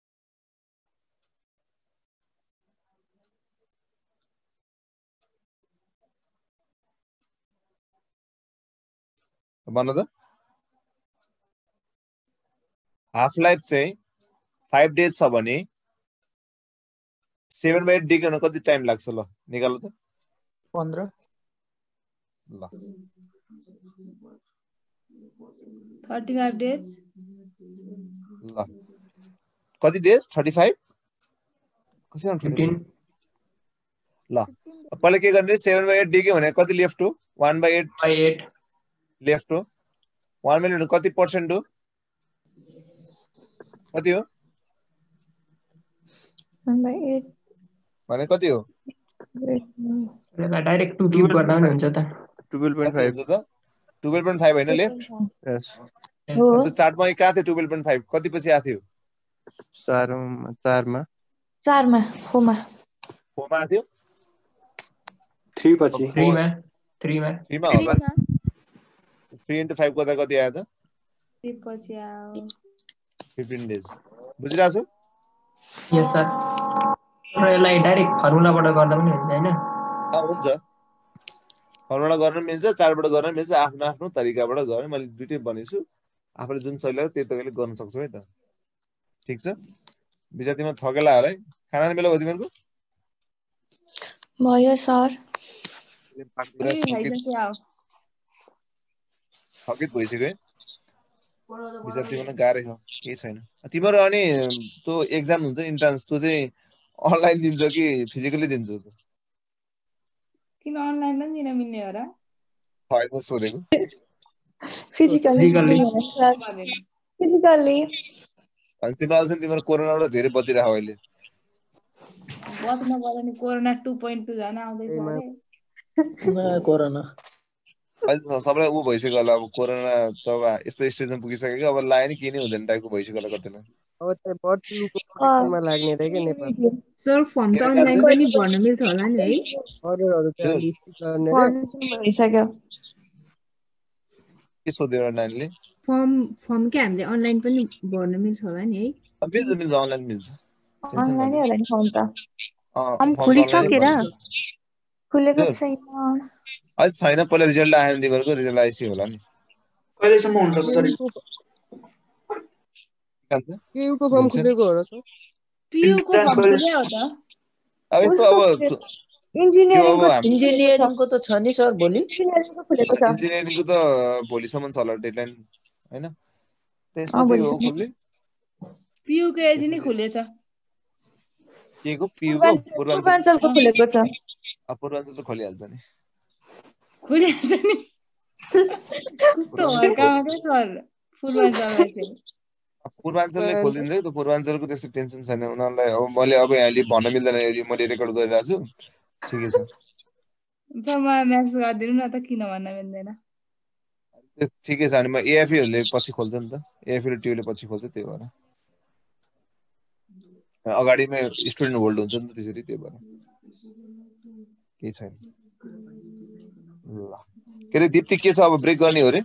भन्न त हाफ लाइफ चाहिँ five डेज छ भने seven by eight डिग्री हुन कति टाइम लाग्छ ल निकाल त fifteen ल thirty-five days ल कति डेज thirty-five कसरी fifteen ल पहिला के गर्ने seven by eight डिग्री भने कति लेफ्ट हो one by eight by eight left हो one by eight कति पर्सेन्ट हो कति हो one by eight भने कति हो यसलाई डाइरेक्ट two क्युब गर्दा पनि हुन्छ त twelve point five त twelve point five हैन लेफ्ट यस हो चार्टमा कहाँ थियो twelve point five कति पछि आथ्यो चार चार मा चार मा फोर मा फोर मा आथ्यो three पछि three मा three मा three मा होला three into five गर्दा कति आयो त three पछि आयो fifteen डेज बुझिरा छौ यस सर र यसलाई डाइरेक्ट फर्मुलाबाट गर्दा पनि हुन्छ हैन अ हुन्छ फर्मुला गर्न मिल्छ चार्टबाट गर्न मिल्छ आफ्नो आफ्नो तरिकाबाट गर्ने मैले दुईटै भनेछु आफूले जुन सही लाग्यो त्यही तरिकाले गर्न सक्छौ है त ठीक छ विद्यार्थीमा थकेला होला है खाना बेला हो तिमीहरुको भयो सर थकित भइसक्यो है विद्यार्थीमा गाह्रो छ केही छैन तिम्रो अनि त्यो एक्जाम हुन्छ इन्ट्रान्स त्यो चाहिँ अनलाइन दिन्छ कि फिजिकली दिन्छ त किन अनलाइन पनि दिन मिल्ने हो र होइन सोधेको फिजिकली फिजिकली अनि तिम्रो अझै तिम्रो कोरोनाबाट धेरै बचिरहेको अहिले बच्न पर्यो नि कोरोना two point two जान आउँदैछ अरे कोरोना अहिले सबैलाई उ भइसक्यो होला अब कोरोना त अब यस्तो स्टेजमा पुगिसक्यो अब लायो नि किन हुँदैन टाइपको भइसक्यो होला कतिलाई अब चाहिँ बर्ड फ्लूको प्रोटेक्सनमा लाग्ने रहे के नेपाल सर फर्म त अनलाइन पनि भर्न मिल्छ होला नि है अर्डरहरु त लिस्ट गर्ने रे भइसक्यो के सोध्यो नानीले फर्म फर्म के हामीले अनलाइन पनि भर्न मिल्छ होला नि है मिल्छ मिल्छ अनलाइन मिल्छ अनलाइन होला नि फर्म त हम खुलिसकेर खुलेको छैन अहिले छैन पहिला रिजल्ट आएन तिमीहरुको रिजल्ट आइसक्यो होला नि कहिलेसम्म हुन्छ सर पीयूको फर्म खुलेको हो र सर पीयूको फर्म खुल्यो हो त अब यस्तो अब इन्जिनियरिङको इन्जिनियरिङको त छ नि सर भोलि इन्जिनियरिङको खुलेको छ इन्जिनियरिङको त भोलिसम्म छ होला डेडलाइन हैन त्यसपछि हो खुल्ने पियु को एजी नै खुलेछ के को पियु को पूर्वाञ्चलको खुलेको छ पूर्वाञ्चल त खोलिहाल्छ नि खुलिहाल्छ नि कस्तो हर्कामा के सर पूर्वाञ्चललाई चाहिँ पूर्वाञ्चलले खोलिदिन्छ त पूर्वाञ्चलको त्यस्तो टेन्सन छैन उनीहरूलाई अब मैले अब यहाँले भन्न मिल्दैन यो मैले रेकर्ड गरिरहेको छु ठिकै छ सर मलाई म्याच गरिदिनु न त किन भन्न मिल्दैन ठिकै छ अनि म एएफएहरूले पछि खोल्छ नि त एएफए र टियुले पछि खोल्छ त्यही भएर अगाडिमै स्टुडेन्ट होल्ड हुन्छ नि त त्यसरी त्यही भएर केही छैन ल के अरे दिप्ती के छ अब ब्रेक गर्ने हो रे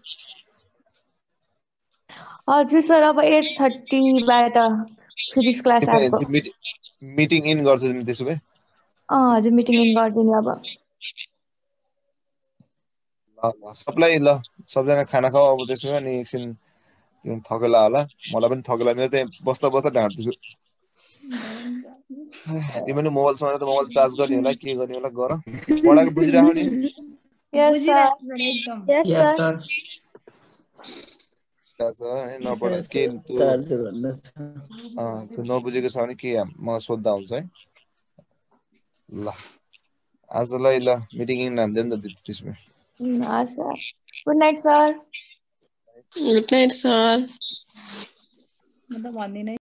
हजुर सर अब एट थर्टी बाट फिजिक्स क्लास आएको मिटिङ इन गर्छ तिमी त्यसो भए अँ हजुर मिटिङ इन गरिदिनु अब सबलाई ल सबजना खाना खाऊ अब त्यसो भए अनि एकछिन थकेला होला मलाई पनि थकेला मेरो त्यहाँ बस्दा बस्दा ढाँट दुख्यो तिमी पनि मोबाइल समाएर त मोबाइल चार्ज गर्ने होला के गर्ने होला गर पढाएको बुझिराख्नु नि यस सर नपढ के त्यो नबुझेको छ भने के म सोद्धा हुन्छ है ल आजलाई ल मिटिङ इन हान्दियो नि त त्यसमा good night sir good night sir म त भन्दिनँ